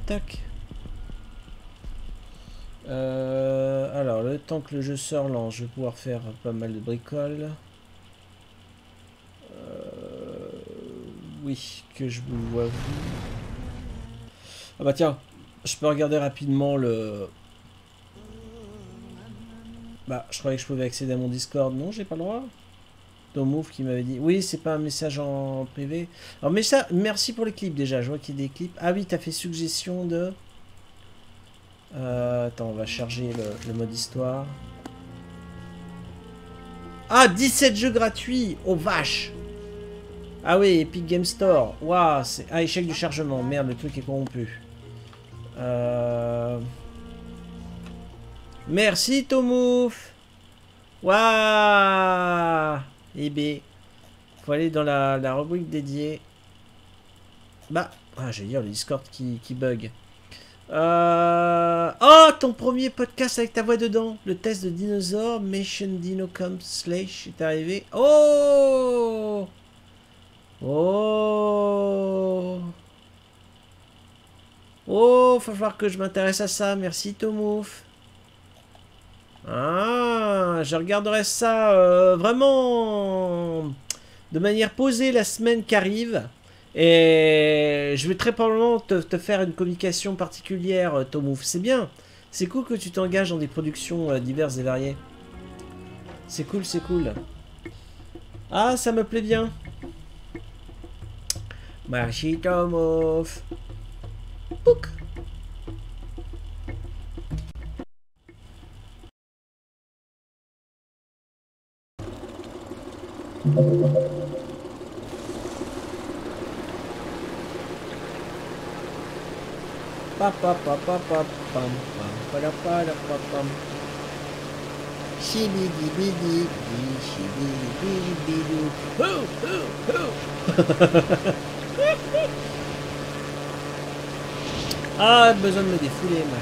tac. Alors, le temps que le jeu se relance, je vais pouvoir faire pas mal de bricoles. Oui, que je vous vois vous. Ah bah tiens, je peux regarder rapidement le... Bah, je croyais que je pouvais accéder à mon Discord. Non, j'ai pas le droit. Move qui m'avait dit... Oui, c'est pas un message en privé. Alors, mais ça, merci pour les clips déjà. Je vois qu'il y a des clips. Ah oui, t'as fait suggestion de... attends, on va charger le mode histoire. Ah, 17 jeux gratuits. Oh, vache. Ah oui, Epic Game Store. Waouh, c'est... Ah, échec du chargement. Merde, le truc est corrompu. Merci, Tomouf. Waouh. Eh bien, faut aller dans la rubrique dédiée. Bah, ah, je vais dire le Discord qui bug. Oh, ton premier podcast avec ta voix dedans. Le test de dinosaure, Mission Dinocom Slash est arrivé. Oh. Oh. Oh, faut falloir que je m'intéresse à ça. Merci, Tomouf. Ah, je regarderai ça vraiment de manière posée la semaine qui arrive. Et je vais très probablement te faire une communication particulière, Tomouf. C'est bien. C'est cool que tu t'engages dans des productions diverses et variées. C'est cool, c'est cool. Ah, ça me plaît bien. Merci, Tomouf. Pouc. Pa pa pa pa pa pam pam pa la pa la pa pam. Shibidi bidi shibidi bidi bidi. Hou hou hou. Ah, besoin de me défouler, moi.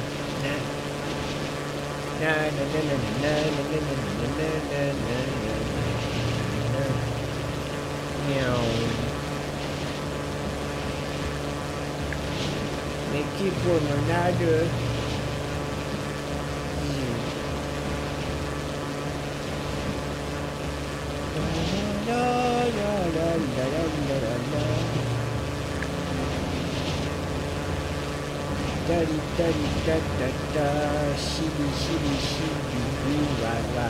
L'équipe promenade. Tali tali ta ta ta, chibi chibi chibi wa wa.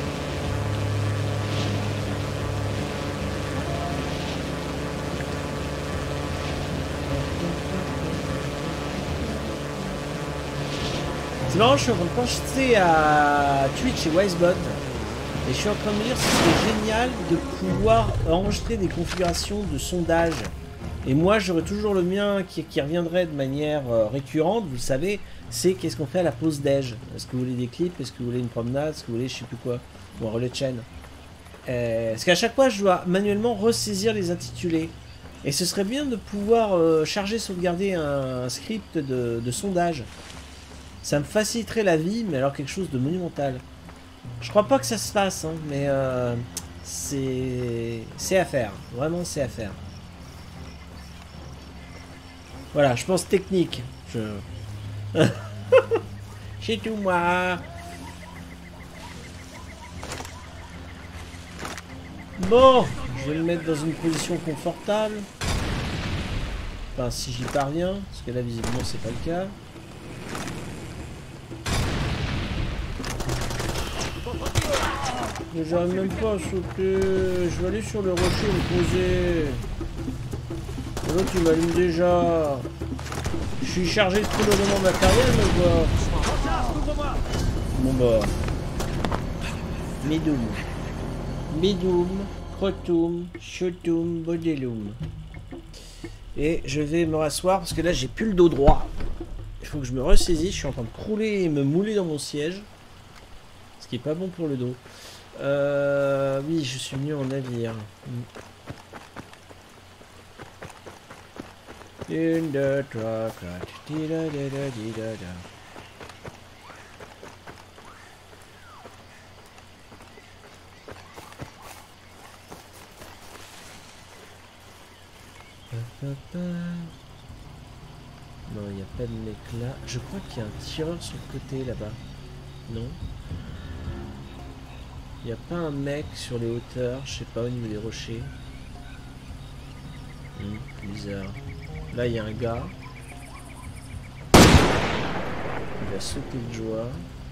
C'est marrant, je suis en train de penser à Twitch et Wisebot. Et je suis en train de me dire que ce serait génial de pouvoir enregistrer des configurations de sondage. Et moi, j'aurais toujours le mien qui reviendrait de manière récurrente, vous le savez, c'est qu'est-ce qu'on fait à la pause déj. Est-ce que vous voulez des clips? Est-ce que vous voulez une promenade? Est-ce que vous voulez je sais plus quoi? Ou un relais de chaîne? Parce qu'à chaque fois, je dois manuellement ressaisir les intitulés. Et ce serait bien de pouvoir charger, sauvegarder un script de sondage. Ça me faciliterait la vie, mais alors quelque chose de monumental. Je crois pas que ça se fasse, hein, mais c'est à faire. Vraiment, c'est à faire. Voilà, je pense technique. C'est tout moi. Bon, je vais me mettre dans une position confortable. Enfin, si j'y parviens, parce que là, visiblement, c'est pas le cas. Mais j'arrive même pas à sauter. Je vais aller sur le rocher me poser. Là, tu m'allumes déjà. Je suis chargé de tout le matériel, mais quoi. Bon bah. Médoum. Médoum, crotum, chotum, bodelum. Et je vais me rasseoir parce que là, j'ai plus le dos droit. Il faut que je me ressaisisse. Je suis en train de crouler et me mouler dans mon siège. Ce qui est pas bon pour le dos. Oui, je suis venu en navire. Une, deux, trois, quatre. Dida, dida, dida, da. Non, il n'y a pas de mec là. Je crois qu'il y a un tireur sur le côté là-bas. Non. Il n'y a pas un mec sur les hauteurs, je sais pas, au niveau des rochers. Bizarre. Là, il y a un gars. Il a sauté de joie.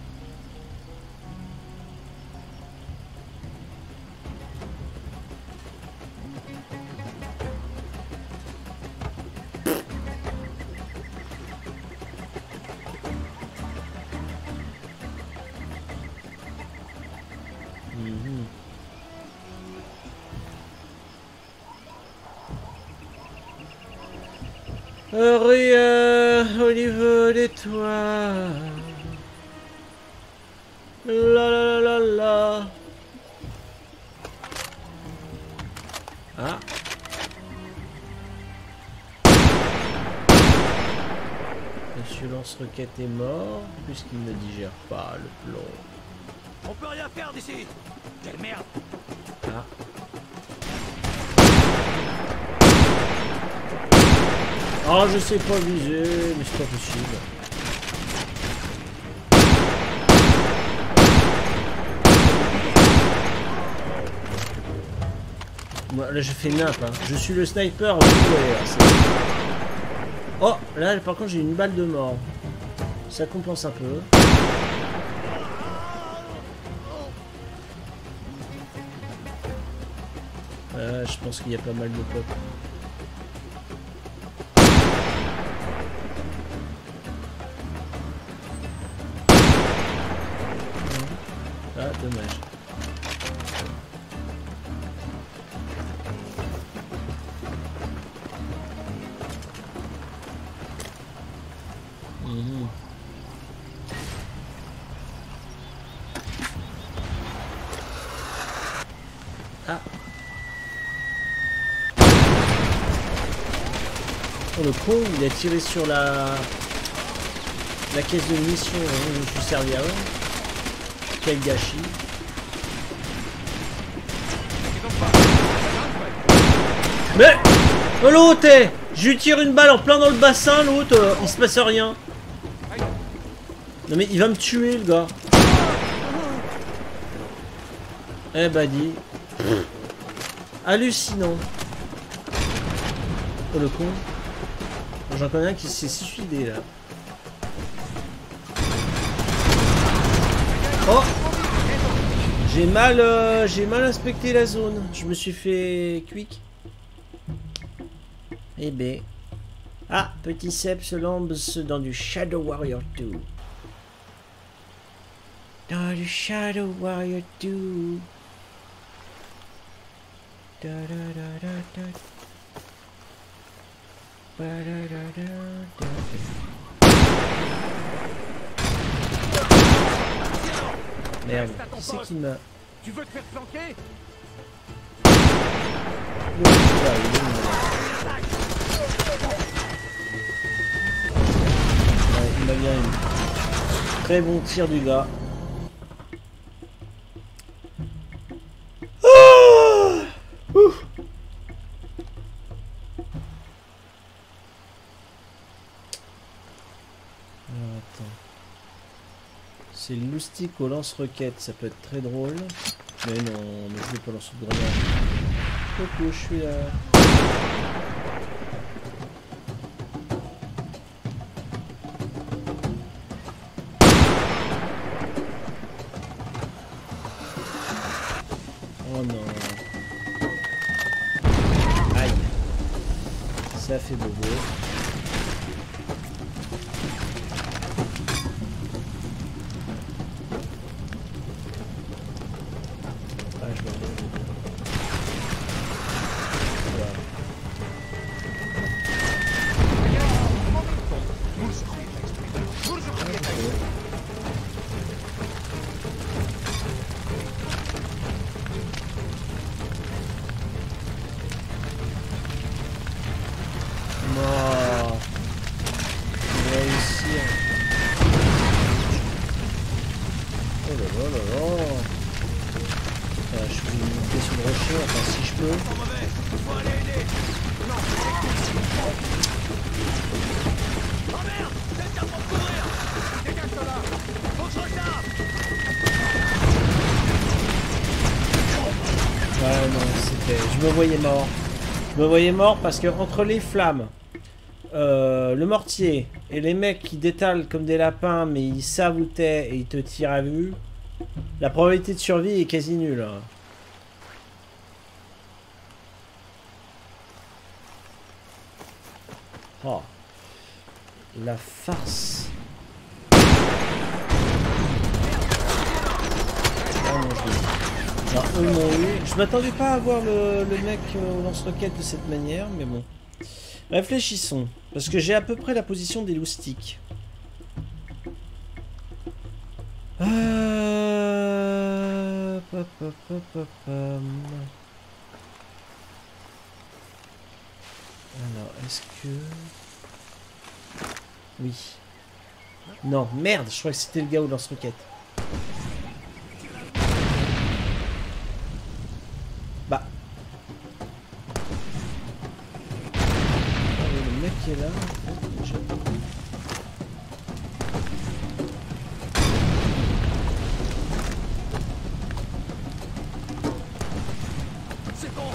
Rien au niveau des toits. La la la la la. Ah. Monsieur Lance-Roquette est mort puisqu'il ne digère pas le plomb. On peut rien faire d'ici. Quelle merde. Ah. Oh, je sais pas viser, mais c'est pas possible. Moi, là, je fais nappe. Hein. Je suis le sniper. Oh, là, par contre, j'ai une balle de mort. Ça compense un peu. Je pense qu'il y a pas mal de pop. Ah, dommage. Ah. Oh, le con, il a tiré sur la caisse de munitions, hein, je me suis servi avant. Quel gâchis. Mais oh, l'autre, je lui tire une balle en plein dans le bassin, l'autre, il se passe rien. Non mais il va me tuer le gars. Eh bah dis. Hallucinant. Oh le con. J'en connais un qui s'est suicidé là. Oh, j'ai mal inspecté la zone. Je me suis fait quick. Eh ben. Ah, petit Seb se lance dans du Shadow Warrior 2. Dans du Shadow Warrior 2. Da da da da da. Ba da da da da. Merde, qui c'est qui m'a... Tu veux te faire flanquer? Ouais, il m'a bien eu. Très bon tir du gars. Ouf. Alors, attends. C'est le loustic au lance-roquette, ça peut être très drôle. Mais non, mais je vais pas lancer de grenade. Coucou, je suis là. Oh non. Aïe. Ça fait bobo. Oh. me voyais mort. Je me voyais mort parce que entre les flammes, le mortier et les mecs qui détalent comme des lapins mais ils savent où t'es et ils te tirent à vue, la probabilité de survie est quasi nulle. Hein. Oh. La farce. Ah non, alors, eux m'ont eu. Je m'attendais pas à voir le mec au lance-roquette de cette manière, mais bon. Réfléchissons. Parce que j'ai à peu près la position des loustiques. Alors, est-ce que... Oui. Non, merde, je crois que c'était le gars au lance-roquette. Bah. Le mec qui est là. C'est bon.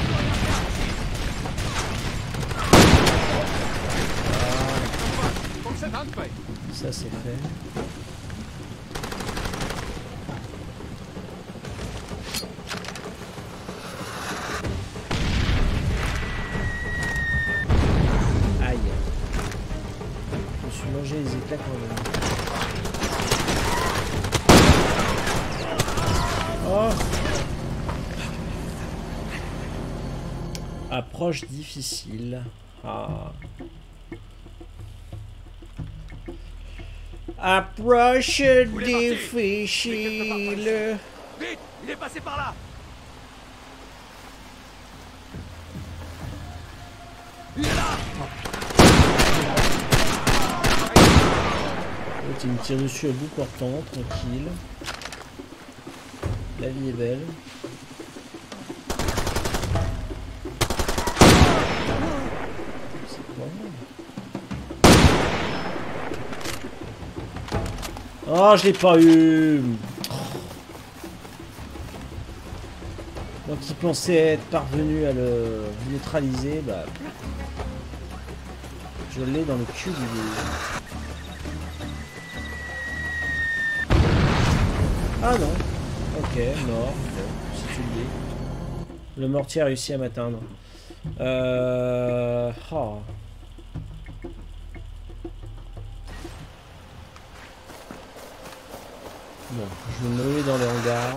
Ça c'est fait. Aïe. Je me suis mangé les éclats quand même. Oh. Approche difficile. Ah. Approche difficile. Vite, il est passé par là. Il est là. Il me tire dessus à bout portant, tranquille. La vie est belle. C'est quoi? Oh, je l'ai pas eu. Donc il pensait être parvenu à le neutraliser, bah je l'ai dans le cul du vieux. Ah non. Ok, mort. Bon, si tu le dis. Le mortier a réussi à m'atteindre. Oh. Bon, je vais me lever dans les hangars.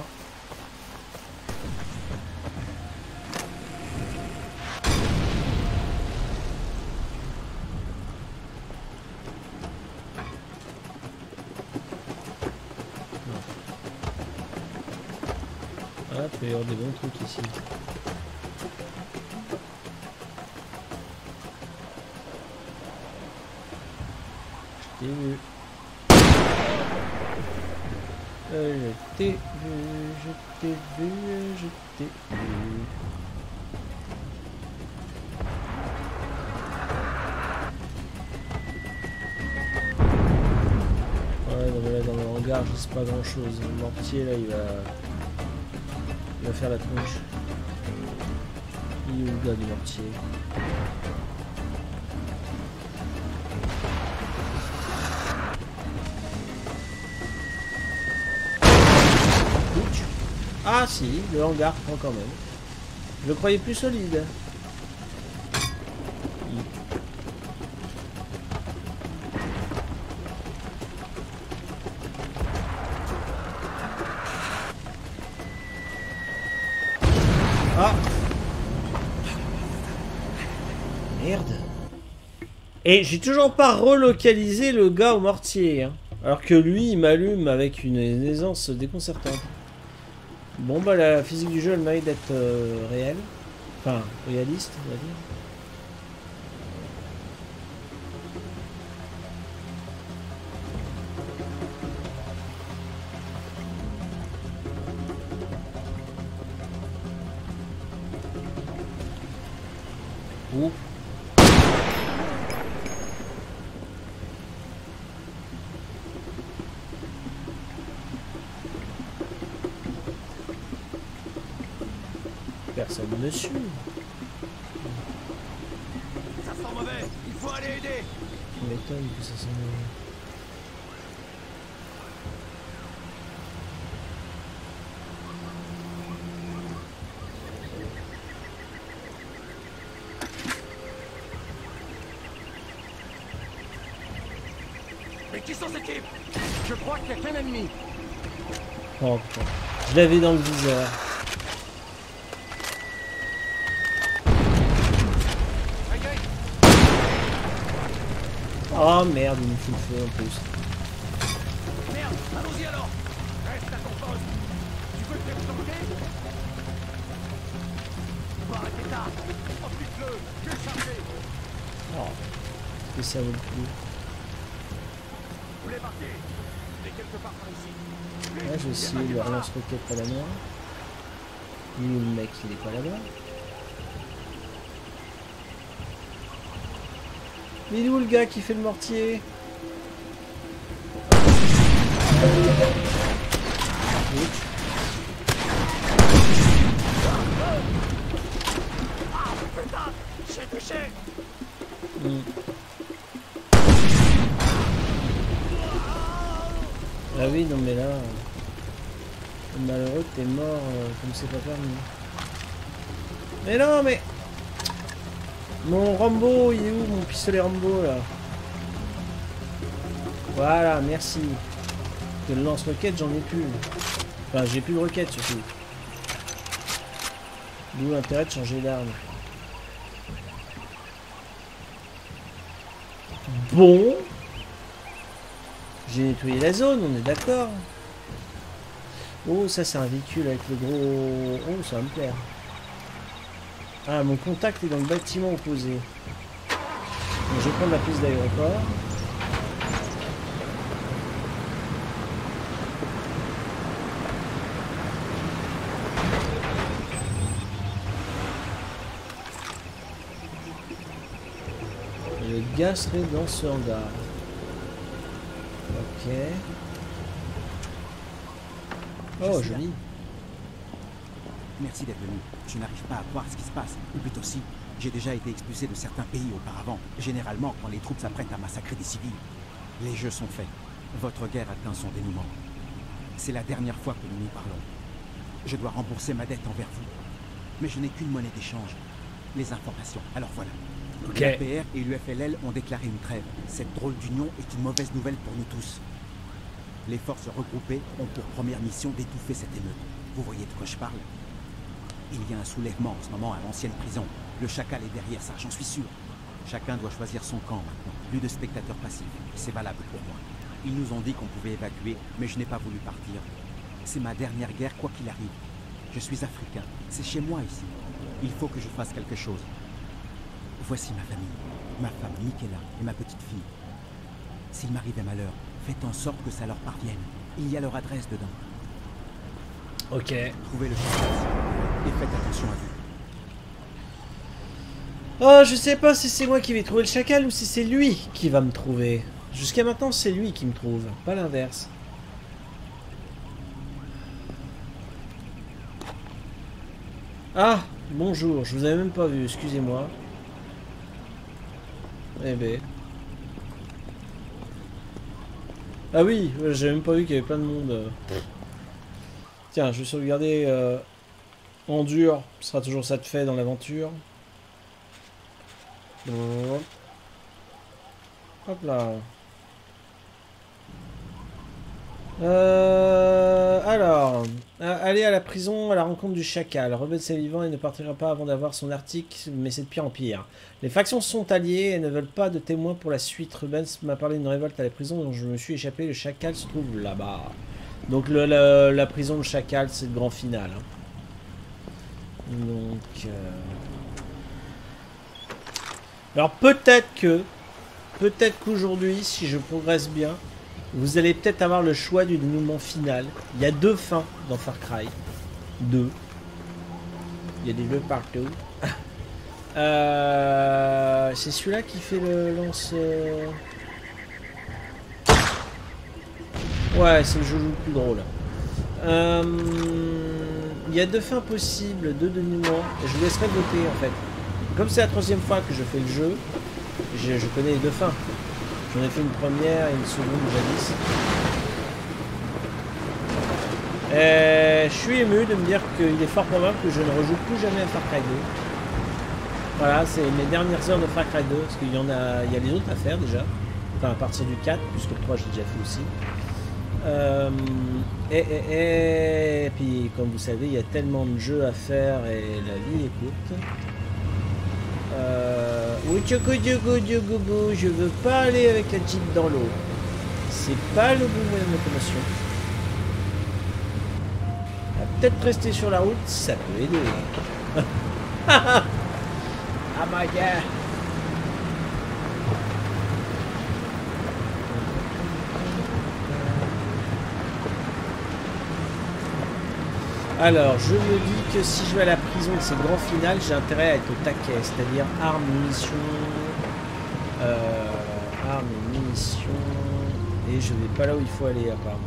Ah, il peut y avoir des bons trucs ici. Je t'ai vu. Je t'ai vu, je t'ai vu, je t'ai vu. Ouais, non, mais là dans le hangar, je sais pas grand chose. Le mortier là, il va faire la tronche. Il est où le gars du mortier? Ah si, le hangar prend quand même. Je le croyais plus solide. Ah. Merde. Et j'ai toujours pas relocalisé le gars au mortier. Hein. Alors que lui, il m'allume avec une aisance déconcertante. Bon bah la physique du jeu elle mérite d'être réelle, enfin réaliste on va dire. Ouh. personne dessus. Ça sent mauvais. Il faut aller aider. Tu m'étonnes que ça sent mauvais. Mais qui sont ces types? Je crois qu'il n'y a qu'un ennemi. Oh putain. Je l'avais dans le viseur. Aïe aïe. Oh merde, il me fout le feu en plus. Merde, allons-y alors. Reste à ton poste. Tu veux te faire planter? On va arrêter tard. Profite-le. Je vais charger. Oh. Que ça vaut le coup. Vous les marquez. Il est quelque part par ici. Là, je vais essayer de lance-roquette à la main. Où le mec, il est pas là-bas. Mais il est où le gars qui fait le mortier? Ouch. Ah putain, j'ai touché. Ah oui, non mais là... malheureux, t'es mort comme c'est pas permis. Mais non, mais... Mon Rambo, il est où mon pistolet Rambo là? Voilà, merci. Que le lance-roquette, j'en ai plus. Enfin, j'ai plus de roquettes surtout. D'où l'intérêt de changer d'arme. Bon. J'ai nettoyé la zone, on est d'accord. Oh, ça c'est un véhicule avec le gros... Oh, ça va me plaire. Ah, mon contact est dans le bâtiment opposé. Donc, je vais prendre la piste d'aéroport. Le gars serait dans ce hangar. Ok. Oh, joli. Merci d'être venu. Je n'arrive pas à croire ce qui se passe. Ou plutôt si. J'ai déjà été expulsé de certains pays auparavant. Généralement, quand les troupes s'apprêtent à massacrer des civils. Les jeux sont faits. Votre guerre atteint son dénouement. C'est la dernière fois que nous nous parlons. Je dois rembourser ma dette envers vous. Mais je n'ai qu'une monnaie d'échange. Les informations. Alors voilà. Ok. L'APR et l'UFLL ont déclaré une trêve. Cette drôle d'union est une mauvaise nouvelle pour nous tous. Les forces regroupées ont pour première mission d'étouffer cette émeute. Vous voyez de quoi je parle? Il y a un soulèvement en ce moment à l'ancienne prison. Le chacal est derrière ça, j'en suis sûr. Chacun doit choisir son camp maintenant. Plus de spectateurs passifs. C'est valable pour moi. Ils nous ont dit qu'on pouvait évacuer, mais je n'ai pas voulu partir. C'est ma dernière guerre, quoi qu'il arrive. Je suis africain. C'est chez moi ici. Il faut que je fasse quelque chose. Voici ma famille. Ma femme, Michaela, et ma petite fille. S'il m'arrivait malheur, faites en sorte que ça leur parvienne. Il y a leur adresse dedans. Ok. Trouvez le chacal et faites attention à vous. Oh, je sais pas si c'est moi qui vais trouver le chacal ou si c'est lui qui va me trouver. Jusqu'à maintenant, c'est lui qui me trouve, pas l'inverse. Ah, bonjour, je vous avais même pas vu, excusez-moi. Eh ben. Ah oui, j'avais même pas vu qu'il y avait plein de monde. Tiens, je vais sauvegarder en dur, ce sera toujours ça de fait dans l'aventure. Hop là. Alors, aller à la prison à la rencontre du chacal. Rebelle ses vivants et ne partira pas avant d'avoir son article, mais c'est de pire en pire. Les factions sont alliées et ne veulent pas de témoins pour la suite. Rubens m'a parlé d'une révolte à la prison dont je me suis échappé. Le chacal se trouve là-bas. Donc la prison de chacal, c'est le grand final. Hein. Donc... Alors peut-être qu'aujourd'hui, si je progresse bien, vous allez peut-être avoir le choix du dénouement final. Il y a 2 fins dans Far Cry. 2. Il y a des jeux partout. C'est celui-là qui fait le lance... Ouais, c'est le jeu le plus drôle. il y a 2 fins possibles, 2 dénouements, et je vous laisserai voter en fait. Comme c'est la 3e fois que je fais le jeu, je connais les 2 fins. J'en ai fait une première et une seconde jadis. Je suis ému de me dire qu'il est fort probable que je ne rejoue plus jamais à Far Cry 2. Voilà, c'est mes dernières heures de Far Cry 2, parce qu'il y en a, il y a les autres à faire déjà. Enfin, à partir du 4, puisque le 3 j'ai déjà fait aussi. Et puis, comme vous savez, il y a tellement de jeux à faire et la vie est courte. Je veux pas aller avec la Jeep dans l'eau. C'est pas le bon moyen de locomotion. Peut-être rester sur la route, ça peut aider. Ah my god. Alors, je me dis que si je vais à la prison de ces grands finales, j'ai intérêt à être au taquet, c'est-à-dire armes, munitions, et je vais pas là où il faut aller apparemment.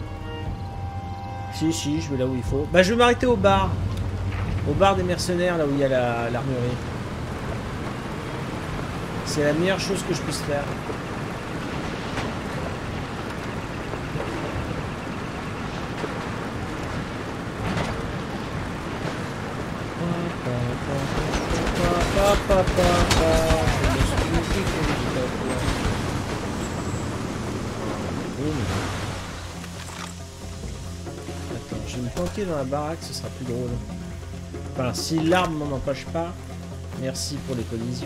Si, je vais là où il faut. Bah, je vais m'arrêter au bar des mercenaires, là où il y a l'armurerie. C'est la meilleure chose que je puisse faire. Attends, je vais me planquer dans la baraque, ce sera plus drôle. Enfin, si l'arme m'en empêche pas. Merci pour les collisions.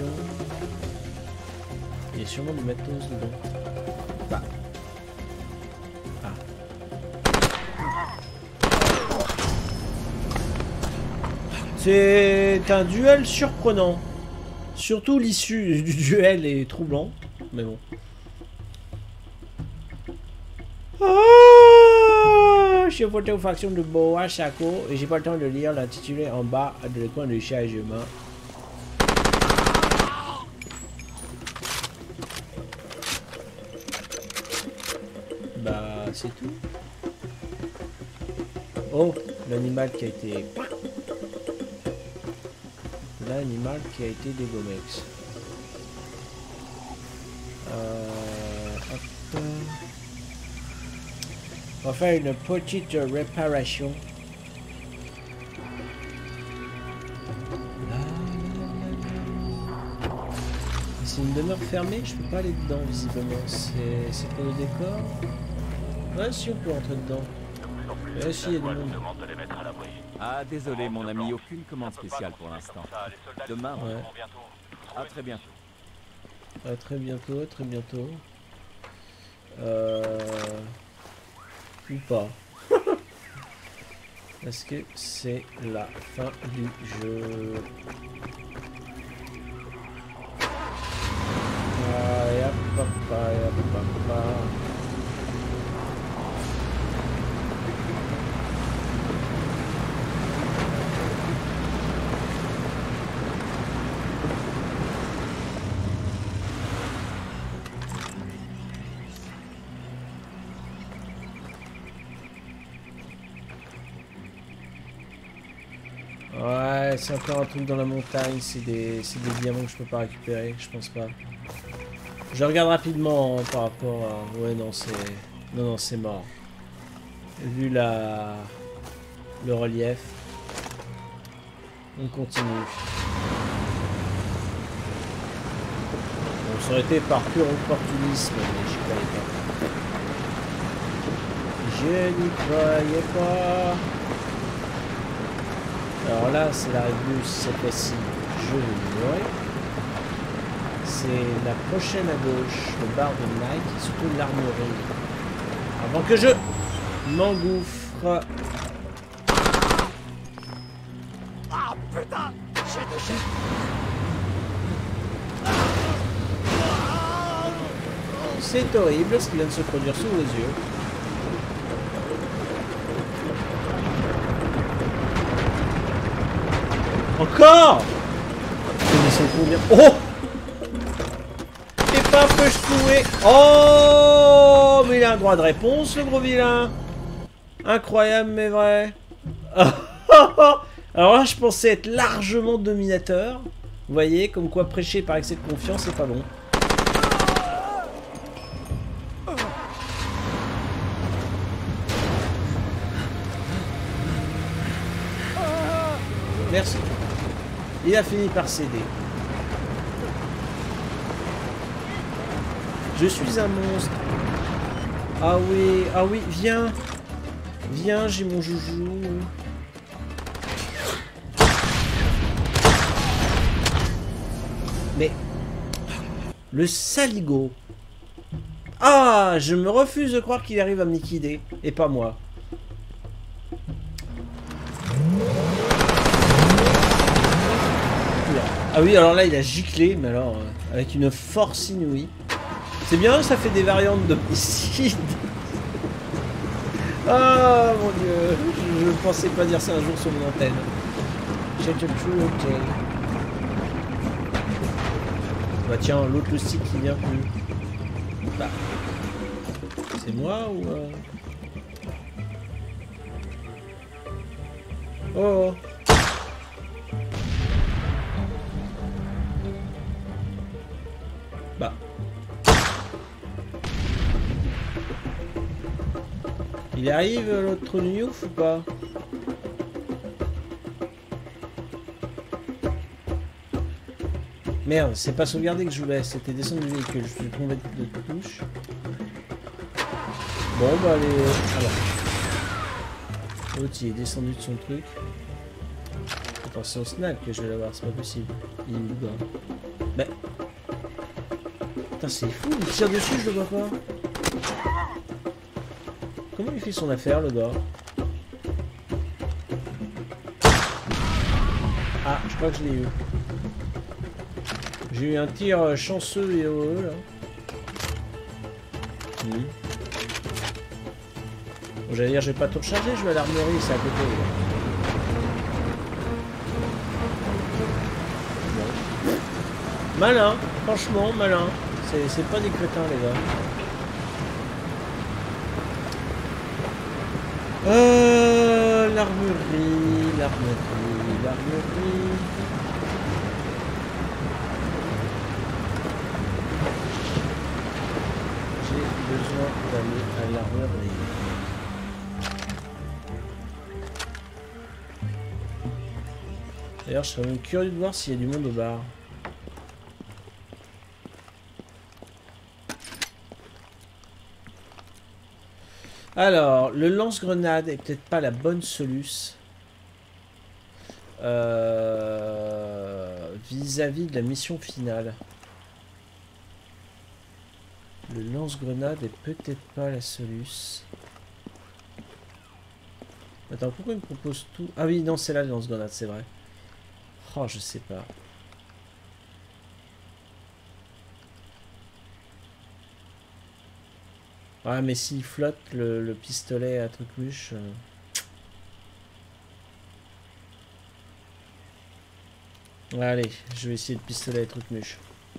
Il y a sûrement du matos dedans. Bah. Ah. C'est un duel surprenant. Surtout l'issue du duel est troublant. Mais bon. Je suis voté aux factions de Boa Chaco et j'ai pas le temps de lire l'intitulé en bas de l'écran de chargement. Bah, c'est tout. Oh, l'animal qui a été... L'animal qui a été dégommé. Hop. On va faire une petite réparation. C'est une demeure fermée, je peux pas aller dedans visiblement. C'est pour le décor. Ouais, si on peut rentrer dedans. Ouais, si, il y a du monde. Ah, désolé mon ami, aucune commande spéciale pour l'instant. Demain, ouais. À très bientôt. À très bientôt, très bientôt. Ou pas. Parce que c'est la fin du jeu. Ouais, c'est encore un truc dans la montagne, c'est des diamants que je peux pas récupérer, je pense pas. Je regarde rapidement hein, par rapport à... Ouais, non, c'est... Non, c'est mort. Vu le relief. On continue. Bon, ça aurait été par pur opportunisme, mais j'y croyais pas. Je n'y croyais pas. Alors là, c'est la rébus, cette fois-ci, je vais l'ignorer. C'est la prochaine à gauche, le bar de Nike, et surtout l'armurerie. Avant que je m'engouffre. Ah putain, C'est horrible ce qui vient de se produire sous vos yeux. Encore! Ils sont combien? Oh! Et pas que je pouvais. Oh! Mais il a un droit de réponse, le gros vilain. Incroyable, mais vrai. Alors là, je pensais être largement dominateur. Vous voyez, comme quoi prêcher par excès de confiance, c'est pas bon. Merci. Il a fini par céder. Je suis un monstre. Ah oui, viens. Viens, j'ai mon joujou. Mais... Le saligo. Ah, je me refuse de croire qu'il arrive à me liquider. Et pas moi. Ah oui, alors là, il a giclé, mais alors, avec une force inouïe. C'est bien, ça fait des variantes d'homicide. Ah, mon Dieu. Je ne pensais pas dire ça un jour sur mon antenne. J'ai le true, ok. Bah tiens, l'autre le stick qui vient plus. Bah. C'est moi ou... Oh. Bah. Il arrive l'autre trou de ouf ou pas? Merde, c'est pas sauvegarder que je voulais, c'était descendre du véhicule, je suis tombé de touche. Bon bah allez... Alors. L'autre il est descendu de son truc. Attends, c'est au snack que je vais l'avoir, c'est pas possible. Il est où là? Bah... Putain c'est fou, il tire dessus, je le vois pas. Comment il fait son affaire le gars? Ah, je crois que je l'ai eu. J'ai eu un tir chanceux et heureux là. Bon, j'allais dire, je vais pas tout recharger, je vais à l'armurerie, c'est à côté. Bon. Malin, franchement, malin. C'est pas des crétins, les gars. L'armurerie. J'ai besoin d'aller à l'armurerie. D'ailleurs, je serais même curieux de voir s'il y a du monde au bar. Alors, le lance-grenade est peut-être pas la bonne solution vis-à-vis de la mission finale. Le lance-grenade est peut-être pas la solution. Attends, pourquoi il me propose tout? Ah oui, non, c'est là le lance-grenade, c'est vrai. Oh, je sais pas. Ouais, mais s'il flotte le pistolet à truc-muche... Allez, je vais essayer le pistolet à truc-muche.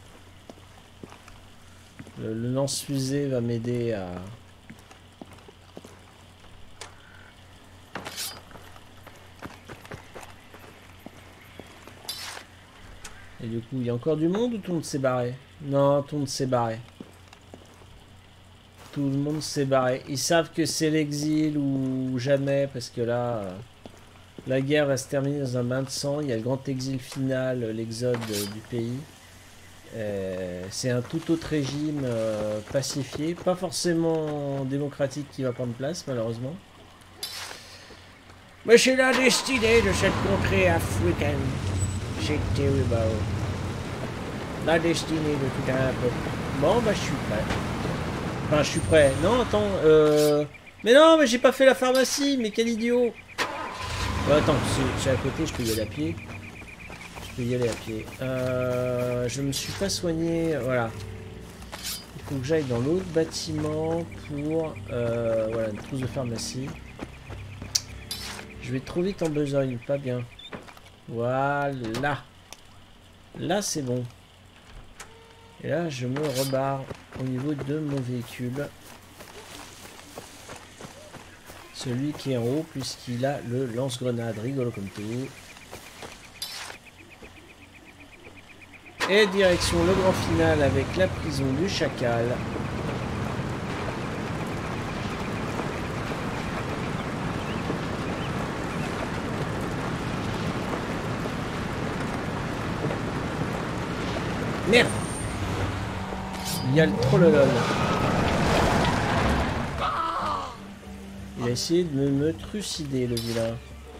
Le lance-fusée va m'aider à... Et du coup, il y a encore du monde ou tout le monde s'est barré? Non, tout le monde s'est barré. Tout le monde s'est barré. Ils savent que c'est l'exil ou jamais, parce que là, la guerre va se terminer dans un bain de sang. Il y a le grand exil final, l'exode du pays. C'est un tout autre régime pacifié, pas forcément démocratique qui va prendre place, malheureusement. Mais c'est la destinée de cette contrée africaine. C'est terrible. La destinée de tout un peuple. Bon, bah, je suis prêt. Enfin, je suis prêt. Non, attends. Mais non, mais j'ai pas fait la pharmacie. Mais quel idiot. Attends, c'est à côté, je peux y aller à pied. Je peux y aller à pied. Je me suis pas soigné. Voilà. Il faut que j'aille dans l'autre bâtiment pour... voilà, une trousse de pharmacie. Je vais trop vite en besogne. Pas bien. Voilà. Là, c'est bon. Et là, je me rebarre au niveau de mon véhicule. Celui qui est en haut, puisqu'il a le lance-grenade. Rigolo comme tout. Et direction le grand final avec la prison du chacal. Merde! Il y a le trollolol. Il a essayé de me trucider, le vilain.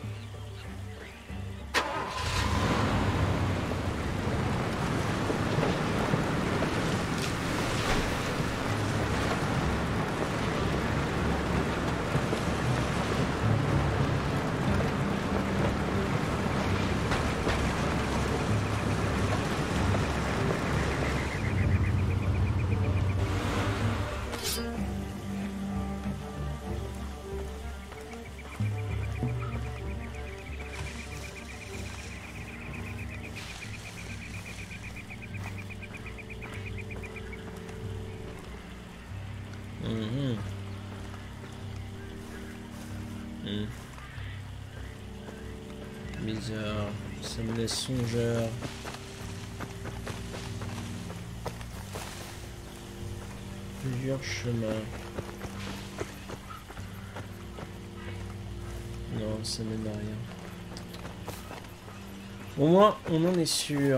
Bizarre, ça me laisse songeur. Plusieurs chemins. Non, ça mène à rien. Au moins, on en est sûr.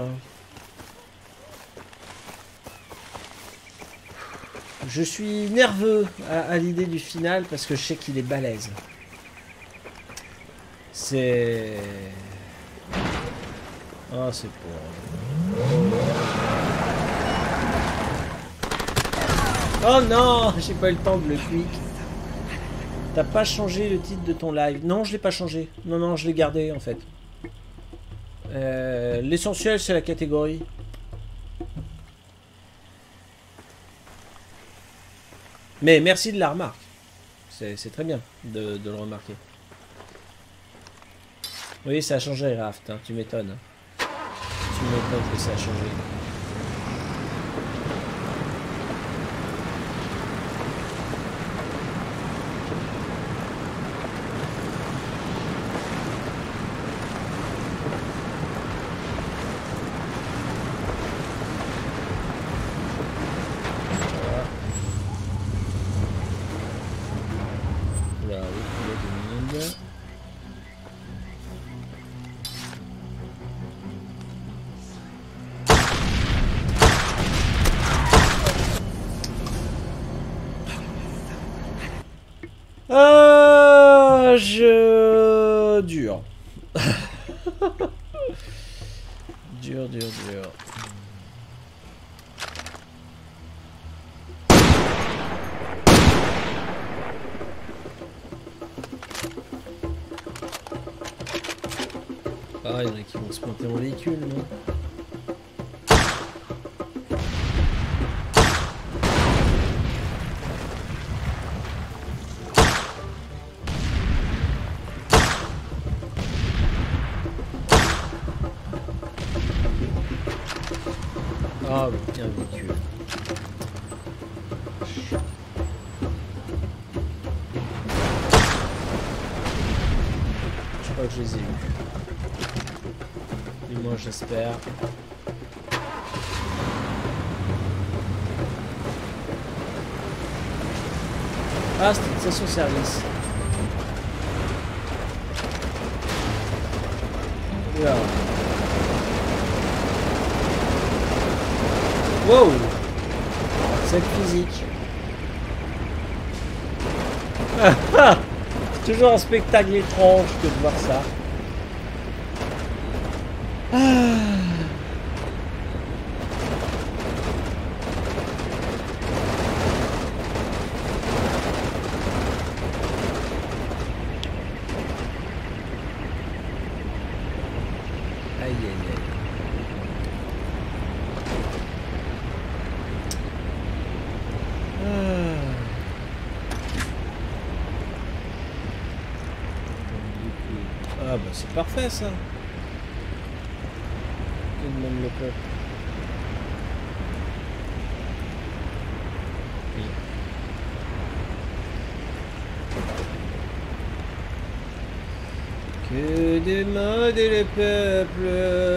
Je suis nerveux à l'idée du final parce que je sais qu'il est balèze. C'est... Ah, c'est pour... Oh non, j'ai pas eu le temps de le quick. T'as pas changé le titre de ton live? Non, je l'ai pas changé. Non, non, je l'ai gardé en fait. L'essentiel, c'est la catégorie. Mais merci de la remarque. C'est très bien de le remarquer. Oui, ça a changé, Raft. Hein, tu m'étonnes. Tu m'étonnes que ça a changé. Dur. Dur. Ah, il y en a qui vont se monter en véhicule, non? Ah oui, bien véhicule. Je crois que je les ai eus. Du moins j'espère. Ah, c'était une station-service. Oula. Wow! Cette physique. Toujours un spectacle étrange que de voir ça. Aïe aïe aïe. Ah bah c'est parfait ça. Que demande le peuple? Que Démoder le peuple.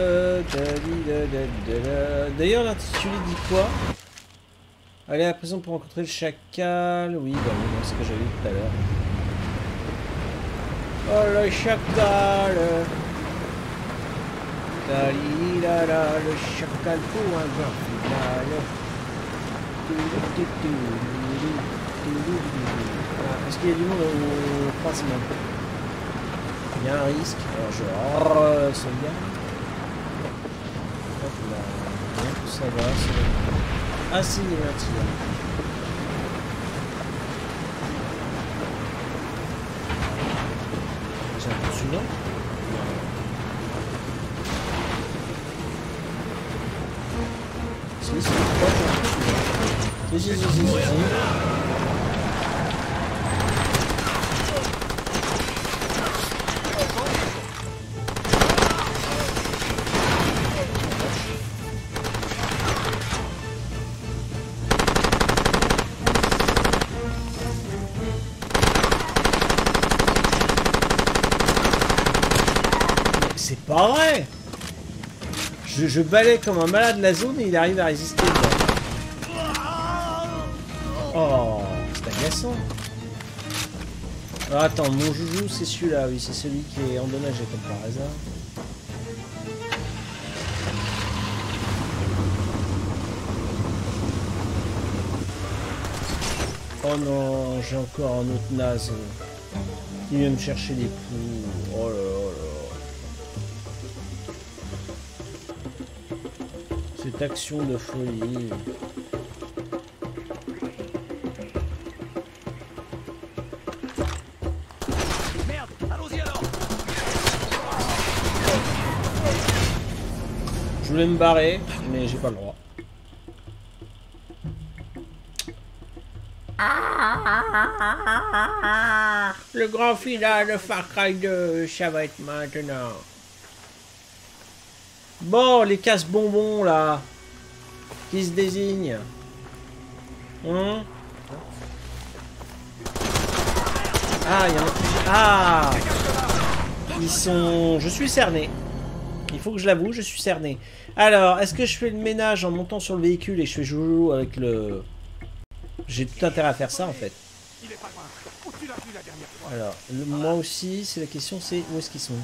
D'ailleurs, l'intitulé dit quoi? Aller à la prison pour rencontrer le chacal. Oui, bah oui, c'est ce que j'avais vu tout à l'heure. Oh le chacal. Dalilala, le chacal pour un grand final. Est-ce qu'il y a du monde au croisement? Il y a un risque. Alors je sauvegarde. Hop là. Donc ça va, ça va. Ah si, il y a un tir. C'est un poursuivant? Si, c'est quoi? Si. C'est pas vrai! Je balais comme un malade la zone et il arrive à résister. Oh, c'est agaçant. Alors attends, mon joujou c'est celui-là, oui, c'est celui qui est endommagé comme par hasard. Oh non, j'ai encore un autre naze. Il vient me chercher les poux. Oh là là là. Cette action de folie. Merde, allons-y alors. Je voulais me barrer, mais j'ai pas le droit. Le grand final de Far Cry 2, ça va être maintenant. Bon, les casse-bonbons là, qui se désignent. Hein? Ah, il y en a. Ah! Ils sont. Je suis cerné. Il faut que je l'avoue, je suis cerné. Alors, est-ce que je fais le ménage en montant sur le véhicule et je fais joujou avec le. J'ai tout intérêt à faire ça en fait. Il est pas loin. Où tu l'as vu la dernière fois? Alors, moi aussi, c'est la question, c'est où est-ce qu'ils sont?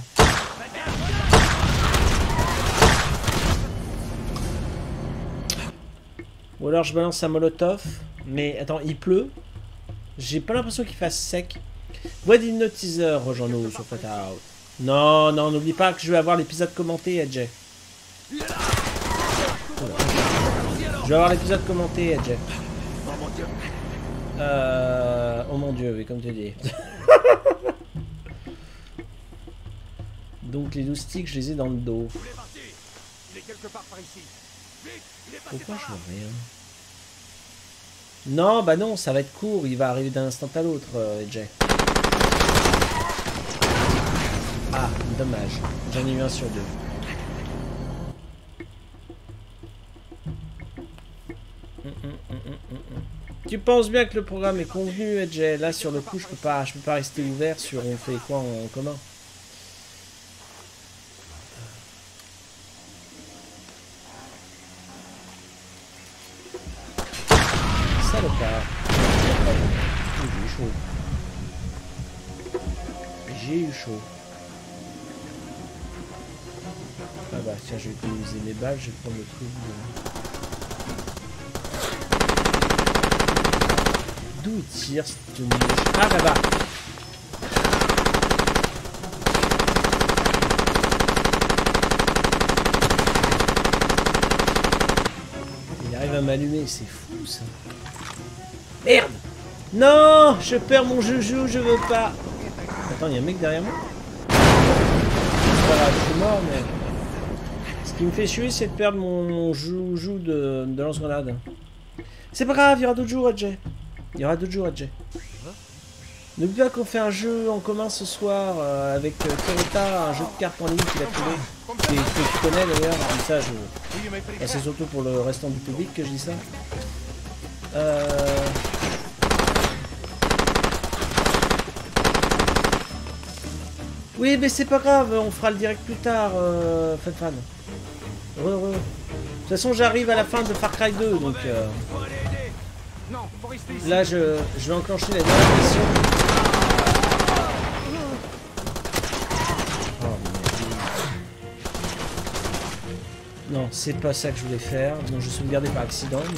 Ou alors je balance un molotov. Mais attends, il pleut. J'ai pas l'impression qu'il fasse sec. Voix d'hypnotiseur, rejoins-nous sur Fatout. Non, non, n'oublie pas que je vais avoir l'épisode commenté, Edge. Je vais avoir l'épisode commenté, Edge. Oh mon dieu, oui, comme tu dis. Donc les 12 sticks, je les ai dans le dos. Il est quelque part par ici. Pourquoi je vois rien? Non, bah non, ça va être court, il va arriver d'un instant à l'autre, Edge. Ah, dommage. J'en ai eu un sur deux. Tu penses bien que le programme est convenu, Edge? Là, sur le coup, je peux pas rester ouvert sur on fait quoi en commun. Salopard. J'ai eu chaud. J'ai eu chaud. Ah bah tiens, je vais utiliser mes balles, je vais prendre le truc de... D'où il tire cette mouche? Ah bah bah. Il arrive à m'allumer, c'est fou ça. Merde! Non! Je perds mon joujou, je veux pas. Attends, il y a un mec derrière moi? C'est pas grave, je suis mort, mais... Ce qui me fait chier, c'est de perdre mon joujou de lance-grenade. C'est pas grave, il y aura d'autres jours, Edge. Il y aura d'autres jours, Edge. N'oublie pas qu'on fait un jeu en commun ce soir avec Kereta, un jeu de cartes en ligne qu'il a trouvé. Que tu connais d'ailleurs, comme ça, c'est surtout pour le restant du public que je dis ça. Oui, mais c'est pas grave, on fera le direct plus tard, Fan. De toute façon, j'arrive à la fin de Far Cry 2, donc Faut aller aider. Non, faut rester ici. là, je vais enclencher la dernière mission. Oh, mais... Non, c'est pas ça que je voulais faire. Bon, je suis sauvegardé par accident, mais...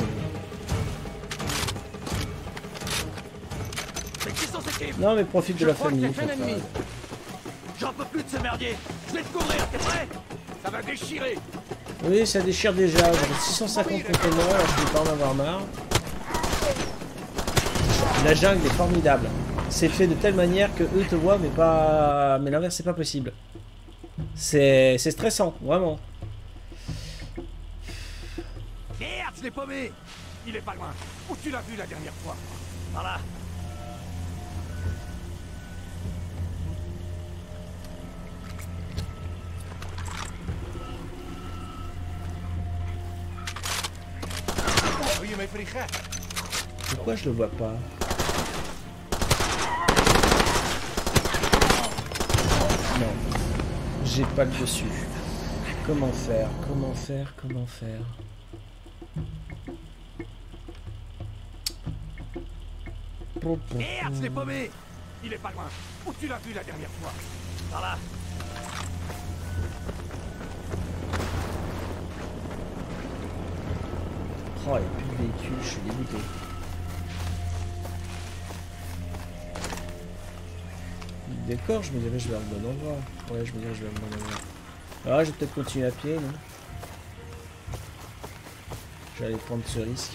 Mais qui sont ces types? Non, mais profite de la famille. Je crois que t'es un ennemi. J'en peux plus de ce merdier. Je vais te couvrir, t'es prêt? Ça va déchirer. Oui, ça déchire déjà. J'ai 650 conteneurs, alors je vais pas en avoir marre. La jungle est formidable. C'est fait de telle manière que eux te voient, mais pas... Mais l'inverse, c'est pas possible. C'est stressant, vraiment. Merde, je l'ai paumé. Il est pas loin. Où tu l'as vu la dernière fois? Par là. Pourquoi je le vois pas? Non. J'ai pas le dessus. Comment faire? Comment faire? Comment faire? Merde, je l'ai paumé. Il est pas loin. Où tu l'as vu la dernière fois? Par là. Oh, il n'y a plus de véhicule, je suis dégoûté. D'accord, je me dirais je vais au bon endroit. Ouais, je me dirais je vais au bon endroit. Ah, je vais peut-être continuer à pied, non? J'allais prendre ce risque.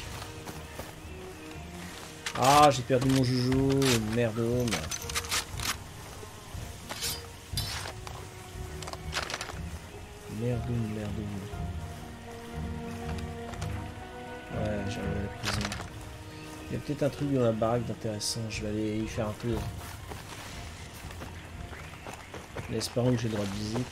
Ah, j'ai perdu mon joujou, merdome. Merdoum. Ouais, j'arrive à la prison. Il y a peut-être un truc dans la baraque d'intéressant, je vais aller y faire un tour. En espérant que j'ai le droit de visite.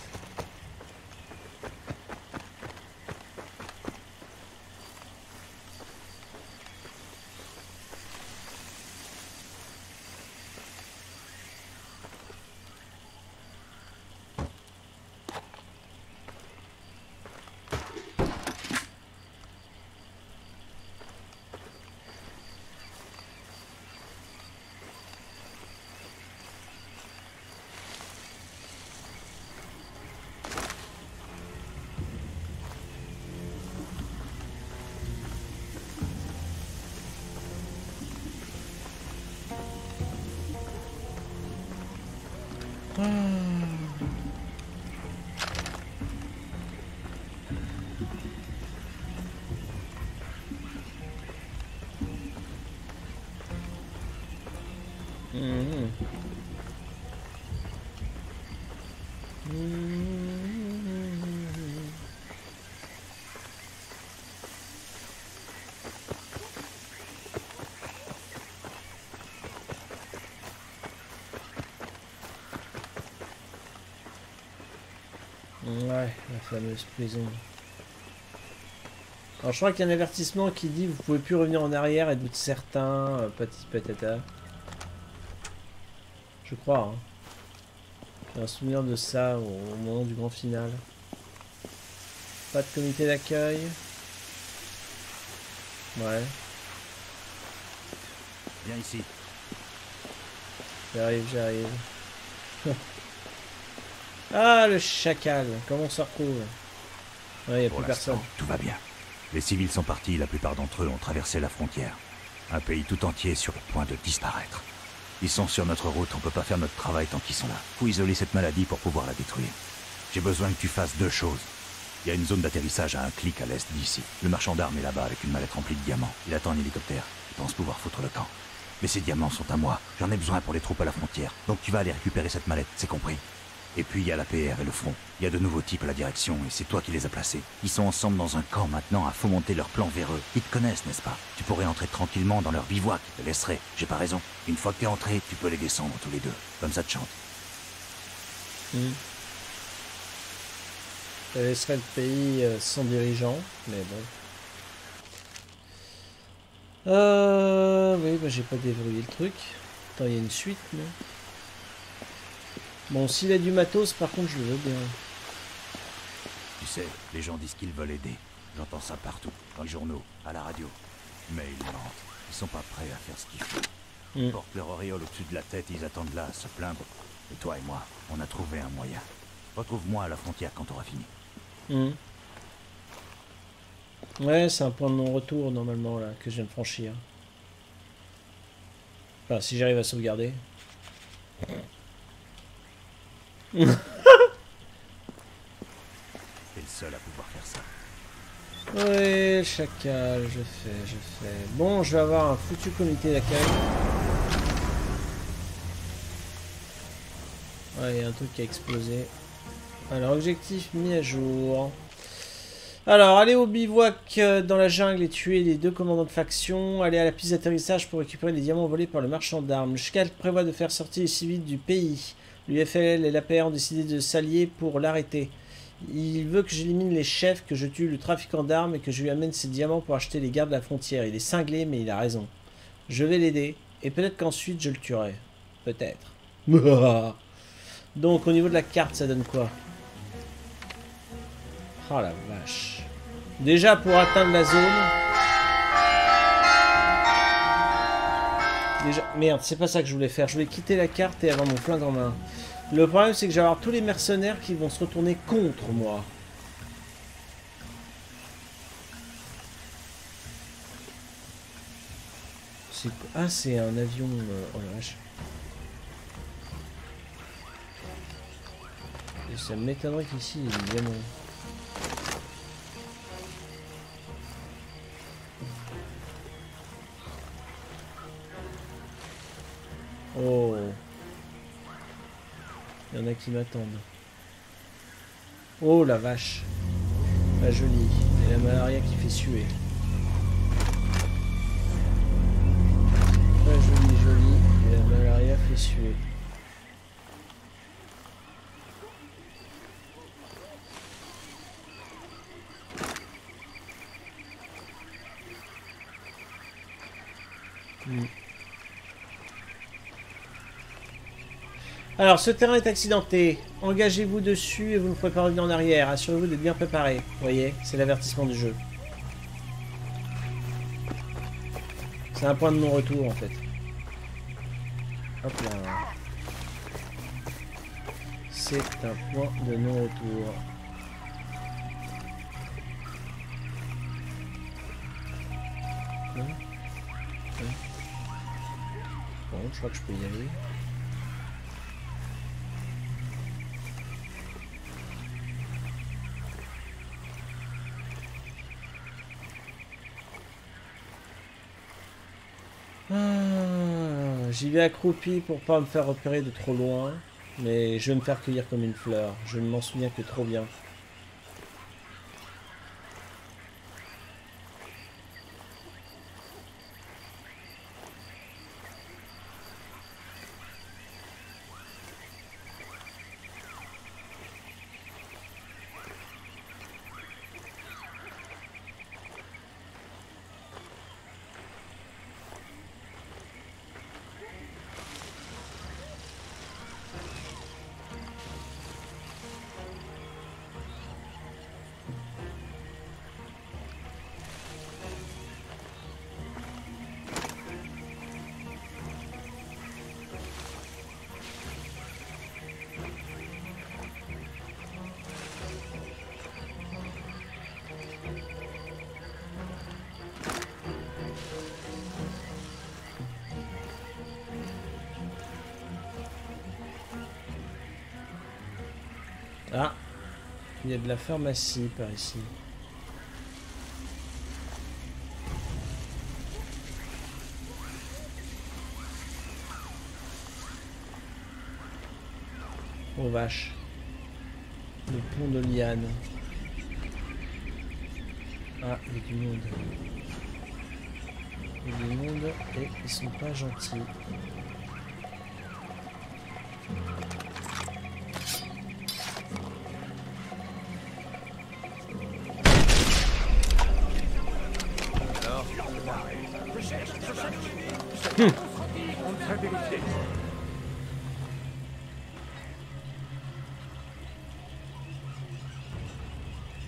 Ouais, la fameuse prison. Alors je crois qu'il y a un avertissement qui dit vous pouvez plus revenir en arrière, êtes-vous certain, petit patata. Je crois, hein. J'ai un souvenir de ça au moment du grand final. Pas de comité d'accueil. Ouais. Viens ici. J'arrive. Ah, le chacal. Comment on se retrouve? Ouais, il n'y a plus personne. Tout va bien. Les civils sont partis, la plupart d'entre eux ont traversé la frontière. Un pays tout entier sur le point de disparaître. Ils sont sur notre route, on peut pas faire notre travail tant qu'ils sont là. Faut isoler cette maladie pour pouvoir la détruire. J'ai besoin que tu fasses deux choses. Il y a une zone d'atterrissage à un clic à l'est d'ici. Le marchand d'armes est là-bas avec une mallette remplie de diamants. Il attend un hélicoptère. Il pense pouvoir foutre le camp. Mais ces diamants sont à moi. J'en ai besoin pour les troupes à la frontière. Donc tu vas aller récupérer cette mallette, c'est compris? Et puis il y a la PR et le front. Il y a de nouveaux types à la direction et c'est toi qui les as placés. Ils sont ensemble dans un camp maintenant à fomenter leur plan véreux. Ils te connaissent, n'est-ce pas? Tu pourrais entrer tranquillement dans leur bivouac, ils te laisseraient. J'ai pas raison. Une fois que t'es entré, tu peux les descendre tous les deux. Comme ça te chante. Ça laisserait le pays sans dirigeant, mais bon. Oui, bah j'ai pas déverrouillé le truc. Attends, il y a une suite, non? Bon, s'il a du matos, par contre, je le veux bien. Tu sais, les gens disent qu'ils veulent aider. J'entends ça partout, dans les journaux, à la radio. Mais ils mentent. Ils sont pas prêts à faire ce qu'il faut. Ils portent leur auréole au-dessus de la tête, ils attendent là à se plaindre. Et toi et moi, on a trouvé un moyen. Retrouve-moi à la frontière quand t'auras fini. Ouais, c'est un point de non-retour, normalement, là, que je viens de franchir. Enfin, si j'arrive à sauvegarder. T'es le seul à pouvoir faire ça. Ouais, chacal, je fais. Bon, je vais avoir un foutu comité d'accueil. Ouais, il y a un truc qui a explosé. Alors, objectif mis à jour. Alors, aller au bivouac dans la jungle et tuer les 2 commandants de faction. Aller à la piste d'atterrissage pour récupérer les diamants volés par le marchand d'armes. Le Chacal prévoit de faire sortir les civils du pays. L'UFL et l'APR ont décidé de s'allier pour l'arrêter. Il veut que j'élimine les chefs, que je tue le trafiquant d'armes et que je lui amène ses diamants pour acheter les gardes de la frontière. Il est cinglé, mais il a raison. Je vais l'aider, et peut-être qu'ensuite je le tuerai. Peut-être. Donc, au niveau de la carte, ça donne quoi? Oh la vache. Déjà, pour atteindre la zone... Déjà... Merde, c'est pas ça que je voulais faire. Je voulais quitter la carte et avoir mon flingue en main. Le problème, c'est que je vais avoir tous les mercenaires qui vont se retourner contre moi. Ah, c'est un avion... Oh la vache. Et ça m'étonnerait qu'ici, il y ait des diamants. Oh. Il y en a qui m'attendent. Oh la vache. La jolie. Et la malaria qui fait suer. La jolie. Et la malaria fait suer. Alors, ce terrain est accidenté. Engagez-vous dessus et vous ne pourrez pas revenir en arrière. Assurez-vous d'être bien préparé. Vous voyez, c'est l'avertissement du jeu. C'est un point de non-retour, en fait. Hop là. C'est un point de non-retour. Bon, je crois que je peux y aller. J'y vais accroupi pour pas me faire repérer de trop loin, mais je vais me faire cueillir comme une fleur. Je ne m'en souviens que trop bien. Ah, il y a de la pharmacie par ici. Oh vache. Le pont de Liane. Ah, il y a du monde. Il y a du monde et ils sont pas gentils.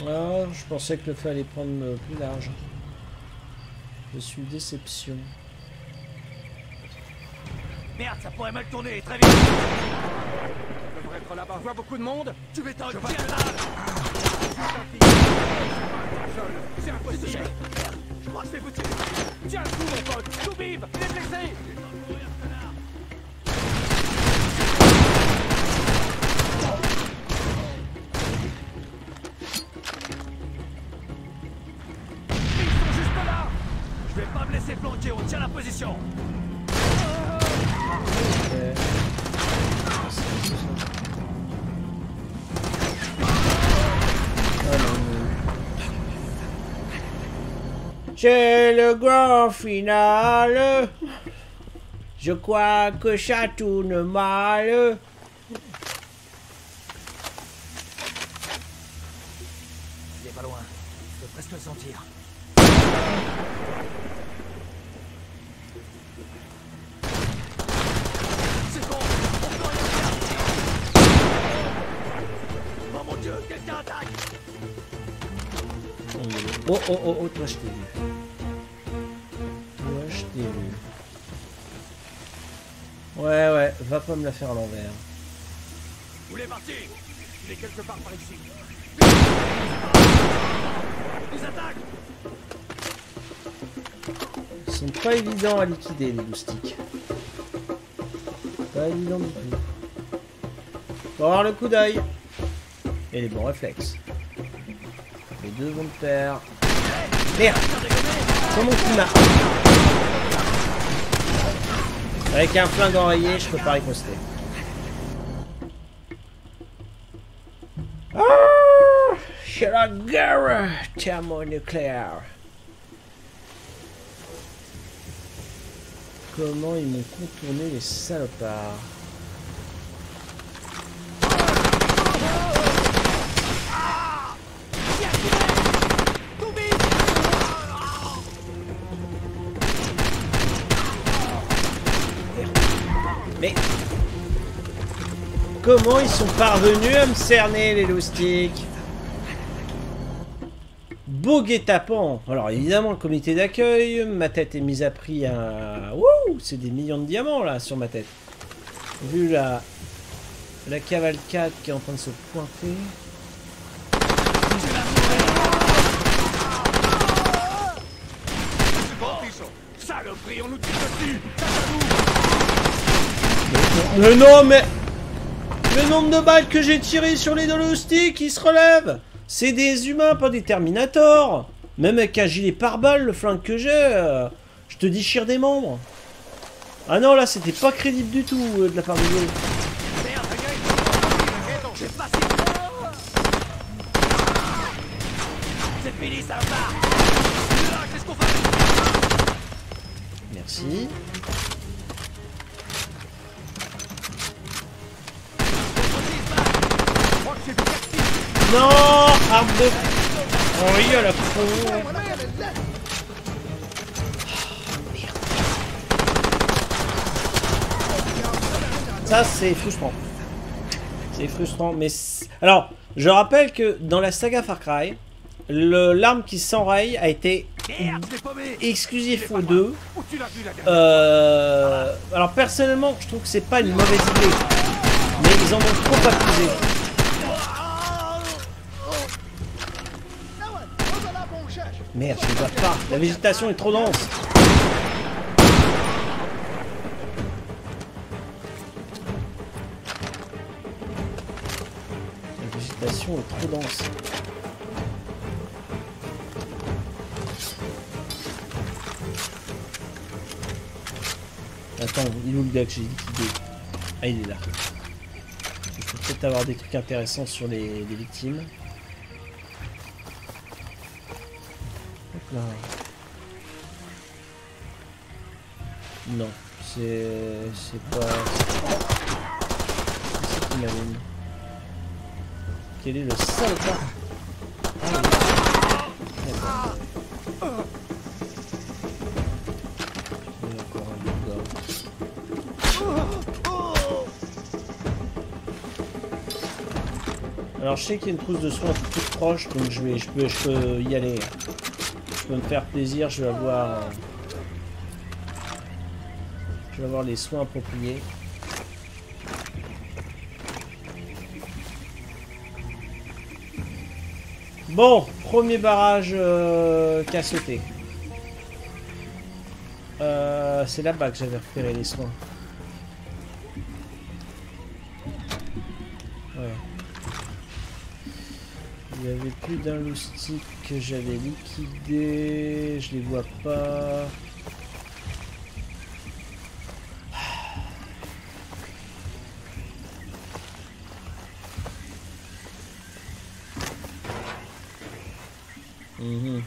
Ah, je pensais que le feu allait prendre plus large. Je suis déception. Merde, ça pourrait mal tourner, très vite. On devrait être là-bas. Je vois beaucoup de monde. Tu m'étonnes, Je tiens là. C'est impossible. Merde, je crois que je vais vous tuer. Tiens le coup, mon pote. Tout vive. Il est blessé. Ils sont juste là. Je vais pas me laisser planquer, on tient la position. C'est le grand final. Je crois que ça tourne mal. Il est pas loin, je peux presque le sentir. C'est bon, on peut rien faire. Oh mon Dieu, quelqu'un attaque. Oh, oh, oh, oh, toi je t'ai vu. Toi je t'ai vu. Ouais, ouais, va pas me la faire à l'envers. Où est parti? Il est quelque part par ici. Ils attaquent. Ils sont pas évidents à liquider, les loustiques. Pas évident du tout. Faut avoir le coup d'œil. Et les bons réflexes. Les deux vont de pair. Merde! Comment tu m'as... Avec un flingue enrayé, je peux pas riposter. Ah! C'est la guerre thermonucléaire. Comment ils m'ont contourné les salopards. Mais comment ils sont parvenus à me cerner, les loustiques? Beau guet-apens. Alors évidemment, le comité d'accueil, ma tête est mise à prix à... Wouh, c'est des millions de diamants là sur ma tête. Vu la cavalcade qui est en train de se pointer. Saloperie, on nous tire dessus. Mais non, mais... Le nombre de balles que j'ai tiré sur les deux loustiques, ils se relèvent. C'est des humains, pas des Terminators. Même avec un gilet pare-balles, le flingue que j'ai, je te déchire des membres. Ah non, là, c'était pas crédible du tout de la part de Dieu. Merde, j'ai passé. C'est fini, ça part. Qu'est-ce qu'on fait? Merci. Non, arme de... Oh, il y a la con. Ça, c'est frustrant. C'est frustrant, mais... Alors, je rappelle que dans la saga Far Cry, l'arme qui s'enraye a été exclusif aux deux. Alors, personnellement, je trouve que c'est pas une mauvaise idée. Mais ils en ont trop abusé. Merde, je ne vois pas. La végétation est trop dense. La végétation est trop dense. Attends, il est où le gars que j'ai liquidé? Ah, il est là. Il faut peut-être avoir des trucs intéressants sur les victimes. Hop là. Non, c'est pas... C'est ça qui m'amène. Quel est le salopard? Ah, oui. D'accord. Il y a encore un autre gars. Alors je sais qu'il y a une trousse de soins toute proche, donc je peux y aller. Je peux me faire plaisir, je vais avoir les soins appropriés. Bon, premier barrage qu'à sauter. C'est là-bas que j'avais repéré les soins. Ouais. Il y avait plus d'un loustic que j'avais liquidé. Je les vois pas. Mhm.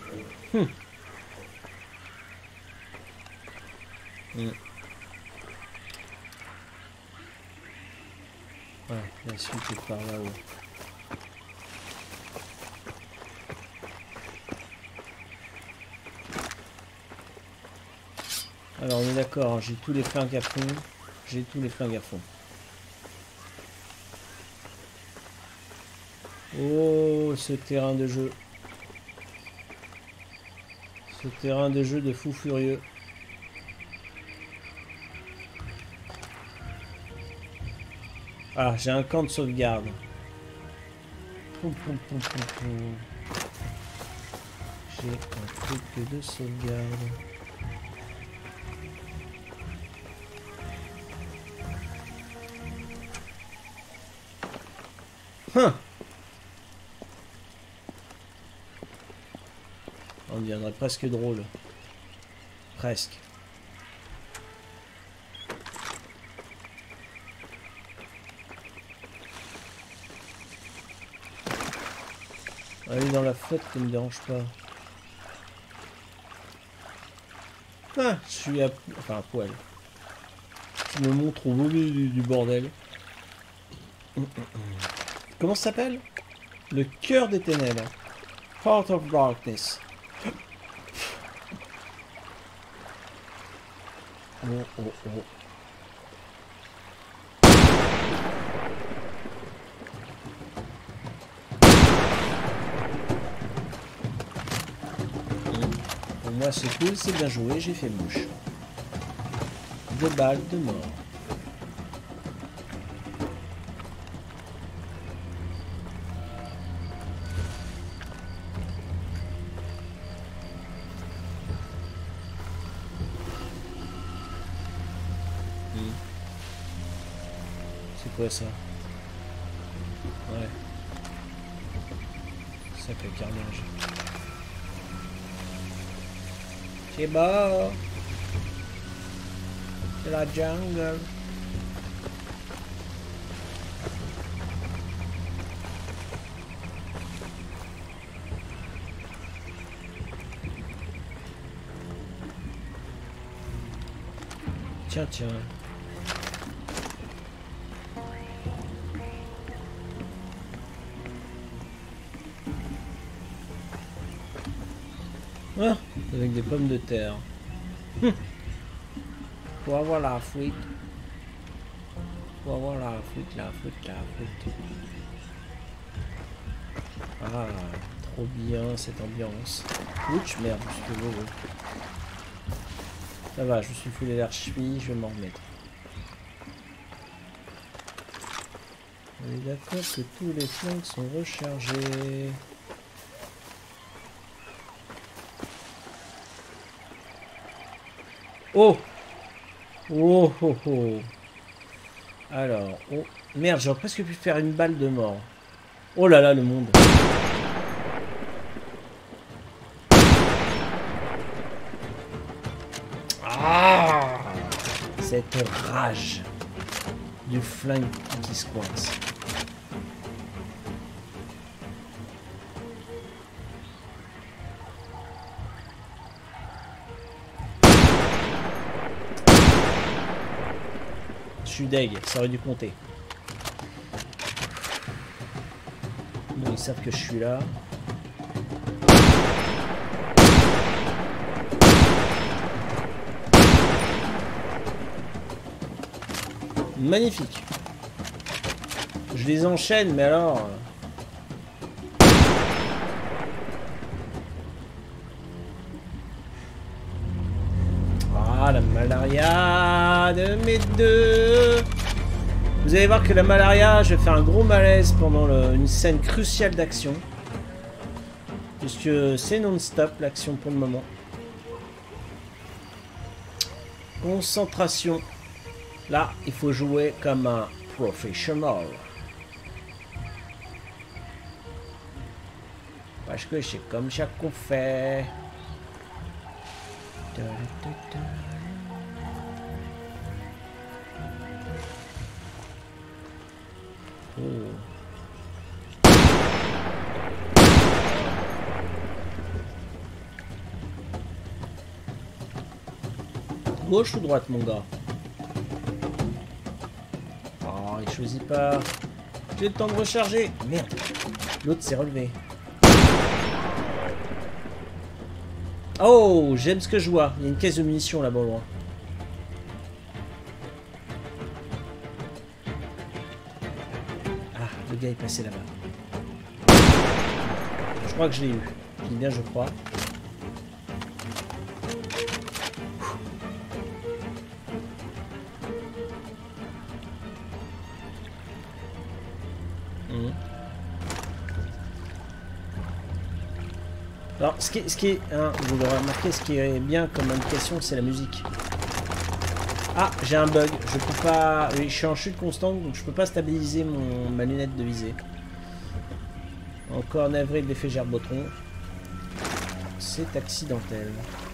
Ouais, la suite est par là-haut. Alors on est d'accord, j'ai tous les flingues à fond. J'ai tous les flingues à fond. Oh, ce terrain de jeu. Ce terrain de jeu de fou furieux. Ah, j'ai un camp de sauvegarde. Poum, poum, poum, poum, poum. J'ai un truc de sauvegarde. On deviendrait presque drôle. Presque. Aller dans la flotte, ça me dérange pas. Ah, je suis à... Enfin, à poil. Je me montre au milieu du bordel. Comment ça s'appelle? Le cœur des ténèbres. Heart of Darkness. Oh, oh, oh. Pour moi, c'est cool, c'est bien joué, j'ai fait mouche. 2 balles de mort. C'est quoi ça? Ouais. Sacré carnage. C'est beau. C'est la jungle. Tiens, tiens. Ah, avec des pommes de terre. Faut avoir la fruite. Faut avoir la fruite, la fruite, la fruite. Ah, trop bien cette ambiance. Ouch, merde, je suis beau. Ça va, je me suis foulé l'air cheville, je vais m'en remettre. On est d'accord que tous les flingues sont rechargés. Oh! Oh oh oh! Alors, oh. Merde, j'aurais presque pu faire une balle de mort. Oh là là, le monde! Ah! Cette rage du flingue qui se coince. Je suis deg, ça aurait dû compter. Bon, ils savent que je suis là. Magnifique. Je les enchaîne, mais alors... Ah, la malaria de mes deux. Vous allez voir que la malaria, je vais faire un gros malaise pendant une scène cruciale d'action. Puisque c'est non-stop l'action pour le moment. Concentration. Là, il faut jouer comme un professionnel. Parce que c'est comme ça qu'on fait. Oh. Gauche ou droite, mon gars? Oh, il choisit pas. J'ai le temps de recharger. Merde. L'autre s'est relevé. Oh, j'aime ce que je vois. Il y a une caisse de munitions là-bas au loin. Ah, le gars est passé là-bas. Je crois que je l'ai eu. Je dis bien, je crois. Alors, ce qui est hein, vous l'aurez remarqué, ce qui est bien comme indication, c'est la musique. Ah, j'ai un bug. Je peux pas. Je suis en chute constante, donc je peux pas stabiliser ma lunette de visée. Encore navré de l'effet gerbotron. C'est accidentel.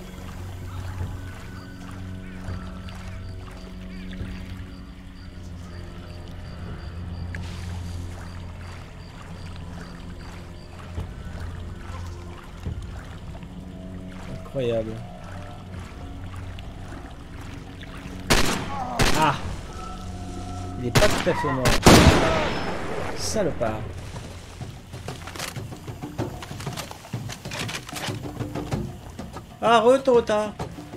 Incroyable. Ah! Il est pas tout à fait mort. Salopard. Ah, Torota!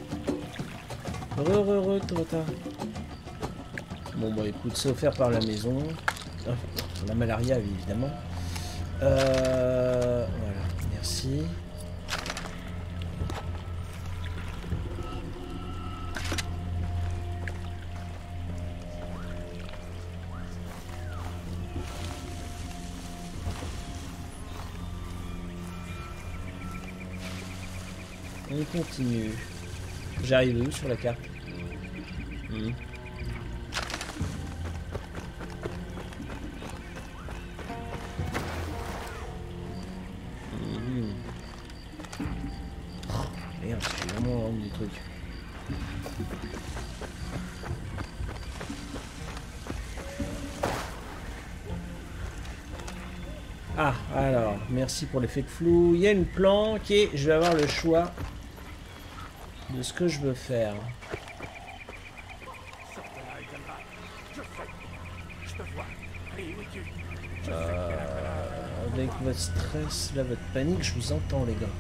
Torota. Bon, bah écoute, c'est offert par la maison. Ah, la malaria, évidemment. Voilà, merci. On continue. J'arrive où sur la carte? Oh, merde, je suis vraiment loin du truc. Ah, alors, merci pour l'effet de flou. Il y a une planque et je vais avoir le choix de ce que je veux faire. Avec votre stress, là, votre panique, je vous entends, les gars.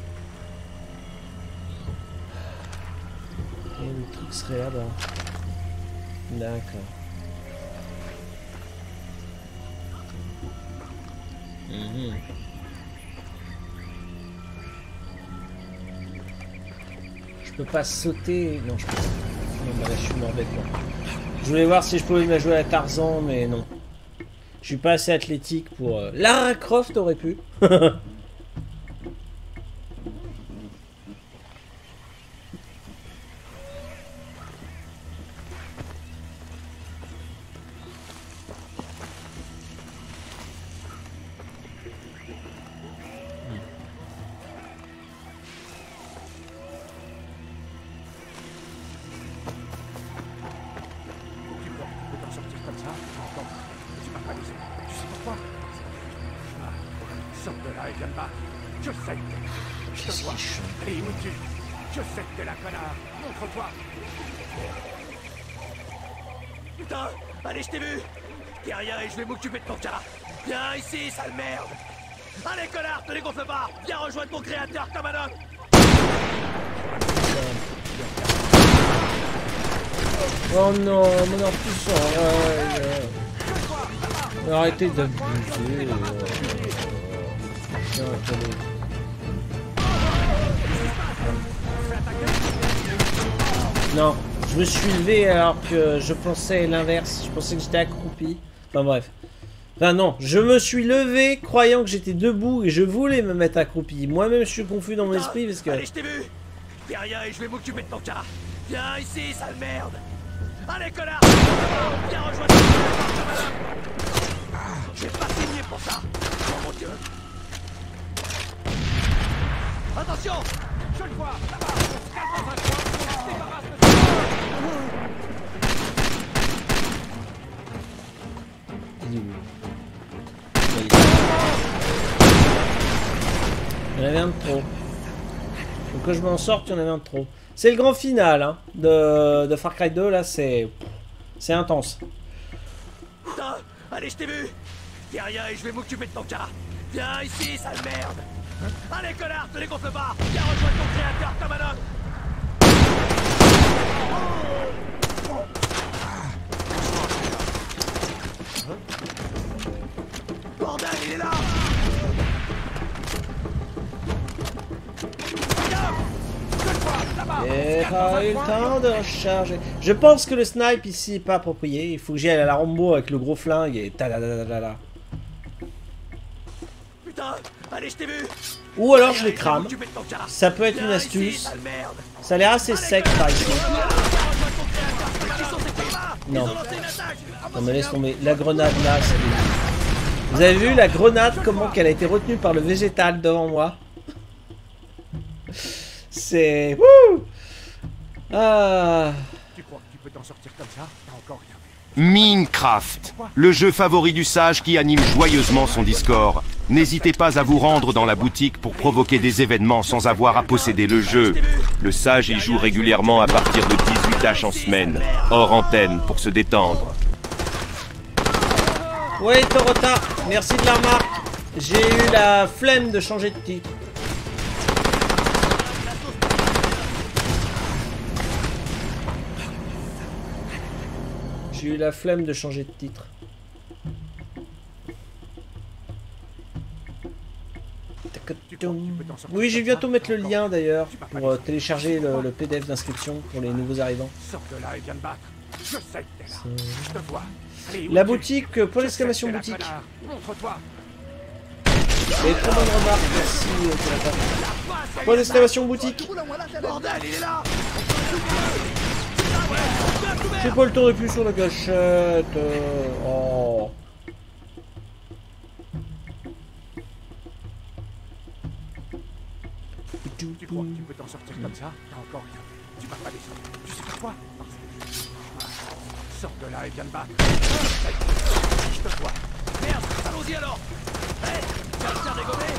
Et le truc serait là-bas. D'accord. Je peux pas sauter. Non, je peux pas. Non, bah là, je suis mort bêtement. Je voulais voir si je pouvais la jouer à Tarzan, mais non. Je suis pas assez athlétique pour... Lara Croft aurait pu. Putain, allez, je t'ai vu. Derrière et je vais m'occuper de ton cas. Viens ici, sale merde. Allez, connard, te dégonfle pas. Viens rejoindre mon créateur comme un homme. Oh non, mais en plus, arrêtez d'abuser. Tiens, attendez. Non, je me suis levé alors que je pensais l'inverse. Je pensais que j'étais accroupi. Enfin bref. Enfin non, je me suis levé croyant que j'étais debout et je voulais me mettre accroupi. Moi-même je suis confus dans mon esprit parce que... Allez, je t'ai vu. Fais rien et je vais m'occuper de ton cas. Viens ici, sale merde. Allez, connard. Viens rejoindre ton Je vais pas signer pour ça. Oh mon Dieu. Attention. Je le vois. Là-bas. On se calme dans un coin. On se débarrasse de ça. Il est où? Il y en avait un de trop. Faut que je m'en sorte, il y en avait un de trop. C'est le grand final hein, de Far Cry 2, là, c'est intense. Putain, allez, je t'ai vu. Fais rien et je vais m'occuper de ton cas. Viens ici, sale merde. Allez, connard, te dégonfle pas. Viens rejoindre ton créateur comme un homme. Bordel, il est là. Et pas eu le temps de recharger. Je pense que le snipe ici est pas approprié. Il faut que j'y aille à la Rambo avec le gros flingue et ta-da-da-da-da. Putain, allez, je t'ai vu. Ou alors je les crame. Ça peut être une astuce. Ça a l'air assez sec par ici. Non. Non mais laisse tomber. La grenade là, c'est... Vous avez vu la grenade, comment qu'elle a été retenue par le végétal devant moi? C'est... Wouh! Ah... Tu crois que tu peux t'en sortir comme ça? T'as encore rien vu. Minecraft, le jeu favori du sage qui anime joyeusement son Discord. N'hésitez pas à vous rendre dans la boutique pour provoquer des événements sans avoir à posséder le jeu. Le sage y joue régulièrement à partir de 18 tâches en semaine, hors antenne pour se détendre. Oui, Torota, merci de la remarque. J'ai eu la flemme de changer de titre. J'ai eu la flemme de changer de titre. Oui, j'ai bientôt mettre le lien d'ailleurs pour télécharger le PDF d'inscription pour les nouveaux arrivants. Sors de là et viens te battre. Je sais que t'es là. Je te vois. Allez, La boutique, point d'exclamation boutique. Montre-toi. Et très bonne remarque, merci Jonathan. Point d'exclamation boutique. Bordel, il est là. J'ai pas le temps de plus sur la gâchette. Oh. Tu crois que tu peux t'en sortir comme ça? T'as encore rien vu. Tu vas pas descendre. Tu sais pas quoi? Sors de là et viens te battre. Je te vois. Merde, allons-y alors. Hé, tu vas te faire dégommer.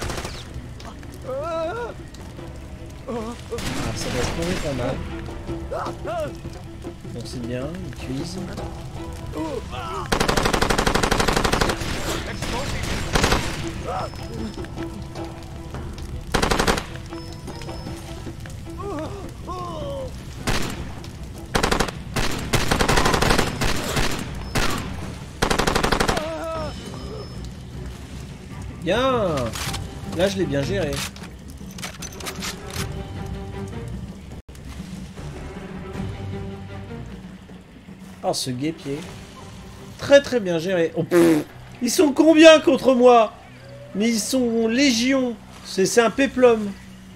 Ah, ça va se mourir pas mal. Donc c'est bien, ils cuisent. Bien. Là je l'ai bien géré. Oh ce guépier. Très très bien géré. Oh, ils sont combien contre moi? Mais ils sont légion. C'est un péplum.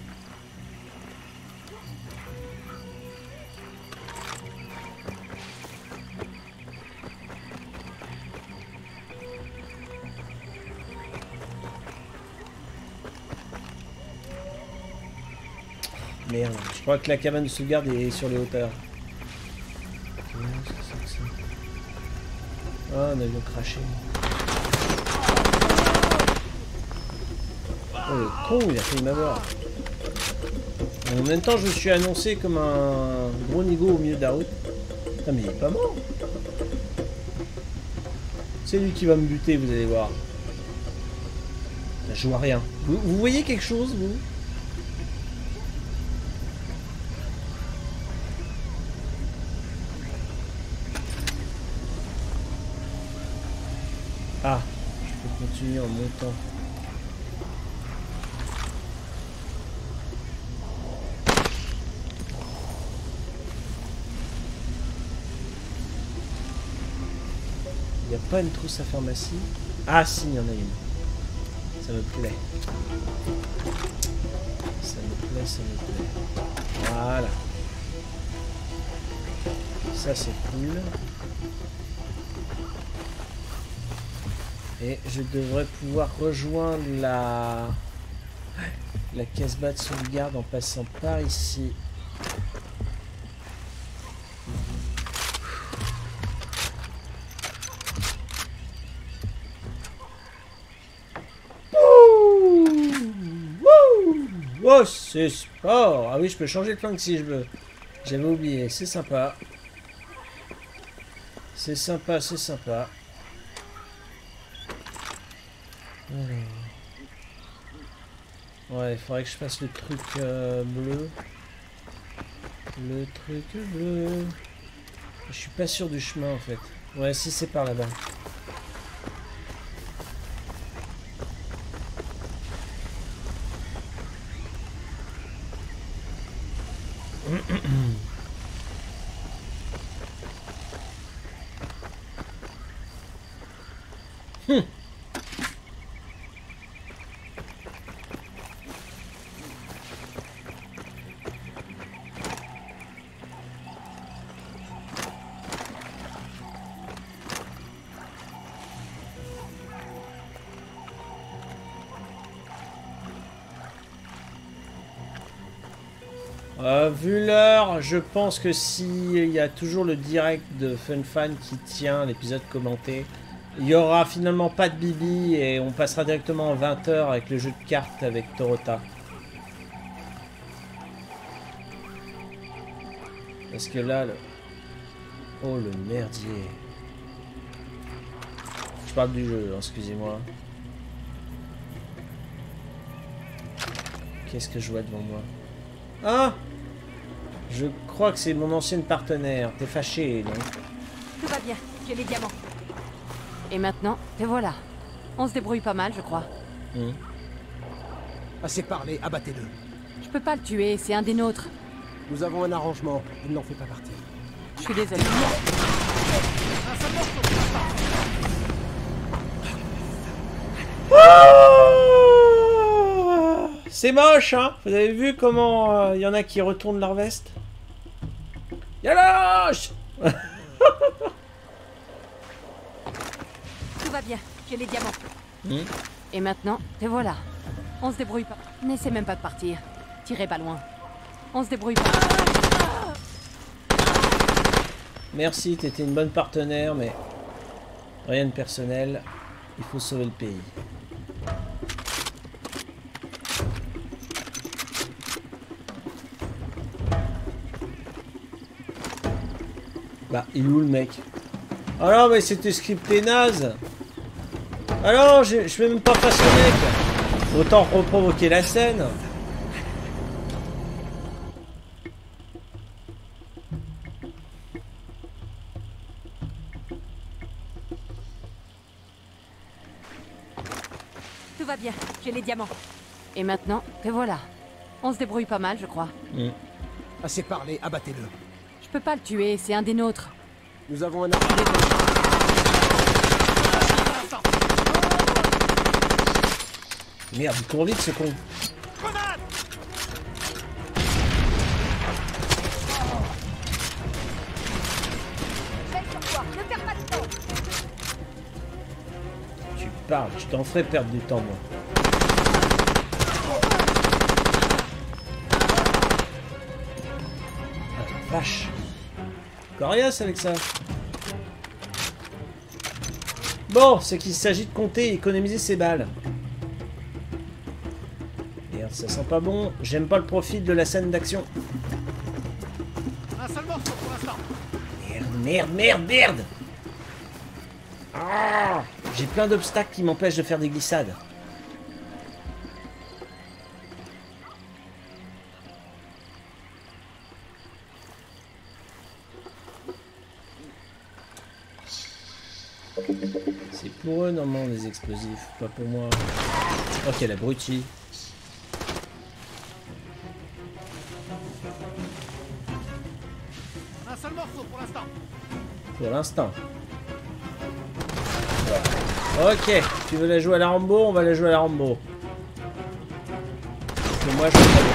Merde, je crois que la cabane de sauvegarde est sur les hauteurs. Ah, un avion craché. Oh le con, il a failli m'avoir. En même temps, je me suis annoncé comme un gros nigo au milieu de la route. Ah, mais il est pas mort. C'est lui qui va me buter, vous allez voir. Je vois rien. Vous voyez quelque chose, vous? Ah, je peux continuer en montant. Il n'y a pas une trousse à pharmacie? Ah si, il y en a une. Ça me plaît. Ça me plaît, ça me plaît. Voilà. Ça c'est cool. Et je devrais pouvoir rejoindre la casse-bas de sauvegarde en passant par ici. Oh, c'est sport. Ah oui, je peux changer de flingue si je veux. J'avais oublié. C'est sympa. C'est sympa, c'est sympa. Ouais, il faudrait que je fasse le truc bleu. Le truc bleu. Je suis pas sûr du chemin en fait. Ouais, si c'est par là-bas. Vu l'heure, je pense que s'il y a toujours le direct de FunFan qui tient l'épisode commenté, il n'y aura finalement pas de Bibi et on passera directement en 20h avec le jeu de cartes avec Torota. Parce que là, le... oh le merdier. Je parle du jeu, hein, excusez-moi. Qu'est-ce que je vois devant moi? Ah! Je crois que c'est mon ancienne partenaire. T'es fâché, non? Tout va bien, j'ai les diamants. Et maintenant, te voilà. On se débrouille pas mal, je crois. Assez parlé, abattez-le. Je peux pas le tuer, c'est un des nôtres. Nous avons un arrangement, il n'en fait pas partie. Je suis désolé. C'est moche, hein? Vous avez vu comment y en a qui retournent leur veste? Yaloche! Tout va bien, j'ai les diamants. Et maintenant, te voilà. On se débrouille pas. N'essaie même pas de partir. Tirez pas loin. On se débrouille pas. Merci, t'étais une bonne partenaire, mais rien de personnel. Il faut sauver le pays. Bah, il est où le mec? Ah non, mais c'était scripté naze. Ah non, je fais même pas face au mec. Autant reprovoquer la scène. Tout va bien, j'ai les diamants. Et maintenant, te voilà. On se débrouille pas mal, je crois. Assez parlé, abattez-le. Je peux pas le tuer, c'est un des nôtres. Nous avons un arrangement. Merde, il court vite ce con. Tu parles, je t'en ferai perdre du temps, moi. Ah, vache. Coriace avec ça. Bon, c'est qu'il s'agit de compter et économiser ses balles. Merde, ça sent pas bon. J'aime pas le profil de la scène d'action. Un seul morceau pour l'instant. Merde. Ah, j'ai plein d'obstacles qui m'empêchent de faire des glissades. C'est pour eux normalement les explosifs, pas pour moi. Ok, l'abruti. Un seul morceau pour l'instant. Pour l'instant. Ok, tu veux la jouer à la Rambo, on va la jouer à la Rambo. Parce que moi je suis pas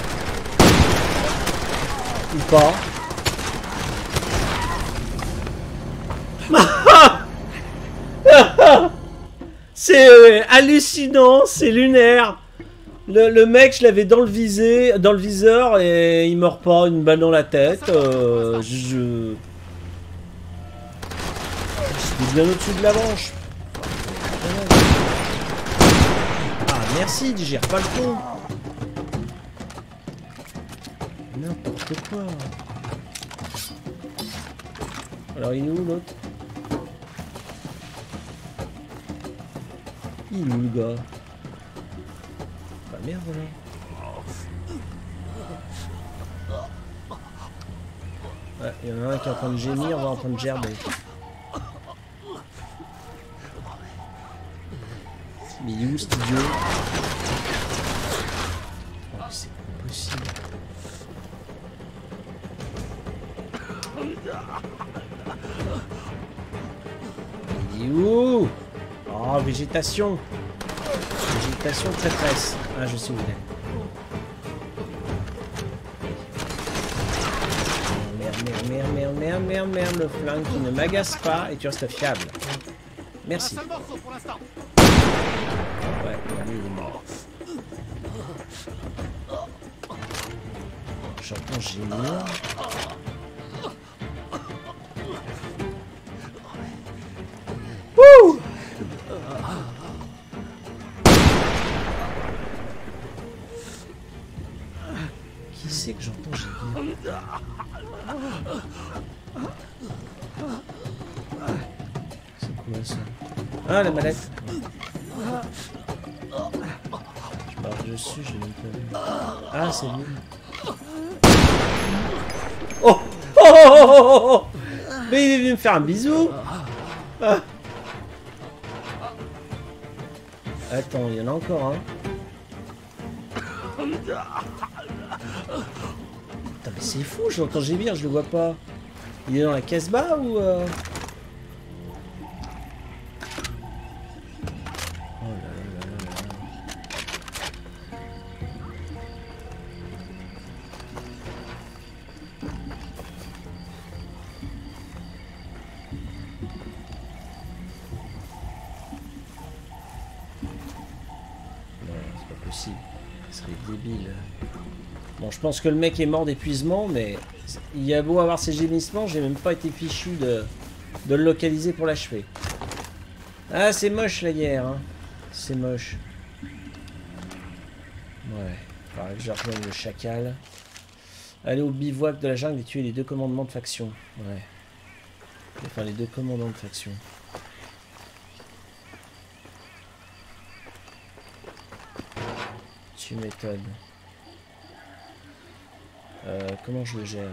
de talent. Ou pas. C'est hallucinant, c'est lunaire. Le mec, je l'avais dans le viseur et il meurt pas, une balle dans la tête. J'étais bien au-dessus de la branche. Ah merci, digère pas le con. N'importe quoi. Alors il est où l'autre? Il est où le gars? Bah merde là. Ouais, il y en a un qui est en train de gémir, on va en train de gerber. Mais il est où cet idiot? Oh, c'est pas possible. Il est où? Oh, végétation. Végétation traîtresse. Ah, je sais où il est. Merde, le flingue qui ne m'agace pas et tu restes fiable. Merci. Ouais, lui il est mort. J'entends gémir. Wouh! Qui c'est que j'entends gémir? C'est quoi ça? Ah, la mallette! Je marche dessus, j'ai même pas vu. Ah, c'est lui. Oh! Oh! Mais il est venu me faire un bisou! Ah. Attends, il y en a encore un. Putain, mais c'est fou, j'entends gémir, je le vois pas. Il est dans la Casbah ou Oh là là là là là. Non, c'est pas possible. Ce serait débile. Bon, je pense que le mec est mort d'épuisement, mais il a beau avoir ses gémissements, j'ai même pas été fichu de le localiser pour l'achever. Ah, c'est moche la guerre, hein. C'est moche. Ouais, il faudrait que je rejoigne le chacal. Aller au bivouac de la jungle et tuer les deux commandements de faction. Ouais. Enfin, les deux commandants de faction. Tu m'étonnes. Comment je le gère?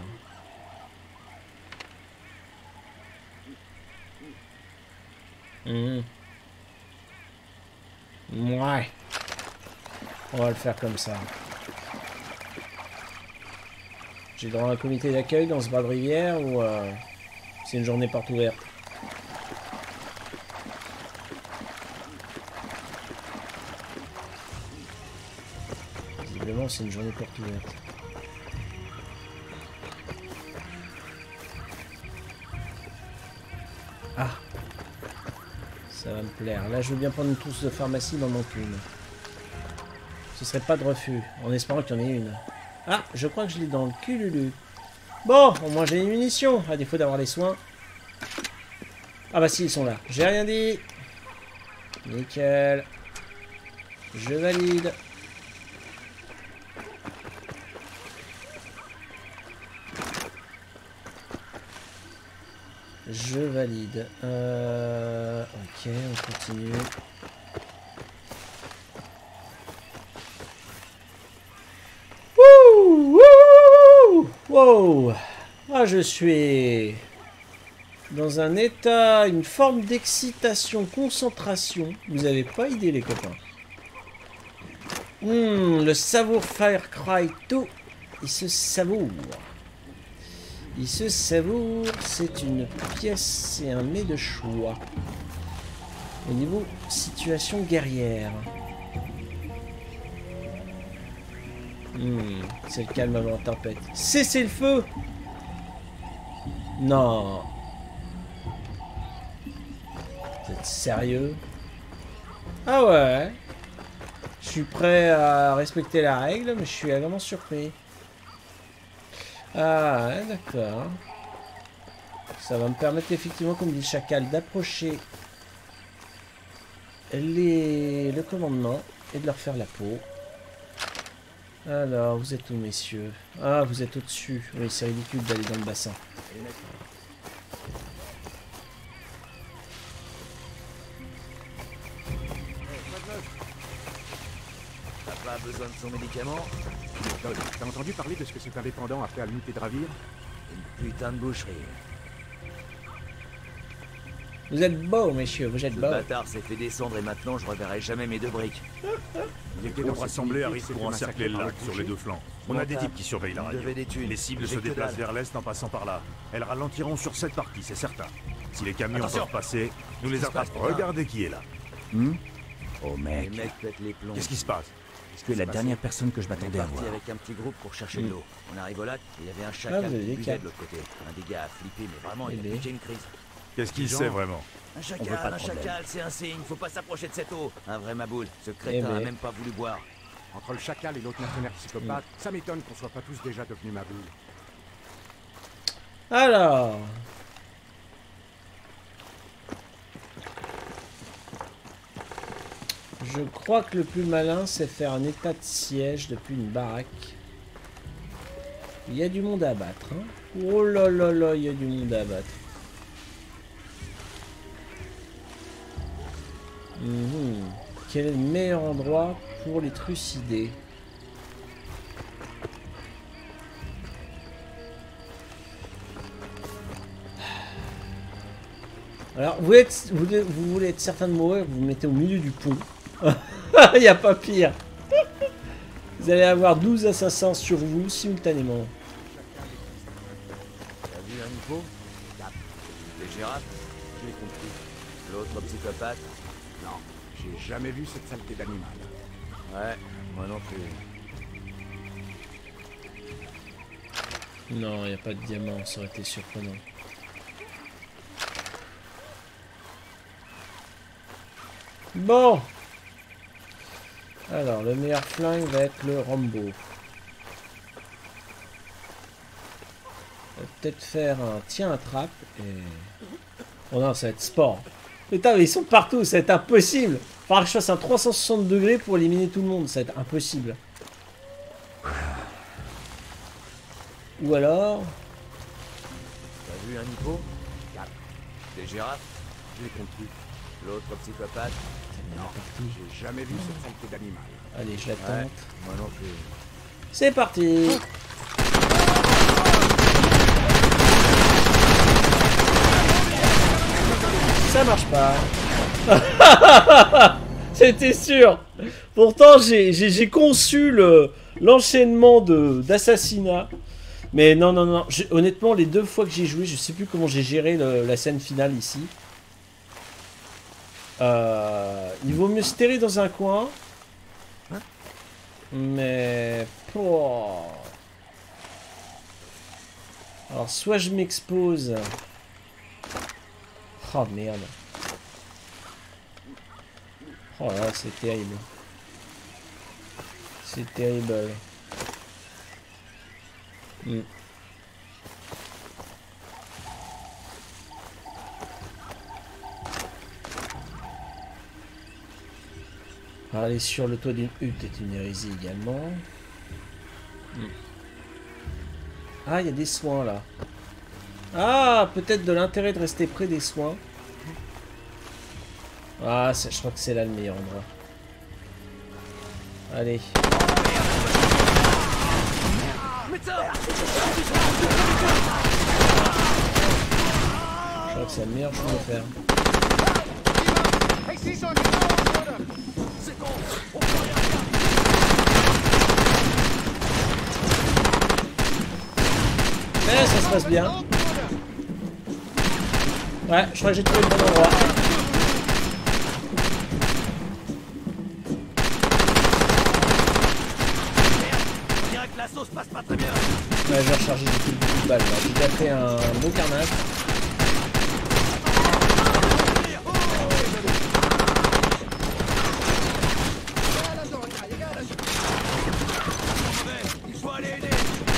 Ouais. On va le faire comme ça. J'ai droit à un comité d'accueil dans ce bras de rivière ou c'est une journée porte ouverte? Visiblement c'est une journée porte ouverte. Ah, ça va me plaire. Là, je veux bien prendre une trousse de pharmacie, dans mon cul. Ce serait pas de refus, en espérant qu'il y en ait une. Ah, je crois que je l'ai dans le cul, Lulu. Bon, au moins j'ai une munition, à défaut d'avoir les soins. Ah bah si, ils sont là. J'ai rien dit. Nickel. Je valide. Je valide. Ok, on continue. Wouh, wouh, wow. Ah, je suis dans un état, une forme d'excitation, concentration. Vous avez pas idée, les copains. Le savour Far Cry 2, il se savoure. Il se savoure, c'est une pièce et un mets de choix. Au niveau situation guerrière. C'est le calme avant la tempête. Cessez le feu! Non. Vous êtes sérieux? Ah ouais. Je suis prêt à respecter la règle, mais je suis vraiment surpris. Ah ouais, d'accord. Ça va me permettre effectivement, comme dit le chacal, d'approcher le commandement et de leur faire la peau. Alors, vous êtes où, messieurs? Ah, vous êtes au-dessus. Oui, c'est ridicule d'aller dans le bassin. T'as pas besoin de son médicament? T'as entendu parler de ce que cet indépendant a fait à l'unité de Ravir? Une putain de boucherie. Vous êtes beaux, messieurs, vous êtes Le beaux. bâtard s'est fait descendre et maintenant je reverrai jamais mes deux briques. Il était On dans rassemblait à cette risque unité pour qui s'est fait encercler le massacrer lac par sur les deux flancs. On a des types qui surveillent la radio. devait des thunes. Les cibles J'ai se que déplacent dalle. vers l'est en passant par là. Elles ralentiront sur cette partie, c'est certain. Si les camions Attention. peuvent passer, nous les Qu'est-ce qui se passe, attraperons. putain? Regardez qui est là. Oh Les mec, mecs pètent les plombs. Qu'est-ce qui se passe? tu es la dernière personne que je On est m'attendais à parti voir. avec un petit groupe pour chercher de l'eau. On arrive au lac et il y avait un Ah, chacal vous avez qui des buvait câbles. de l'autre côté. Un des gars a flippé, mais vraiment il Et a les- pété une crise. Qu'est-ce qu'il Jean. sait vraiment? Un veut chacal, pas de un problème. chacal, c'est un signe, faut pas s'approcher de cette eau. Un vrai maboule, ce Eh crétin a ben. même pas voulu boire. Entre le chacal et l'autre mercenaire psychopathe, ça m'étonne qu'on soit pas tous déjà devenus maboules. Alors. Je crois que le plus malin, c'est faire un état de siège depuis une baraque. Il y a du monde à abattre. Hein. Oh là là là, il y a du monde à abattre. Quel est le meilleur endroit pour les trucider? Alors, vous voulez être certain de mourir, vous vous mettez au milieu du pont. Il n'y a pas pire. Vous allez avoir 12 assassins sur vous simultanément. T'as vu un hippo? Des girafes? J'ai compris. L'autre psychopathe? Non, j'ai jamais vu cette saleté d'animal. Ouais, moi non plus. Non, il n'y a pas de diamant, ça aurait été surprenant. Bon. Alors, le meilleur flingue va être le Rambo. On va peut-être faire un tiens à trappe et... Oh non, ça va être sport. Putain, mais ils sont partout, ça va être impossible. Il faudra que je fasse un 360 degrés pour éliminer tout le monde, ça va être impossible. Ou alors... T'as vu un hippo? Des girafes? J'ai compris. L'autre psychopathe? Non, j'ai jamais vu cette saleté d'animal. Allez, je la tente. Ouais, moi non plus. C'est parti. Ça marche pas. C'était sûr. Pourtant, j'ai conçu l'enchaînement d'assassinats. Mais non, non, non. Honnêtement, les deux fois que j'ai joué, je sais plus comment j'ai géré la scène finale ici. Il vaut mieux se terrer dans un coin. Mais... Oh. Alors, soit je m'expose... Oh, merde. Oh là, c'est terrible. C'est terrible. Aller sur le toit d'une hutte est une hérésie également. Ah, il y a des soins là. Ah, peut-être de l'intérêt de rester près des soins. Ah, je crois que c'est là le meilleur endroit. Allez. Je crois que c'est la meilleure chose à faire. Mais ça se passe bien. Ouais, je crois que j'ai trouvé le bon endroit. morceau se passe pas très bien. Ouais, je vais recharger beaucoup de balles. J'ai déjà fait un beau carnage. Il faut aller aider.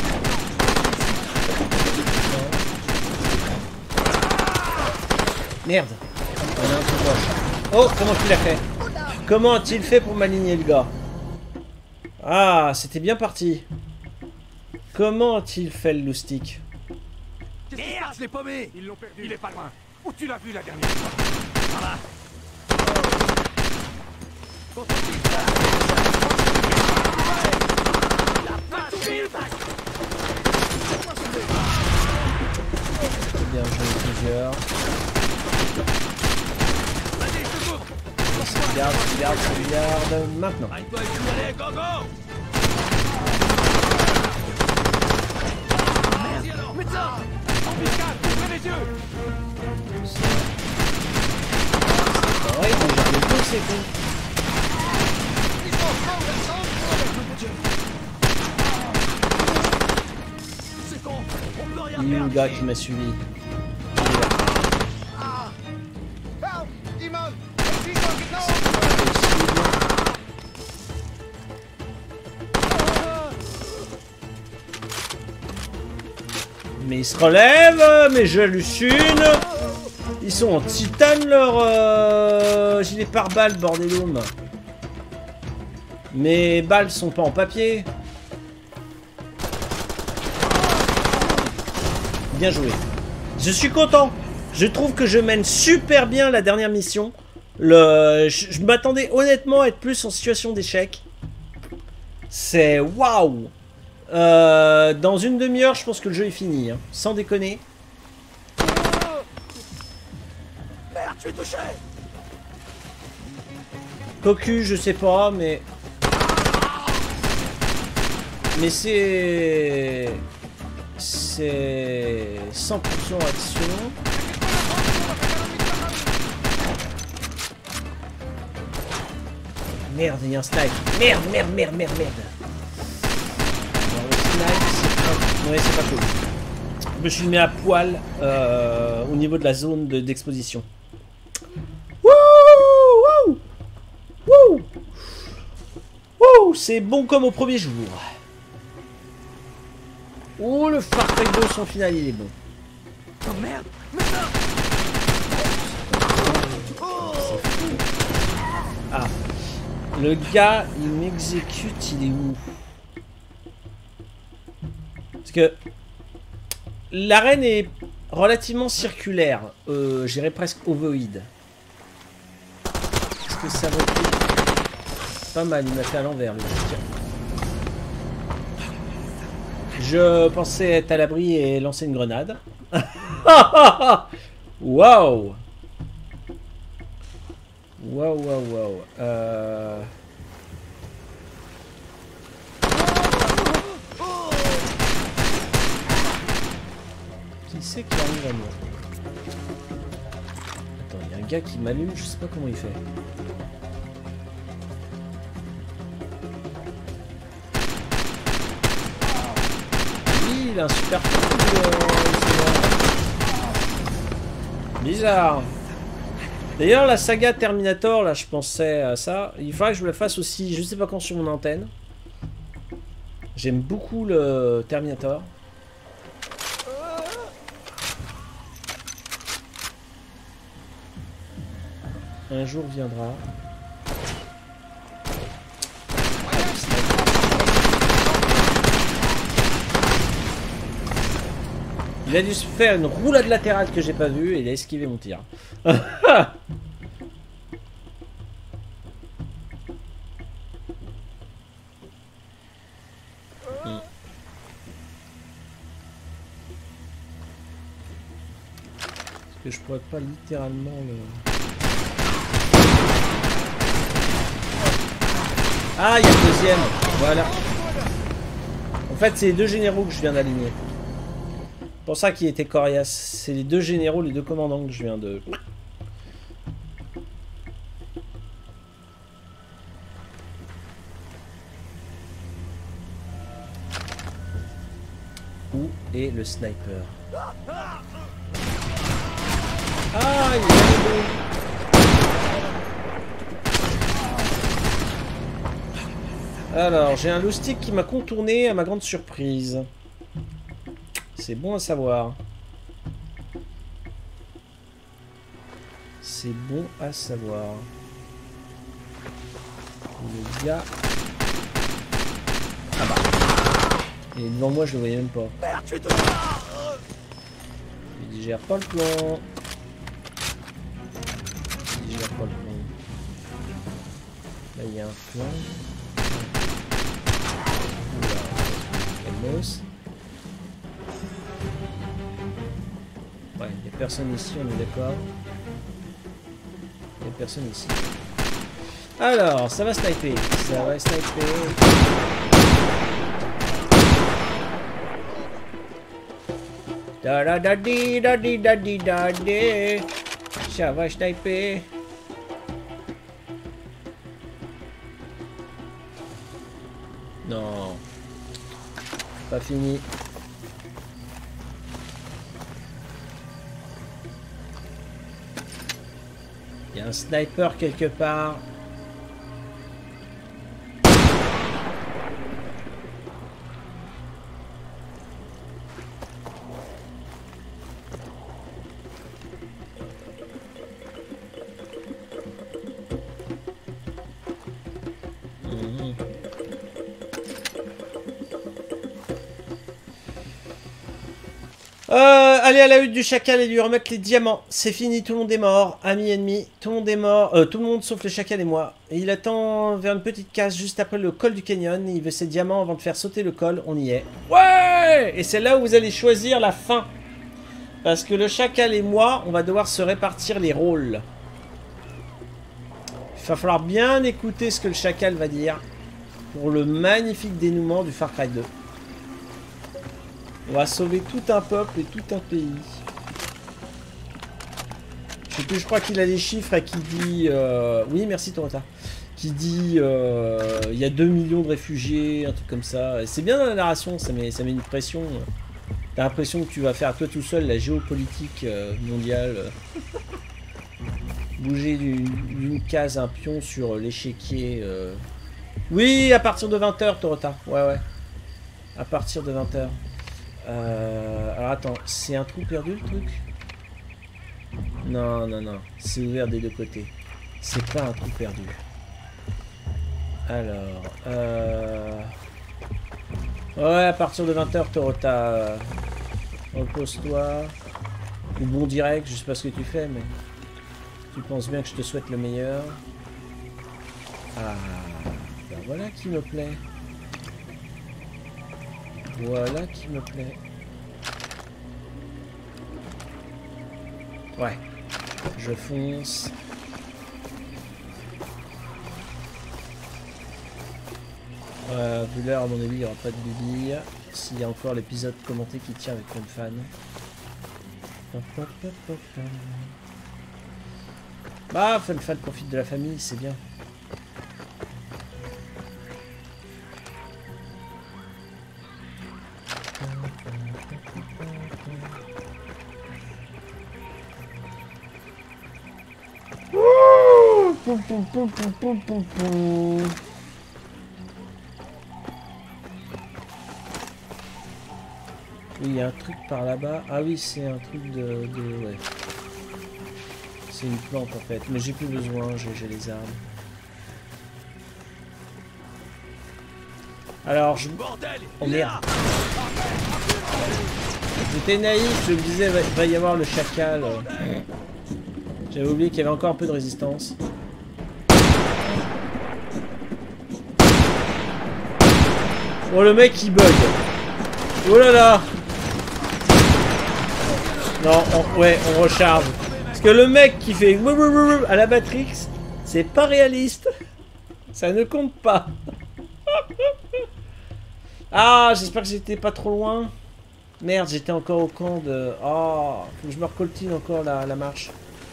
Merde. On a un truc moche. Oh, comment il a fait? Comment a-t-il fait pour m'aligner le gars? Ah, c'était bien parti. Comment a-t-il fait le loustic? Merde, je l'ai paumé. Ils l'ont perdu. Il est pas loin. Où tu l'as vu la dernière fois? Voilà. Bien joué, plusieurs. Vas-y, je te couvre. Sauvegarde. Maintenant. Allez, go, go. Merci alors. Médecin. Embuscade, ouvrez les yeux. Ouais, j'ai le coup, c'est con. C'est con. On peut rien Il y a faire. le gars qui m'a suivi. Mais ils se relèvent, mais j'hallucine. Ils sont en titane leur gilet pare-balles, bordelum. Mes balles sont pas en papier. Bien joué. Je suis content. Je trouve que je mène super bien la dernière mission. Je m'attendais honnêtement à être plus en situation d'échec. C'est waouh. Dans une demi-heure, je pense que le jeu est fini. Hein. Sans déconner. Merde, je suis touché. Cocu, je sais pas, mais... Mais c'est 100% action. Merde, il y a un snipe. Merde. Alors, le snipe, c'est pas... Ouais, c'est pas cool. Je me suis mis à poil au niveau de la zone d'exposition. Wouh! C'est bon comme au premier jour. Oh, le Far Cry 2, son final, il est bon. Oh merde. Médecin. Ah. Le gars, il m'exécute, il est où? Parce que l'arène est relativement circulaire. J'irais presque ovoïde. Est-ce que ça va être... Pas mal, il m'a fait à l'envers, le mec. Je pensais être à l'abri et lancer une grenade. Waouh! Waouh. Qui c'est qui arrive à moi? Attends, il y a un gars qui m'allume, je sais pas comment il fait. Oui, il a un super coup. Bizarre. D'ailleurs, la saga Terminator, là, je pensais à ça. Il faudrait que je me la fasse aussi, je sais pas quand, sur mon antenne. J'aime beaucoup le Terminator. Un jour viendra. Il a dû se faire une roulade latérale que j'ai pas vue et il a esquivé mon tir. Est-ce que je pourrais pas littéralement le... Ah, il y a le deuxième. Voilà. En fait, c'est les deux généraux que je viens d'aligner. C'est pour ça qu'il était coriace. C'est les deux généraux, les deux commandants que je viens de... le sniper. Ah, il est beau. Alors, j'ai un loustic qui m'a contourné à ma grande surprise. C'est bon à savoir. C'est bon à savoir. Le gars... Ah bah. Et devant moi, je le voyais même pas. Il digère pas le plan. Il digère pas le plan. Là, il y a un plan. Calmos. Ouais, il n'y a personne ici, on est d'accord. Il n'y a personne ici. Alors, ça va sniper. Ça va sniper. Da da da di da di da di da di. Ça va sniper. Non. Pas fini. Il y a un sniper quelque part. Allez à la hutte du chacal et lui remettre les diamants. C'est fini, tout le monde est mort. Amis, ennemis, tout le monde est mort. Tout le monde sauf le chacal et moi. Et il attend vers une petite case juste après le col du canyon. Il veut ses diamants avant de faire sauter le col. On y est. Ouais! Et c'est là où vous allez choisir la fin. Parce que le chacal et moi, on va devoir se répartir les rôles. Il va falloir bien écouter ce que le chacal va dire. Pour le magnifique dénouement du Far Cry 2. On va sauver tout un peuple et tout un pays. Je sais plus, je crois qu'il a des chiffres et qui dit... Oui, merci Torota. Qui dit... il y a 2 millions de réfugiés, un truc comme ça. C'est bien dans la narration, ça met une pression. T'as l'impression que tu vas faire toi tout seul la géopolitique mondiale. Bouger d'une case un pion sur l'échiquier. Oui, à partir de 20h, Torota. Ouais. À partir de 20h. Alors attends, c'est un trou perdu le truc? Non, c'est ouvert des deux côtés. C'est pas un trou perdu. Alors, ouais, à partir de 20h, Torota, repose-toi. Ou bon direct, je sais pas ce que tu fais, mais tu penses bien que je te souhaite le meilleur. Ah, ben voilà qui me plaît. Voilà qui me plaît. Ouais. Je fonce. Vu l'heure, à mon avis, il n'y aura pas de bibille. S'il y a encore l'épisode commenté qui tient avec FunFan. Bah, FunFan profite de la famille, c'est bien. Oui, il y a un truc par là-bas. Ah oui, c'est un truc de... Ouais. C'est une plante en fait. Mais j'ai plus besoin, j'ai les armes. Alors, je... Oh merde. J'étais naïf, je me disais, il va y avoir le chacal. J'avais oublié qu'il y avait encore un peu de résistance. Oh, le mec il bug. Oh là là. Non, on recharge. Parce que le mec qui fait à la Matrix, c'est pas réaliste. Ça ne compte pas. Ah, j'espère que j'étais pas trop loin. Merde, j'étais encore au camp de... Oh, faut que je me recoltine encore la marche.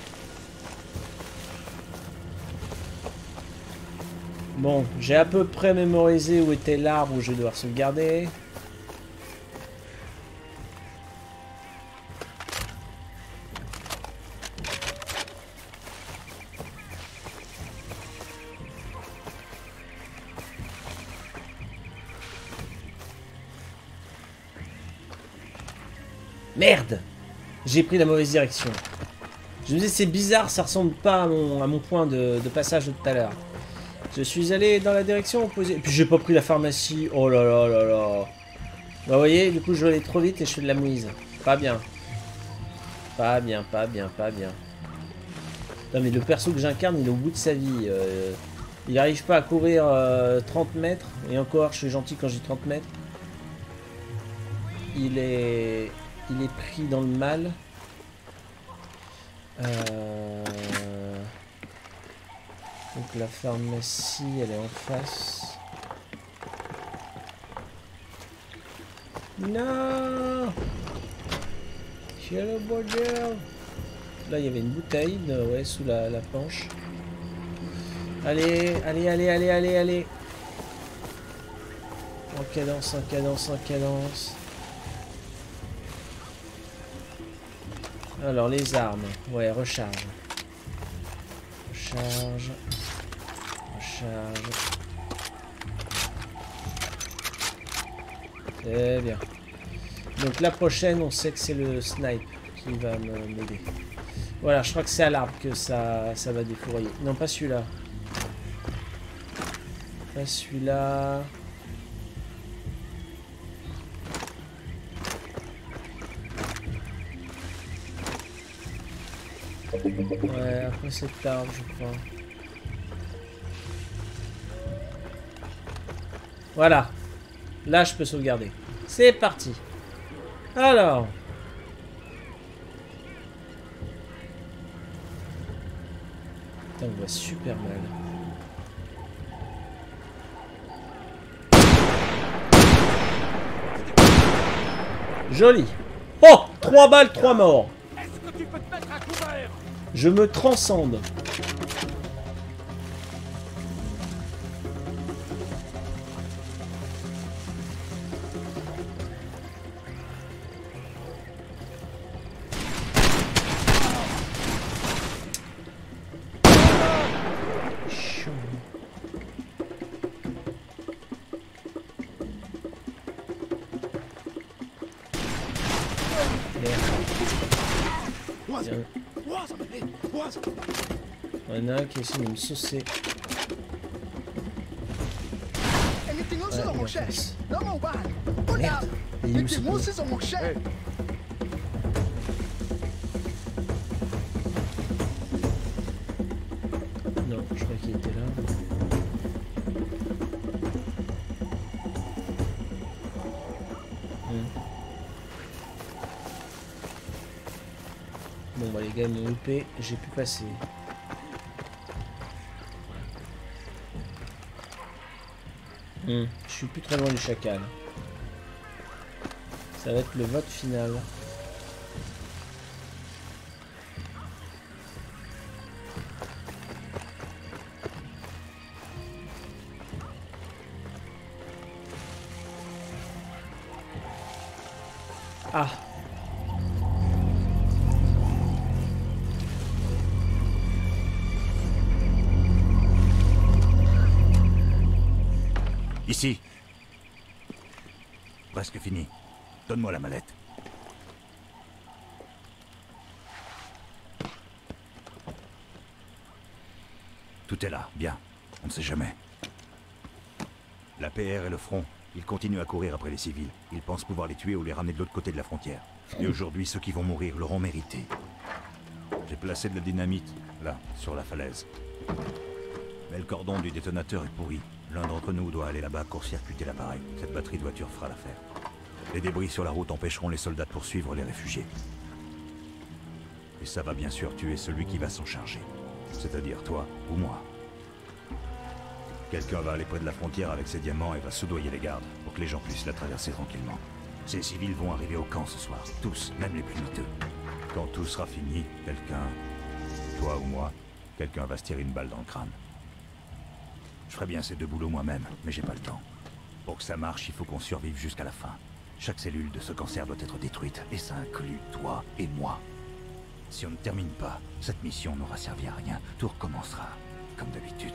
Bon, j'ai à peu près mémorisé où était l'arbre où je vais devoir sauvegarder. Merde! J'ai pris la mauvaise direction. Je me disais, c'est bizarre, ça ressemble pas à mon point de passage de tout à l'heure. Je suis allé dans la direction opposée. Et puis j'ai pas pris la pharmacie. Oh là là là là. Bah vous voyez, du coup je vais aller trop vite et je fais de la mouise. Pas bien. Pas bien, pas bien, pas bien. Non mais le perso que j'incarne, il est au bout de sa vie. Il n'arrive pas à courir 30 mètres. Et encore, je suis gentil quand je dis 30 mètres. Il est pris dans le mal. Donc la pharmacie, elle est en face. Non! Hello border! Là, il y avait une bouteille ouais, sous la planche. Allez, allez, allez, allez, allez, allez! En cadence, en cadence, en cadence. Alors, les armes. Ouais, recharge. Recharge. Recharge. Très bien. Donc la prochaine, on sait que c'est le snipe qui va m'aider. Voilà, je crois que c'est à l'arbre que ça va défourailler. Non, pas celui-là. Pas celui-là. Ouais, après cet arbre, je crois. Voilà. Là, je peux sauvegarder. C'est parti. Alors. Putain, on voit super mal. Joli. Oh, 3 balles, 3 morts. Est-ce que tu peux te mettre à couvert? Je me transcende. Il y en a un qui essaie de me saucer. Ouais, merde, il est où ce con? Non, je crois qu'il était là. Bon bah les gars m'ont loupé, j'ai pu passer. Je suis plus très loin du chacal. Ça va être le vote final. Ah. Ici. Presque fini. Donne-moi la mallette. Tout est là, bien. On ne sait jamais. La PR et le front, ils continuent à courir après les civils. Ils pensent pouvoir les tuer ou les ramener de l'autre côté de la frontière. Et aujourd'hui, ceux qui vont mourir l'auront mérité. J'ai placé de la dynamite, là, sur la falaise. Mais le cordon du détonateur est pourri. L'un d'entre nous doit aller là-bas court-circuiter l'appareil. Cette batterie de voiture fera l'affaire. Les débris sur la route empêcheront les soldats de poursuivre les réfugiés. Et ça va bien sûr tuer celui qui va s'en charger. C'est-à-dire toi ou moi. Quelqu'un va aller près de la frontière avec ses diamants et va soudoyer les gardes pour que les gens puissent la traverser tranquillement. Ces civils vont arriver au camp ce soir. Tous, même les plus miteux. Quand tout sera fini, quelqu'un, toi ou moi, quelqu'un va se tirer une balle dans le crâne. Je ferais bien ces deux boulots moi-même, mais j'ai pas le temps. Pour que ça marche, il faut qu'on survive jusqu'à la fin. Chaque cellule de ce cancer doit être détruite, et ça inclut toi et moi. Si on ne termine pas, cette mission n'aura servi à rien. Tout recommencera, comme d'habitude.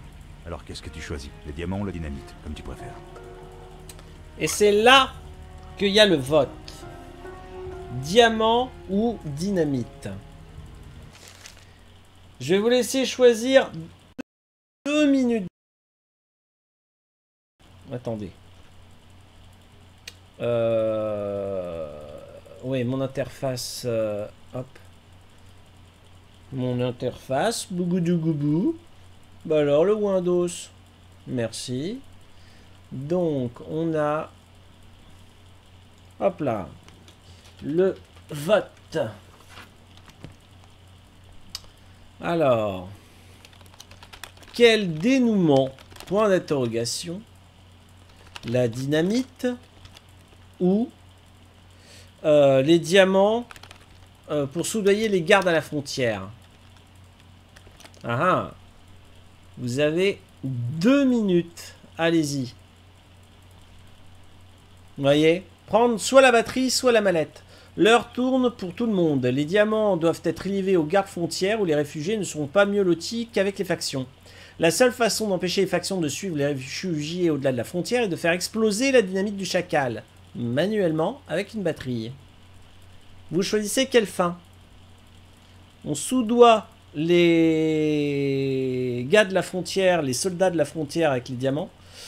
Alors qu'est-ce que tu choisis? Les diamants ou la dynamite, comme tu préfères? Et c'est là qu'il y a le vote. Diamant ou dynamite. Je vais vous laisser choisir 2 minutes. Attendez. Oui, mon interface. Hop. Mon interface. Bougoudougou. Bah alors, le Windows. Merci. Donc, on a... Hop là. Le vote. Alors. Quel dénouement? Point d'interrogation. La dynamite ou les diamants pour soudoyer les gardes à la frontière. Ah ah. Vous avez 2 minutes. Allez-y. Vous voyez? Prendre soit la batterie, soit la mallette. L'heure tourne pour tout le monde. Les diamants doivent être livrés aux gardes frontières où les réfugiés ne seront pas mieux lotis qu'avec les factions. La seule façon d'empêcher les factions de suivre les réfugiés au-delà de la frontière est de faire exploser la dynamite du chacal, manuellement, avec une batterie. Vous choisissez quelle fin? On soudoie les gars de la frontière, les soldats de la frontière avec les diamants.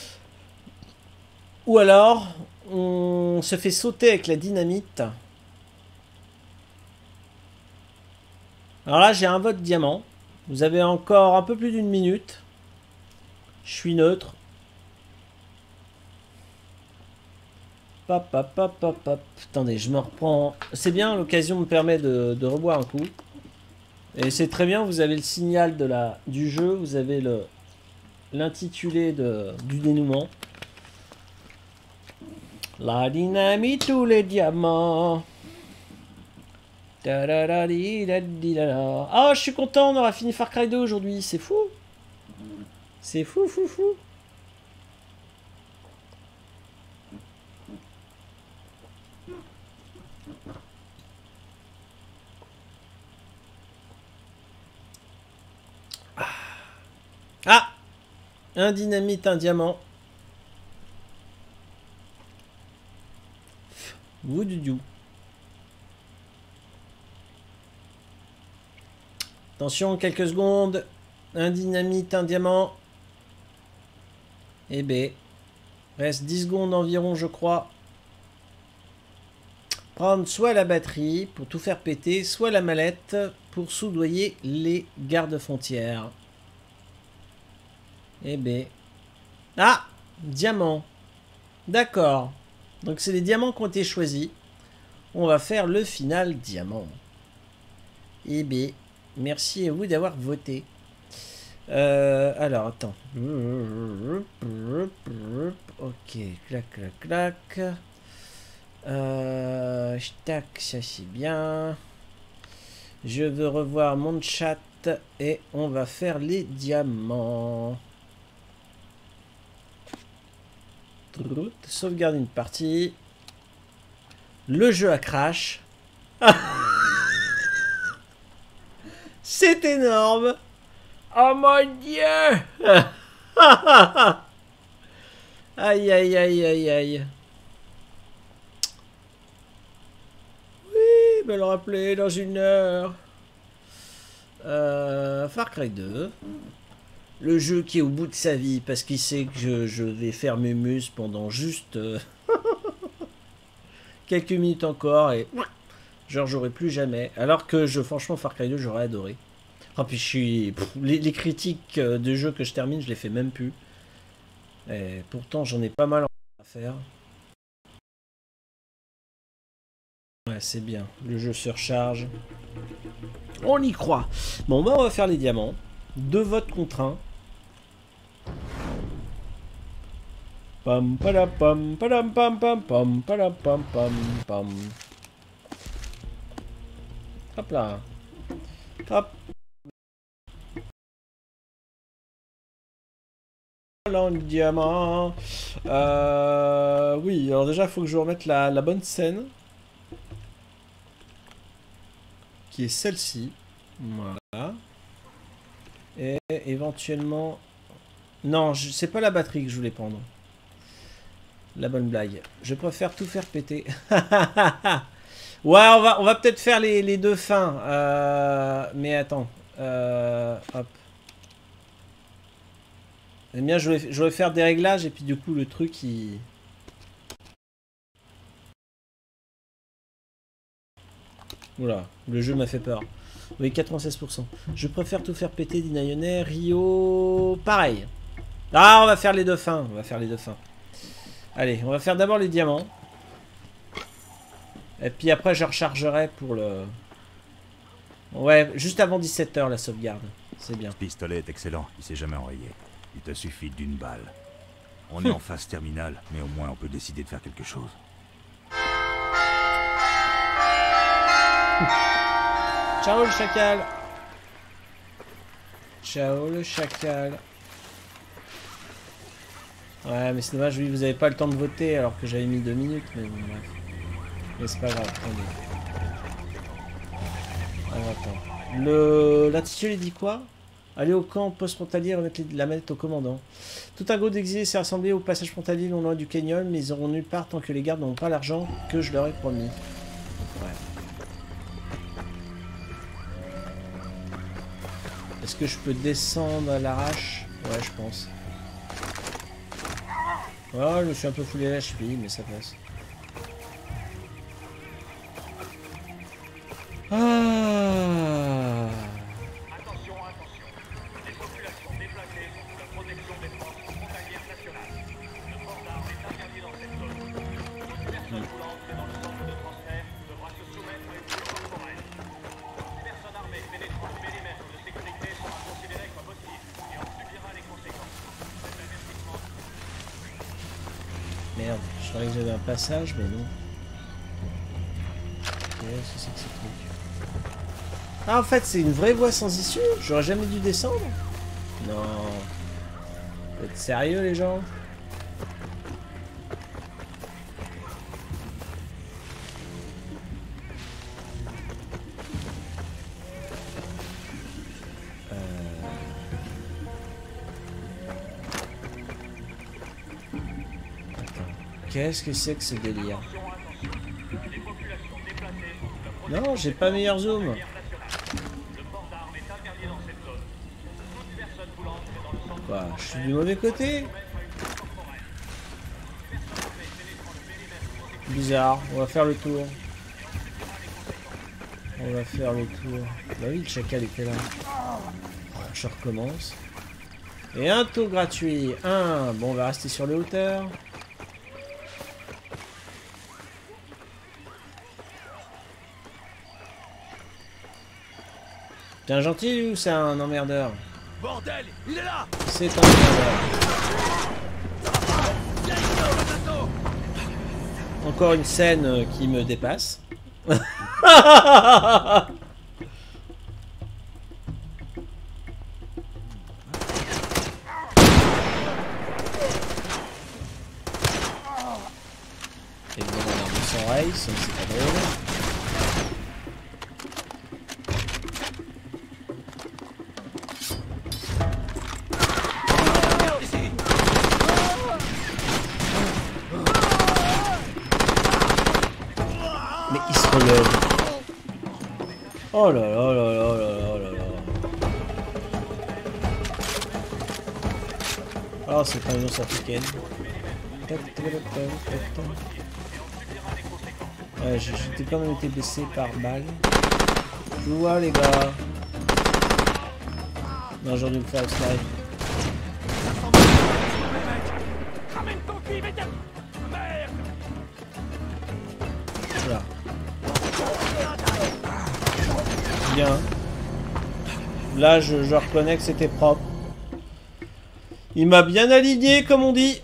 Ou alors, on se fait sauter avec la dynamite. Alors là, j'ai un vote diamant. Vous avez encore un peu plus d'1 minute. Je suis neutre. Pop, pop, pop, pop, pop. Attendez, je me reprends. C'est bien, l'occasion me permet de reboire un coup. Et c'est très bien, vous avez le signal du jeu, vous avez l'intitulé du dénouement. La dynamite ou les diamants. Ah, oh, je suis content, on aura fini Far Cry 2 aujourd'hui, c'est fou. C'est fou, fou, fou. Ah, un dynamite, un diamant. Woudoudou. Attention, quelques secondes. Un dynamite, un diamant. Eh ben, reste 10 secondes environ, je crois. Prendre soit la batterie pour tout faire péter, soit la mallette pour soudoyer les gardes-frontières. Eh ben. Ah, diamant. D'accord. Donc c'est les diamants qui ont été choisis. On va faire le final diamant. Eh ben, merci à vous d'avoir voté. Alors, attends. Ok, clac, clac, clac. Tac, ça c'est bien. Je veux revoir mon chat et on va faire les diamants. Sauvegarder une partie. Le jeu a crash. C'est énorme. Oh mon dieu. Aïe aïe aïe aïe aïe. Oui, me le rappeler dans 1 heure. Far Cry 2. Le jeu qui est au bout de sa vie parce qu'il sait que je vais faire Mumus pendant juste quelques minutes encore et genre j'aurai plus jamais. Alors que franchement Far Cry 2 j'aurais adoré. Oh, puis je suis les critiques de jeux que je termine je les fais même plus. Et pourtant j'en ai pas mal à faire. Ouais c'est bien. Le jeu se recharge. On y croit. Bon bah on va faire les diamants. 2 votes contre 1. Pam pam pam pam pam pam pam pam pam pam pam. Hop là. Hop. Voilà le diamant. Oui, alors déjà il faut que je remette la bonne scène. Qui est celle-ci. Voilà. Et éventuellement... Non, c'est pas la batterie que je voulais prendre. La bonne blague. Je préfère tout faire péter. Ouais, on va peut-être faire les deux fins. Mais attends. Hop. Eh bien, je vais faire des réglages et puis du coup, le truc, il... Oula, le jeu m'a fait peur. Oui, 96%. Je préfère tout faire péter, dit Nayonet. Rio... Pareil. Ah, on va faire les deux fins. On va faire les deux fins. Allez, on va faire d'abord les diamants. Et puis après, je rechargerai pour le... Ouais, juste avant 17 h la sauvegarde. C'est bien. Ce pistolet est excellent. Il s'est jamais enrayé. Il te suffit d'une balle. On est en phase terminale, mais au moins on peut décider de faire quelque chose. Ciao le chacal. Ciao le chacal. Ouais, mais c'est dommage, oui, vous avez pas le temps de voter alors que j'avais mis 2 minutes, mais bon, bref. Mais c'est pas grave, attendez. Alors, attends. L'intitulé il dit quoi? Aller au camp post-frontalier, remettre la manette au commandant. Tout un groupe d'exilés s'est rassemblé au passage frontalier non loin du canyon, mais ils auront nulle part tant que les gardes n'auront pas l'argent que je leur ai promis. Ouais. Est-ce que je peux descendre à l'arrache? Ouais, je pense. Oh, je me suis un peu foulé la cheville, mais ça passe. Ah. Attention, attention. Les populations déplacées sont sous la protection des forces frontalières nationales. Le port d'armes est interdit dans cette zone. Toute personne voulant entrer dans le centre de transfert devra se soumettre à une fouille corporelle. Toute personne armée pénétrant le périmètre de sécurité sera considérée comme hostile et en subira les conséquences. Cet avertissement... Merde, je croyais que j'avais un passage, mais non. Qu'est-ce que c'est que ce truc? Ah, en fait, c'est une vraie voie sans issue? J'aurais jamais dû descendre? Non. Vous êtes sérieux, les gens? Qu'est-ce que c'est que ce délire? Non, j'ai pas meilleur zoom. Quoi, je suis du mauvais côté? Bizarre, on va faire le tour. On va faire le tour. Bah oui, le chacal était là. Je recommence. Et un tour gratuit. Bon, on va rester sur les hauteurs. C'est un gentil ou c'est un emmerdeur? Bordel, il est là! C'est un emmerdeur. Encore une scène qui me dépasse. Évidemment, on s'en race, c'est pas drôle. Oh là là là là là là là. Oh, c'est pas une ours africaine. Ouais, j'ai quand même été blessé par balle. Je vous vois, les gars. Non, j'aurais dû me faire le slide. Voilà. Bien. Là, je reconnais que c'était propre. Il m'a bien aligné, comme on dit.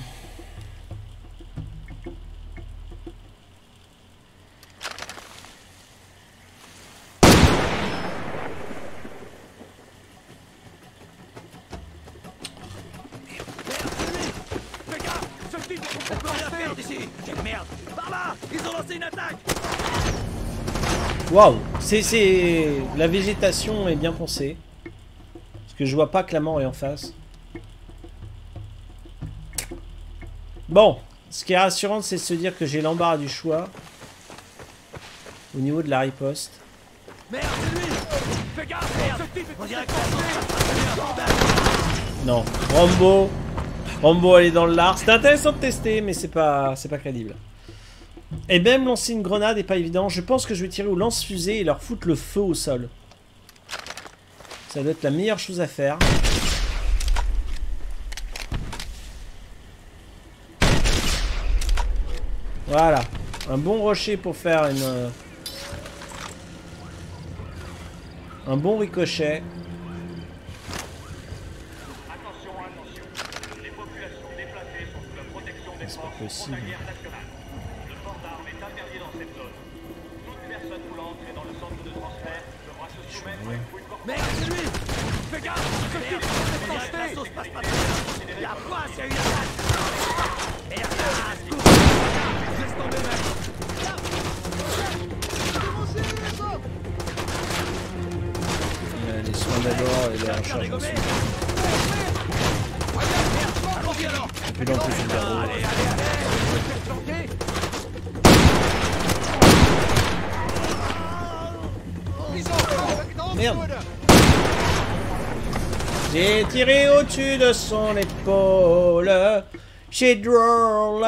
Waouh, c'est la végétation est bien pensée. Parce que je vois pas que la mort est en face. Bon, Ce qui est rassurant, c'est de se dire que j'ai l'embarras du choix au niveau de la riposte. Merde, c'est lui! Fais gaffe, merde! On dirait que non, Rambo, elle est dans le lard. C'était intéressant de tester, mais c'est pas crédible. Et même lancer une grenade est pas évident. Je pense que je vais tirer au lance-fusée et leur foutre le feu au sol. Ça doit être la meilleure chose à faire. Voilà. Un bon rocher pour faire une... un bon ricochet. Attention, attention. Les populations déplacées sont sous la protection des forces frontalières nationales. Le port d'armes est interdit dans cette zone. Toute personne voulant entrer dans le centre de transfert devra se soumettre à une fouille corporelle. Merde, c'est lui! Fais gaffe! Ce type est tenté! La sauce passe pas bien! La face, il y a eu la passe! Merde, laisse tomber, mec! Les soins d'abord et la recharge ensuite. Et puis là, on peut faire des roues. Merde! J'ai tiré au-dessus de son épaule. J'ai drôle.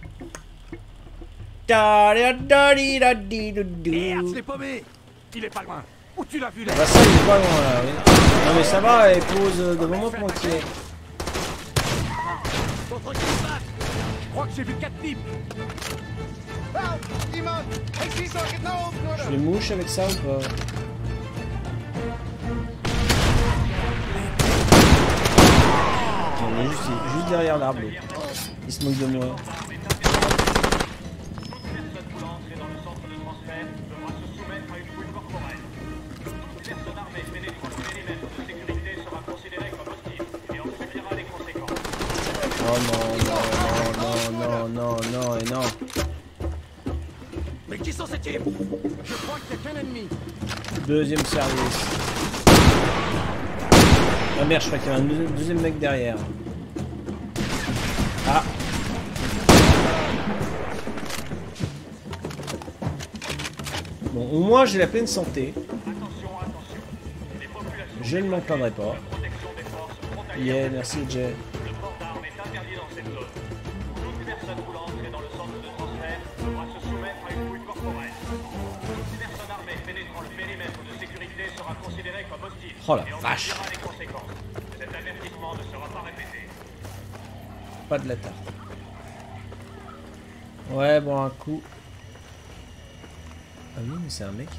Merde, je l'ai paumé! Il est pas loin! Où tu l'as vu là? Bah ça, il est pas loin là, oui. Non mais ça va, elle pose devant moi tranquille. Je crois que j'ai vu 4 types! Je les mouche avec ça ou pas? Non, mais juste derrière l'arbre. Il se moque de moi. Oh non, et non. Mais qui sont ces types? Je crois qu'il n'y a qu'un ennemi. Deuxième service. Ah merde, je crois qu'il y a un deuxième mec derrière. Ah. Bon, au moins j'ai la pleine santé. Je ne m'en plaindrai pas. Yeah, merci Jay. Oh la vache! Pas de la tarte. Ouais, bon, un coup. Ah oui, mais c'est un mec.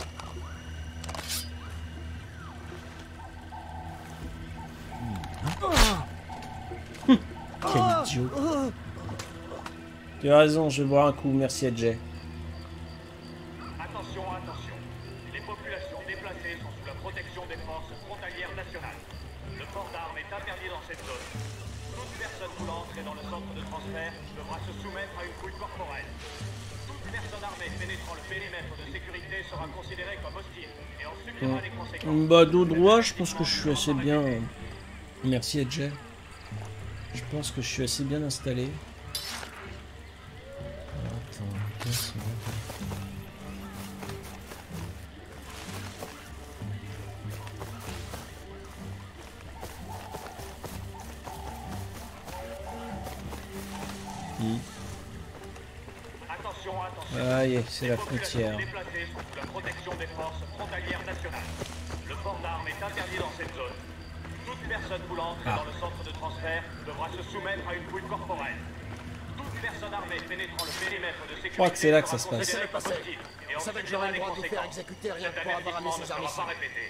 Quel idiot. Tu as raison, je vais boire un coup. Merci à Jay. Attention, attention. Les populations déplacées sont sous la protection des forces frontalières nationales. Le port d'armes est interdit dans cette zone. Toute personne voulant entrer dans le centre de transfert devra se soumettre à une fouille corporelle. Toute personne armée pénétrant le périmètre de sécurité sera considérée comme hostile et en subira les conséquences. Bah, dos droit, je pense que je suis assez bien. Merci à Jay. Je pense que je suis assez bien installé. Attends, qu'est-ce que Aïe, c'est la frontière. Les déplacés sont sous la protection des forces frontalières nationales. Le port d'armes est interdit dans cette zone. Toute personne voulant entrer dans le centre de transfert devra se soumettre à une fouille corporelle. Toute personne armée pénétrant le périmètre de sécurité. Je crois que c'est là que ça se passe. Vous savez que j'aurais le droit de vous faire exécuter rien que pour avoir amené ces armes ici.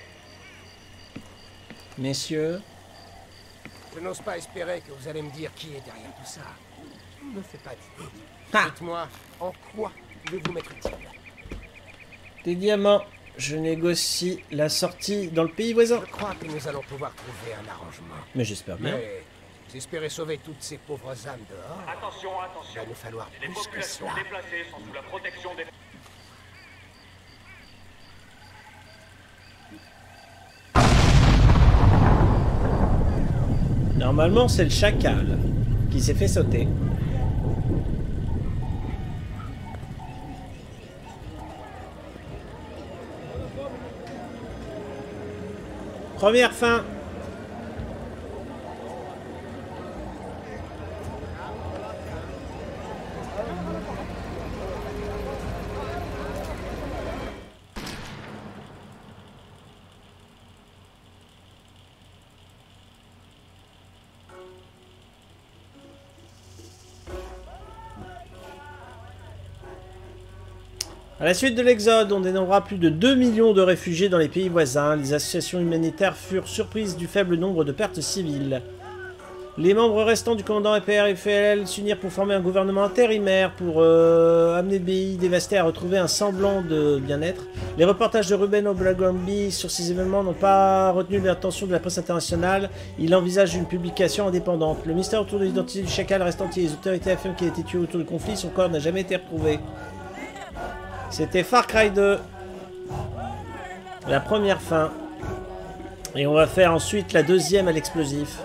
Messieurs. Je n'ose pas espérer que vous allez me dire qui est derrière tout ça. Ne fais pas d'idée. Dites-moi, en quoi pouvez-vous m'être utile? Des diamants. Je négocie la sortie dans le pays voisin. Je crois que nous allons pouvoir trouver un arrangement. Mais j'espère bien. Mais vous espérez sauver toutes ces pauvres âmes dehors? Attention, attention. Il va nous falloir les plus que populations cela. déplacées sont sous la protection des... Normalement, c'est le chacal qui s'est fait sauter. Première fin. À la suite de l'exode, on dénombrera plus de 2 millions de réfugiés dans les pays voisins. Les associations humanitaires furent surprises du faible nombre de pertes civiles. Les membres restants du commandant EPR et FLL s'unirent pour former un gouvernement intérimaire pour amener le pays dévasté à retrouver un semblant de bien-être. Les reportages de Ruben Oblagombi sur ces événements n'ont pas retenu l'attention de la presse internationale. Il envisage une publication indépendante. Le mystère autour de l'identité du chacal reste entier. Les autorités affirment qu'il a été tué autour du conflit. Son corps n'a jamais été retrouvé. C'était Far Cry 2. La première fin. Et on va faire ensuite la deuxième à l'explosif.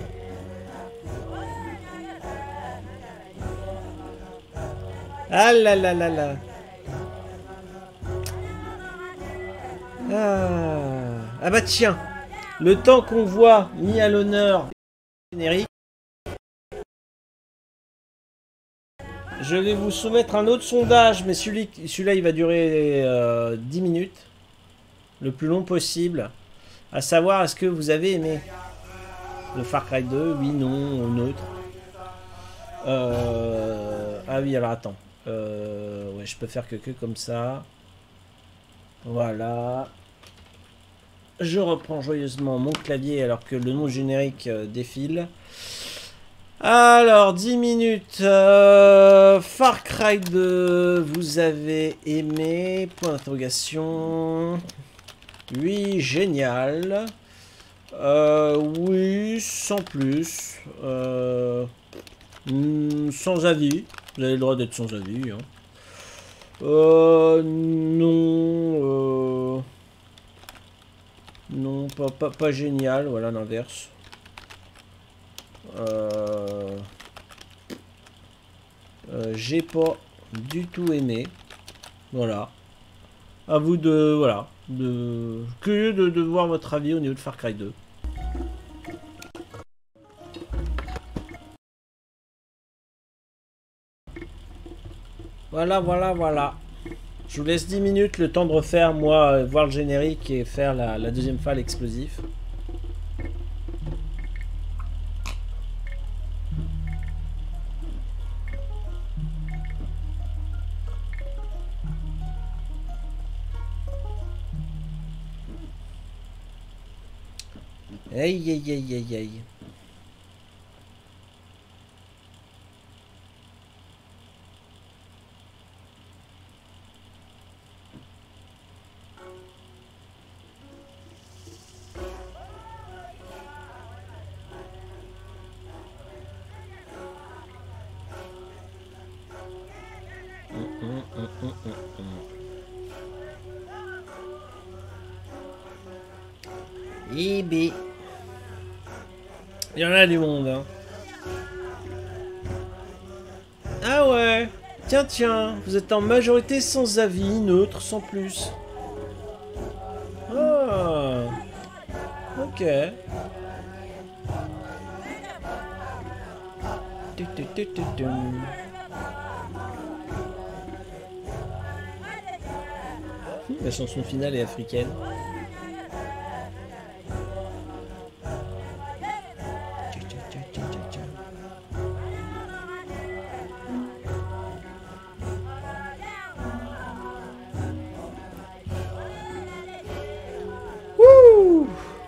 Ah là là là là. Ah bah tiens. Le temps qu'on voit mis à l'honneur générique. Je vais vous soumettre un autre sondage, mais celui-là il va durer 10 minutes. Le plus long possible. À savoir, est-ce que vous avez aimé le Far Cry 2? Oui, non, neutre. Ah oui, alors attends. Ouais, je peux faire que comme ça. Voilà. Je reprends joyeusement mon clavier alors que le nom générique défile. Alors, 10 minutes. Far Cry 2, vous avez aimé? Point d'interrogation. Oui, génial. Oui, sans plus. Sans avis. Vous avez le droit d'être sans avis. Hein. Non. Non, pas génial. Voilà l'inverse. J'ai pas du tout aimé. Voilà. À vous de... Voilà. Curieux de voir votre avis au niveau de Far Cry 2. Voilà, voilà, voilà. Je vous laisse 10 minutes, le temps de refaire, moi, voir le générique et faire la deuxième fois l'explosif. Aïe, aïe, aïe, aïe, aïe. Eh ben, il y en a du monde, hein. Ah ouais. Tiens, tiens, vous êtes en majorité sans avis, neutre, sans plus. Ah. Ok. La chanson finale est africaine. Wouh!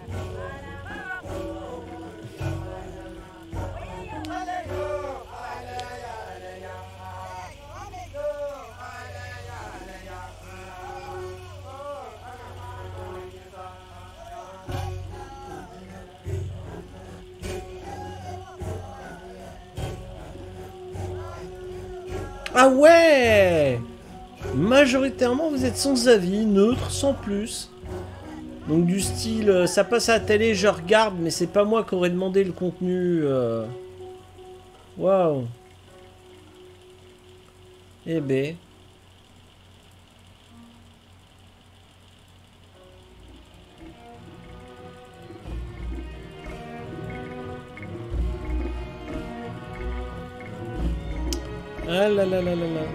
Ah ouais! Majoritairement, vous êtes sans avis, neutre, sans plus. Donc du style, ça passe à la télé, je regarde, mais c'est pas moi qui aurais demandé le contenu. Waouh! Eh ben. Ah là là là là là.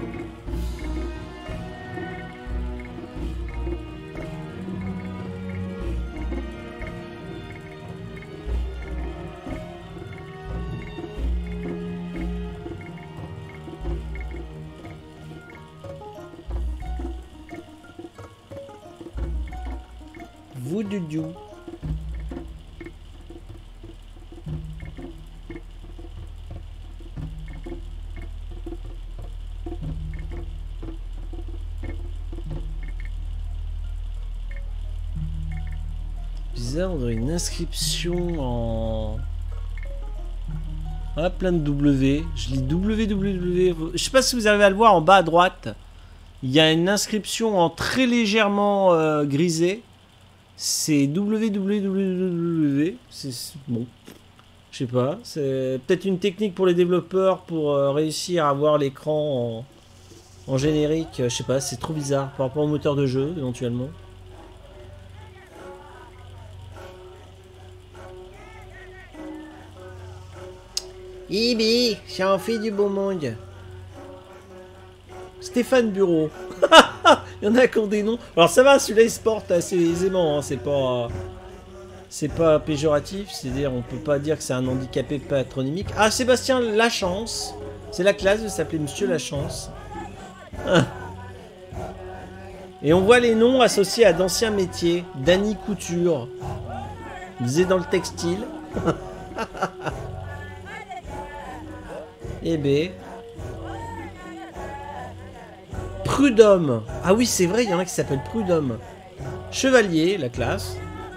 Vous du dieu. Bizarre, on dirait une inscription en... Ah, plein de W. Je lis www. Je sais pas si vous arrivez à le voir en bas à droite. Il y a une inscription en très légèrement grisé. C'est www. C'est bon. Je sais pas. C'est peut-être une technique pour les développeurs pour réussir à avoir l'écran en générique. Je sais pas, c'est trop bizarre par rapport au moteur de jeu éventuellement. Ibi, ça en fait du beau monde. Stéphane Bureau. Il y en a qui ont des noms. Alors ça va, celui-là il se porte assez aisément. Hein. C'est pas péjoratif. C'est-à-dire, on peut pas dire que c'est un handicapé patronymique. Ah, Sébastien Lachance. C'est la classe de s'appeler Monsieur Lachance. Et on voit les noms associés à d'anciens métiers. Dany Couture. Disait dans le textile. Eh ben. Prud'homme. Ah oui, c'est vrai, il y en a qui s'appellent Prud'homme. Chevalier, la classe.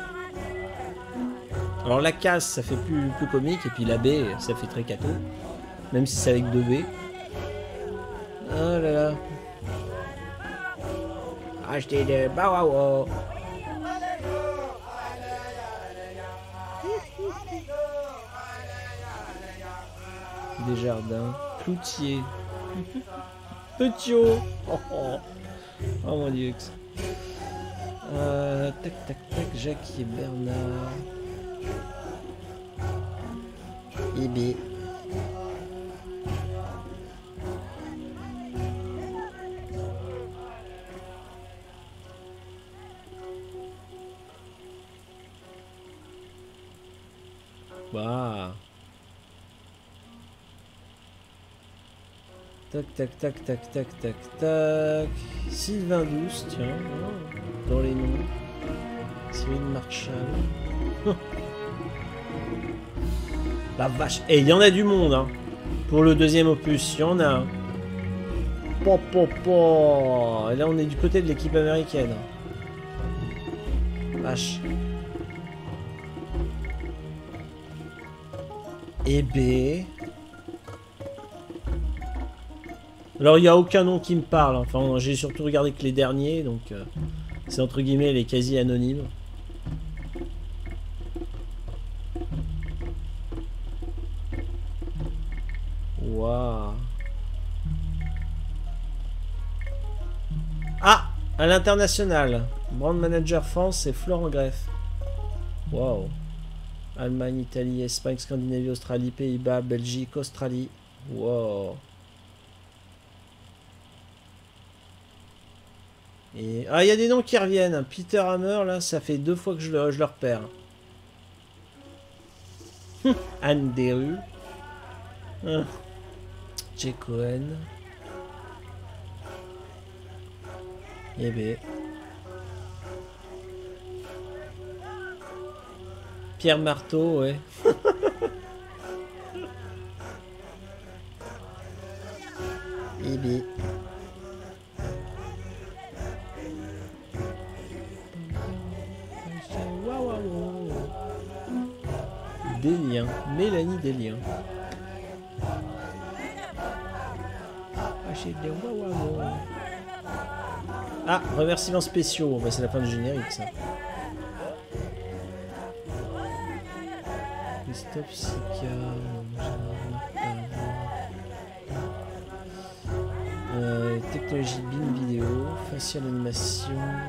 Alors la casse, ça fait plus comique. Et puis la B, ça fait très cateau. Même si c'est avec 2 B. Oh là là. Acheter des bawawa. Desjardins. Cloutier. Petiot. Oh, oh. Oh mon dieu. Tac tac tac. Jacques et Bernard. Ibi. Waouh. Tac, tac, tac, tac, tac, tac, tac. Sylvain Douce, tiens. Oh, dans les noms. Cyril Marchal. La vache. Et il y en a du monde, hein. Pour le deuxième opus, il y en a. Po, po, po. Et là, on est du côté de l'équipe américaine. Vache. Eh ben... Alors, il n'y a aucun nom qui me parle. Enfin, j'ai surtout regardé que les derniers, donc... c'est entre guillemets les quasi anonymes. Waouh. Ah, à l'international. Brand Manager France, c'est Florent Greff. Waouh. Allemagne, Italie, Espagne, Scandinavie, Australie, Pays-Bas, Belgique, Australie. Wow. Et... ah, il y a des noms qui reviennent. Peter Hammer, là, ça fait 2 fois que je le repère. Anne Desrues. Jay Cohen. Eh ben. Pierre Marteau, ouais. Eh ben. Desliens, Mélanie Desliens. Ah, remerciements spéciaux. Bah, c'est la fin du générique, ça. Christophe Sika. Technologie BIM vidéo, facial animation.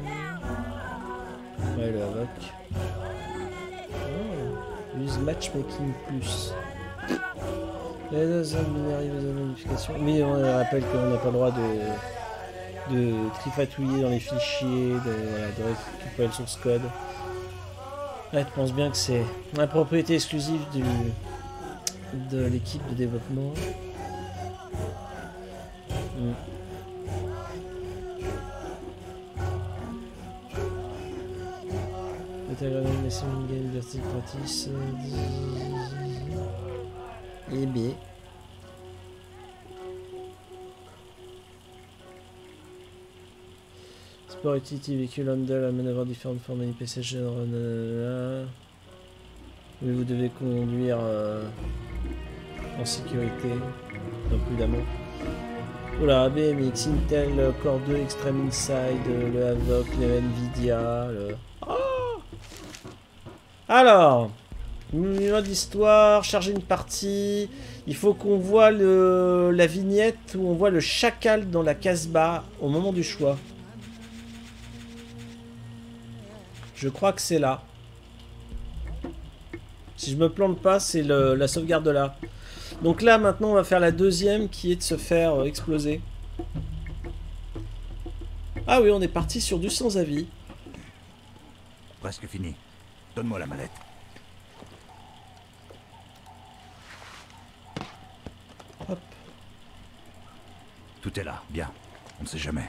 Ouais, le Havoc. Oh, use matchmaking plus. modification. Mais on rappelle qu'on n'a pas le droit de trifatouiller dans les fichiers, de récupérer le source code. Là, je pense bien que c'est la propriété exclusive de l'équipe de développement. Et B. Sport utility véhicule handle à manœuvre différentes formes de passagers. Oui, vous devez conduire en sécurité, donc prudemment. Voilà, BMX, Intel Core 2, Extreme Inside, le Havoc, le Nvidia, le... Oh, alors, mode d'histoire, charger une partie. Il faut qu'on voit la vignette où on voit le chacal dans la Casbah au moment du choix. Je crois que c'est là. Si je me plante pas, c'est la sauvegarde là. Donc là, maintenant, on va faire la deuxième qui est de se faire exploser. Ah oui, on est parti sur du sans-avis. Presque fini. Donne-moi la mallette. Hop. Tout est là, bien. On ne sait jamais.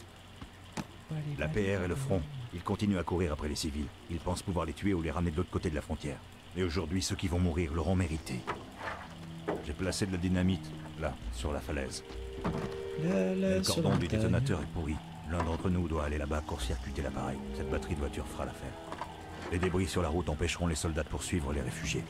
La PR et le front, ils continuent à courir après les civils. Ils pensent pouvoir les tuer ou les ramener de l'autre côté de la frontière. Et aujourd'hui, ceux qui vont mourir l'auront mérité. J'ai placé de la dynamite, là, sur la falaise. Le cordon du détonateur est pourri. L'un d'entre nous doit aller là-bas court-circuiter l'appareil. Cette batterie de voiture fera l'affaire. Les débris sur la route empêcheront les soldats de poursuivre les réfugiés.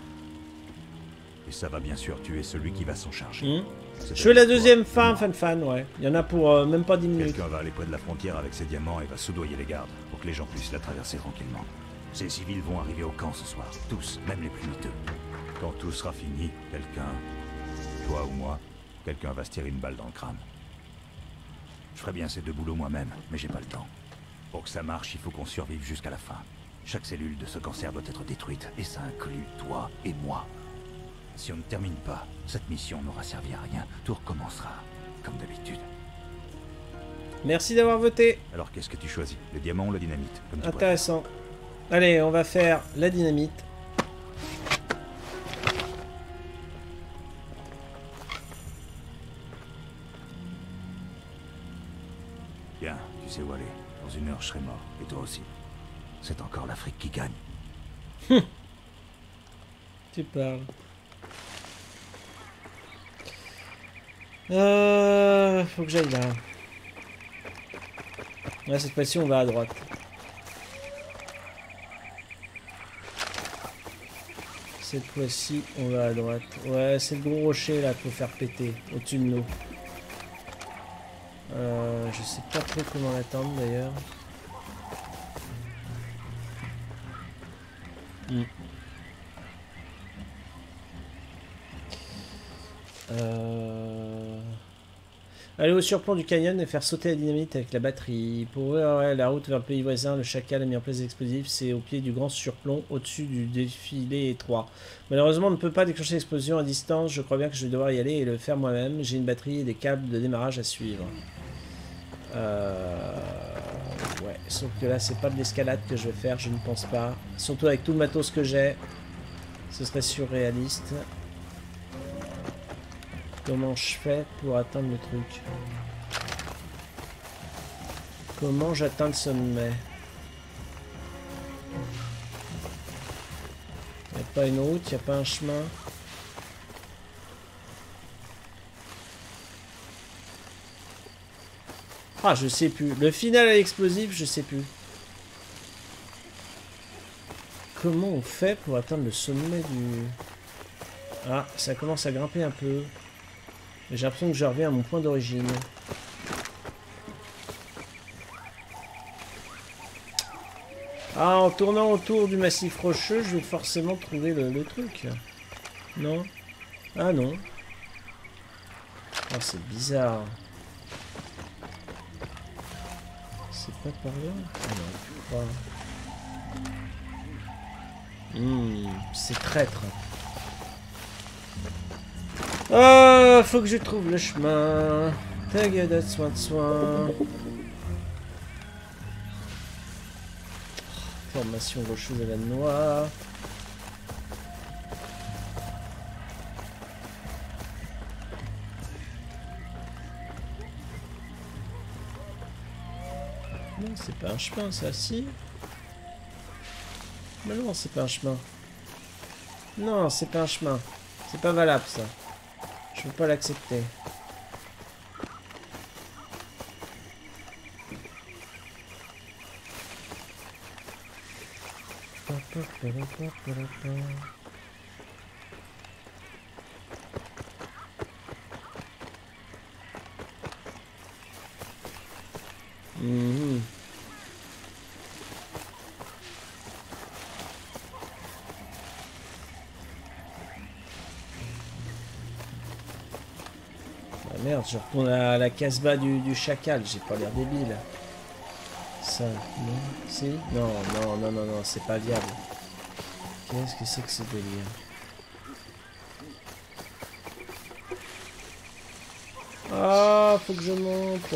Et ça va bien sûr tuer celui qui va s'en charger. Je fais la deuxième fin, fan, ouais. Il y en a pour même pas 10 minutes. Quelqu'un va aller près de la frontière avec ses diamants et va soudoyer les gardes pour que les gens puissent la traverser tranquillement. Ces civils vont arriver au camp ce soir. Tous, même les plus miteux. Quand tout sera fini, quelqu'un, toi ou moi, quelqu'un va se tirer une balle dans le crâne. Je ferais bien ces deux boulots moi-même, mais j'ai pas le temps. Pour que ça marche, il faut qu'on survive jusqu'à la fin. Chaque cellule de ce cancer doit être détruite, et ça inclut toi et moi. Si on ne termine pas, cette mission n'aura servi à rien. Tout recommencera, comme d'habitude. Merci d'avoir voté. Alors qu'est-ce que tu choisis? Le diamant ou la dynamite comme tu Intéressant. Allez, on va faire la dynamite. Bien, tu sais où aller. Dans 1 heure, je serai mort. Et toi aussi. C'est encore l'Afrique qui gagne. Tu parles. Faut que j'aille là. Ouais, cette fois-ci, on va à droite. Cette fois-ci, on va à droite. Ouais, c'est le gros rocher là qu'il faut faire péter au-dessus de nous. Je sais pas trop comment l'attendre d'ailleurs. Aller au surplomb du canyon et faire sauter la dynamite avec la batterie. Pour ouvrir la route vers le pays voisin, le chacal a mis en place des explosifs. C'est au pied du grand surplomb, au-dessus du défilé étroit. Malheureusement, on ne peut pas déclencher l'explosion à distance. Je crois bien que je vais devoir y aller et le faire moi-même. J'ai une batterie et des câbles de démarrage à suivre. Ouais, sauf que là, c'est pas de l'escalade que je vais faire, je ne pense pas. Surtout avec tout le matos que j'ai. Ce serait surréaliste. Comment je fais pour atteindre le truc? Comment j'atteins le sommet? Il n'y a pas une route, il n'y a pas un chemin. Ah, je sais plus. Le final à l'explosif, je sais plus. Comment on fait pour atteindre le sommet du... Ah, ça commence à grimper un peu. J'ai l'impression que je reviens à mon point d'origine. Ah, en tournant autour du massif rocheux, je vais forcément trouver le truc. Non? Ah non. Ah, c'est bizarre. C'est pas par là? Ah non, pas. C'est traître. Oh, faut que je trouve le chemin. Tagada de soin de soin. Formation rocheuse à la noix. Non, c'est pas un chemin, ça, si. Mais non, c'est pas un chemin. Non, c'est pas un chemin. C'est pas valable, ça. Je veux pas l'accepter. Mhm. Ah merde, je retourne à la casbah du chacal, j'ai pas l'air débile. Ça, non, si? Non, non, non, non, non, c'est pas viable. Qu'est-ce que c'est que ce délire? Ah, faut que je monte.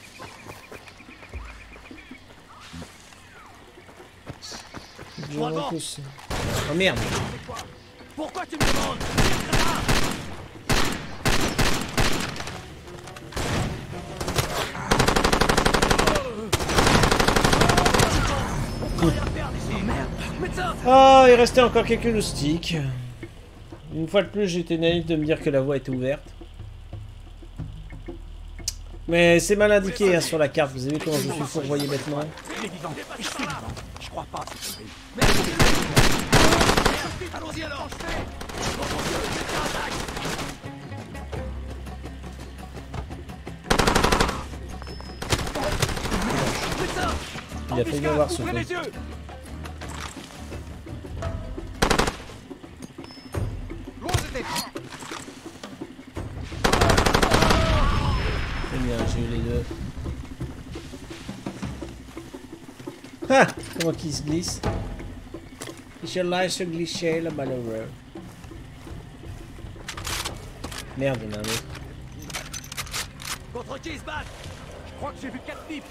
Je monte aussi. Oh merde. Pourquoi tu me demandes? Ah, il restait encore quelques loustiques. Une fois de plus, j'étais naïf de me dire que la voie était ouverte. Mais c'est mal indiqué hein, sur la carte. Vous avez vu comment je suis fourvoyé bêtement. Je crois pas. Allons-y alors. Il a failli avoir ce coup. C'est bien, j'ai eu les deux. Ah, comment qu'il se glisse. Il se laisse se glisser le malheureux. Merde, il y en a un autre. Contre qui se battent? Je crois que j'ai vu 4 types.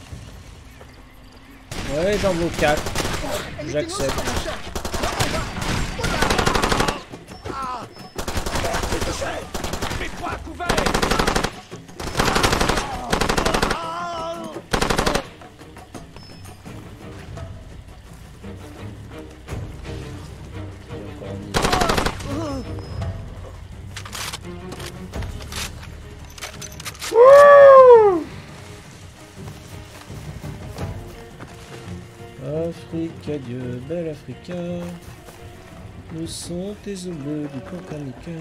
Ouais, j'en veux 4. J'accepte. Mets-toi à couvert. Afrique, adieu, belle Africa. Où sont tes œufs bleus du Cancanica?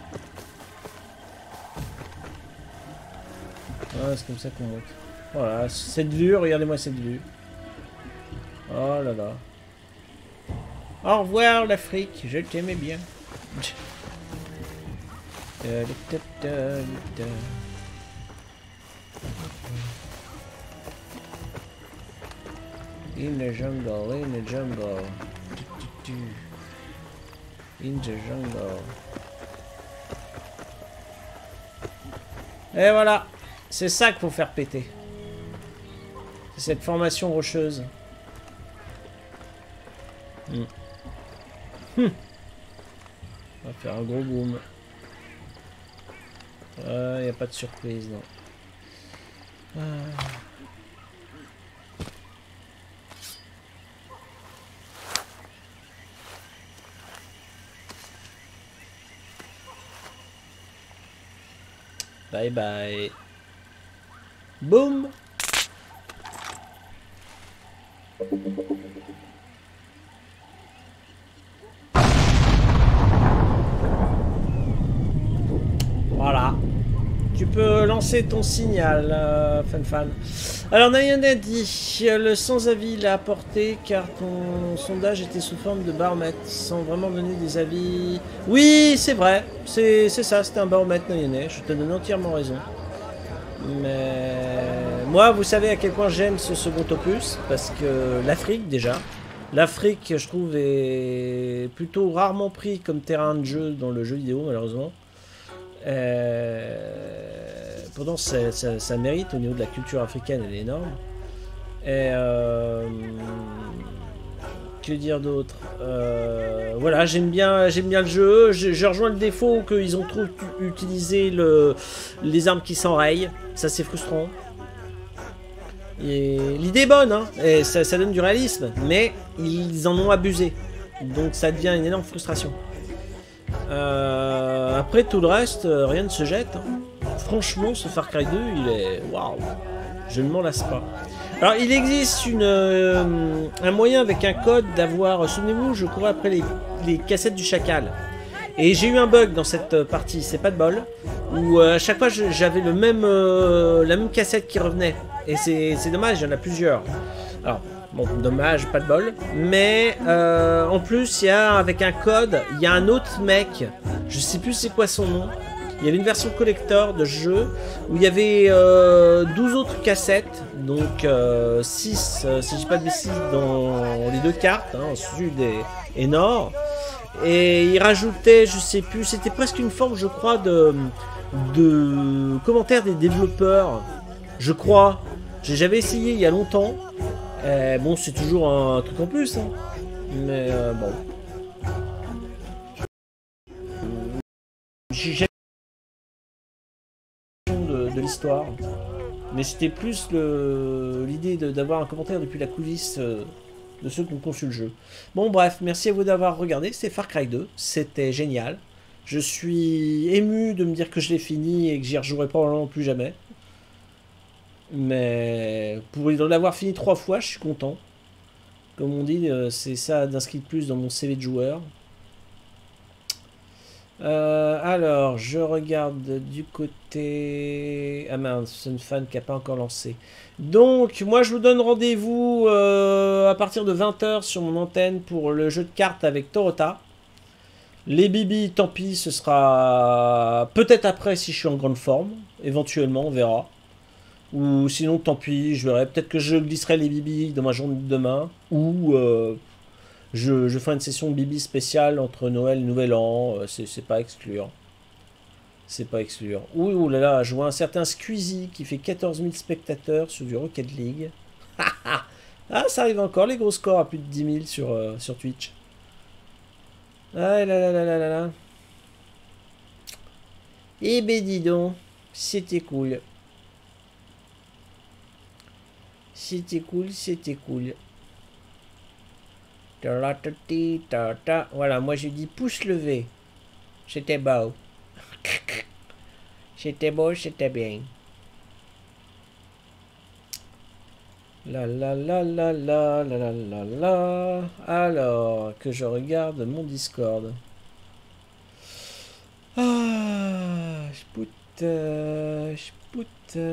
Ah, c'est comme ça qu'on monte. Voilà, cette vue, regardez-moi cette vue. Oh là là. Au revoir l'Afrique, je t'aimais bien. In the jungle, in the jungle. In the jungle. Et voilà. C'est ça qu'il faut faire péter. C'est cette formation rocheuse. On va faire un gros boom. Il n'y a pas de surprise, non. Bye bye. Boum. Voilà. Tu peux lancer ton signal, Fan. Alors, Nayan a dit, le sans-avis l'a apporté car ton sondage était sous forme de baromètre, sans vraiment donner des avis. Oui, c'est vrai. C'est ça, c'était un baromètre, Nayan. Je te donne entièrement raison. Mais moi, vous savez à quel point j'aime ce second opus, parce que l'Afrique, déjà. L'Afrique, je trouve, est plutôt rarement pris comme terrain de jeu dans le jeu vidéo, malheureusement. Pourtant, ça mérite au niveau de la culture africaine, elle est énorme. Et que dire d'autre? Voilà, j'aime bien le jeu. Je rejoins le défaut qu'ils ont trop utilisé les armes qui s'enrayent. Ça, c'est frustrant. L'idée est bonne, hein, et ça donne du réalisme, mais ils en ont abusé. Donc ça devient une énorme frustration. Après tout le reste, rien ne se jette. Hein. Franchement, ce Far Cry 2, il est... Waouh! Je ne m'en lasse pas. Alors, il existe un moyen avec un code d'avoir... Souvenez-vous, je courais après les cassettes du Chacal. Et j'ai eu un bug dans cette partie, c'est pas de bol, où à chaque fois j'avais la même cassette qui revenait. Et c'est dommage, il y en a plusieurs. Alors, bon, dommage, pas de bol. Mais en plus, avec un code, il y a un autre mec, je sais plus c'est quoi son nom. Il y avait une version collector de jeu où il y avait 12 autres cassettes, donc 6, si je dis pas de bêtises, dans les deux cartes, hein, sud et nord. Et il rajoutait, je sais plus, c'était presque une forme, je crois, de commentaires des développeurs. Je crois. J'avais essayé il y a longtemps. Bon, c'est toujours un truc en plus, hein. Mais bon. J'ai de l'histoire. Mais c'était plus l'idée d'avoir un commentaire depuis la coulisse de ceux qui ont conçu le jeu. Bon, bref, merci à vous d'avoir regardé. C'est Far Cry 2. C'était génial. Je suis ému de me dire que je l'ai fini et que j'y rejouerai probablement plus jamais. Mais pour l'avoir fini 3 fois, je suis content. Comme on dit, c'est ça d'inscrit de plus dans mon CV de joueur. Alors, je regarde du côté... Ah mince, c'est une fan qui n'a pas encore lancé. Donc, moi, je vous donne rendez-vous à partir de 20 h sur mon antenne pour le jeu de cartes avec Torota. Les bibis, tant pis, ce sera peut-être après si je suis en grande forme. Éventuellement, on verra. Ou sinon, tant pis, je verrai. Peut-être que je glisserai les bibis dans ma journée de demain. Ou je ferai une session bibi spéciale entre Noël et Nouvel An. C'est pas à exclure. C'est pas à exclure. Ouh là là, je vois un certain Squeezie qui fait 14 000 spectateurs sur du Rocket League. Ah, ça arrive encore, les gros scores à plus de 10 000 sur Twitch. Ah là là là là là là. Eh ben dis donc, c'était cool. C'était cool, c'était cool. Voilà, moi j'ai dit pouce levé. C'était beau. C'était beau, c'était bien. La la la la la la la la la. Alors, que je regarde mon Discord. Ah, je pute.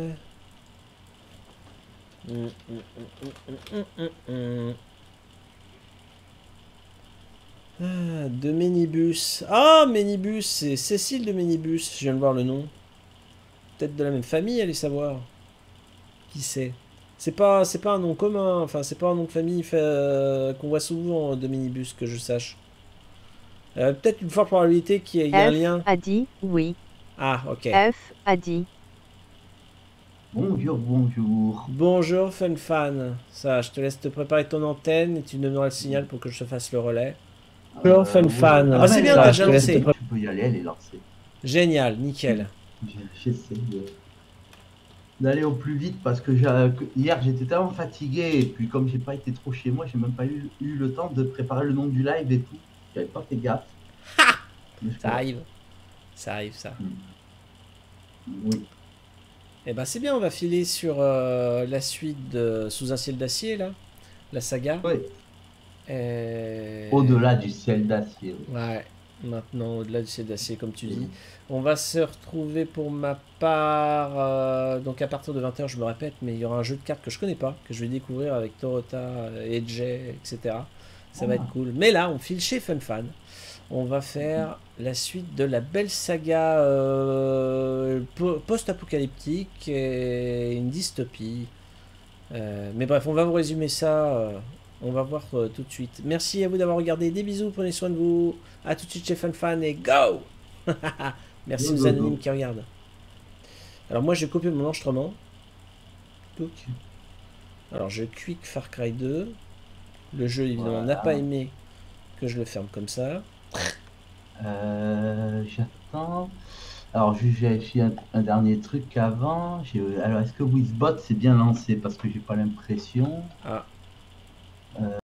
Ah, de Ménibus. Ah, Ménibus, c'est Cécile de Ménibus. Je viens de voir le nom. Peut-être de la même famille, allez savoir. Qui c'est? C'est pas un nom commun. Enfin, c'est pas un nom de famille qu'on voit souvent de Ménibus, que je sache. Peut-être une forte probabilité qu'il y ait un lien. F a dit oui. Ah, ok. F a dit. Bonjour, bonjour. Bonjour, Funfan. Ça, je te laisse te préparer ton antenne et tu me donneras le signal pour que je te fasse le relais. Bonjour, Funfan. Ah, c'est bien, t'as déjà lancé. Tu peux y aller, elle est lancée. Génial, nickel. J'essaie d'aller au plus vite parce que hier j'étais tellement fatigué et puis comme j'ai pas été trop chez moi, j'ai même pas eu le temps de préparer le nom du live et tout. J'avais pas fait gaffe. Ça arrive. Ça arrive, ça. Oui. Eh ben c'est bien, on va filer sur la suite de Sous un ciel d'acier, là. La saga. Oui. Au-delà du ciel d'acier. Oui. Ouais, maintenant, au-delà du ciel d'acier, comme tu dis. On va se retrouver pour ma part, donc à partir de 20 h, je me répète, mais il y aura un jeu de cartes que je connais pas, que je vais découvrir avec Torota, Edge, etc. Ça va être cool. Mais là, on file chez Funfan. On va faire la suite de la belle saga post-apocalyptique et une dystopie. Mais bref, on va vous résumer ça. On va voir tout de suite. Merci à vous d'avoir regardé. Des bisous, prenez soin de vous. A tout de suite chez Funfan et go. Merci aux anonymes qui regardent. Alors moi, je copie mon enregistrement. Touc. Alors je quick Far Cry 2. Le jeu, évidemment, n'a pas aimé que je le ferme comme ça. J'attends. Alors, je vérifie un dernier truc avant. Alors, est-ce que Wizbot s'est bien lancé? Parce que j'ai pas l'impression. Ah.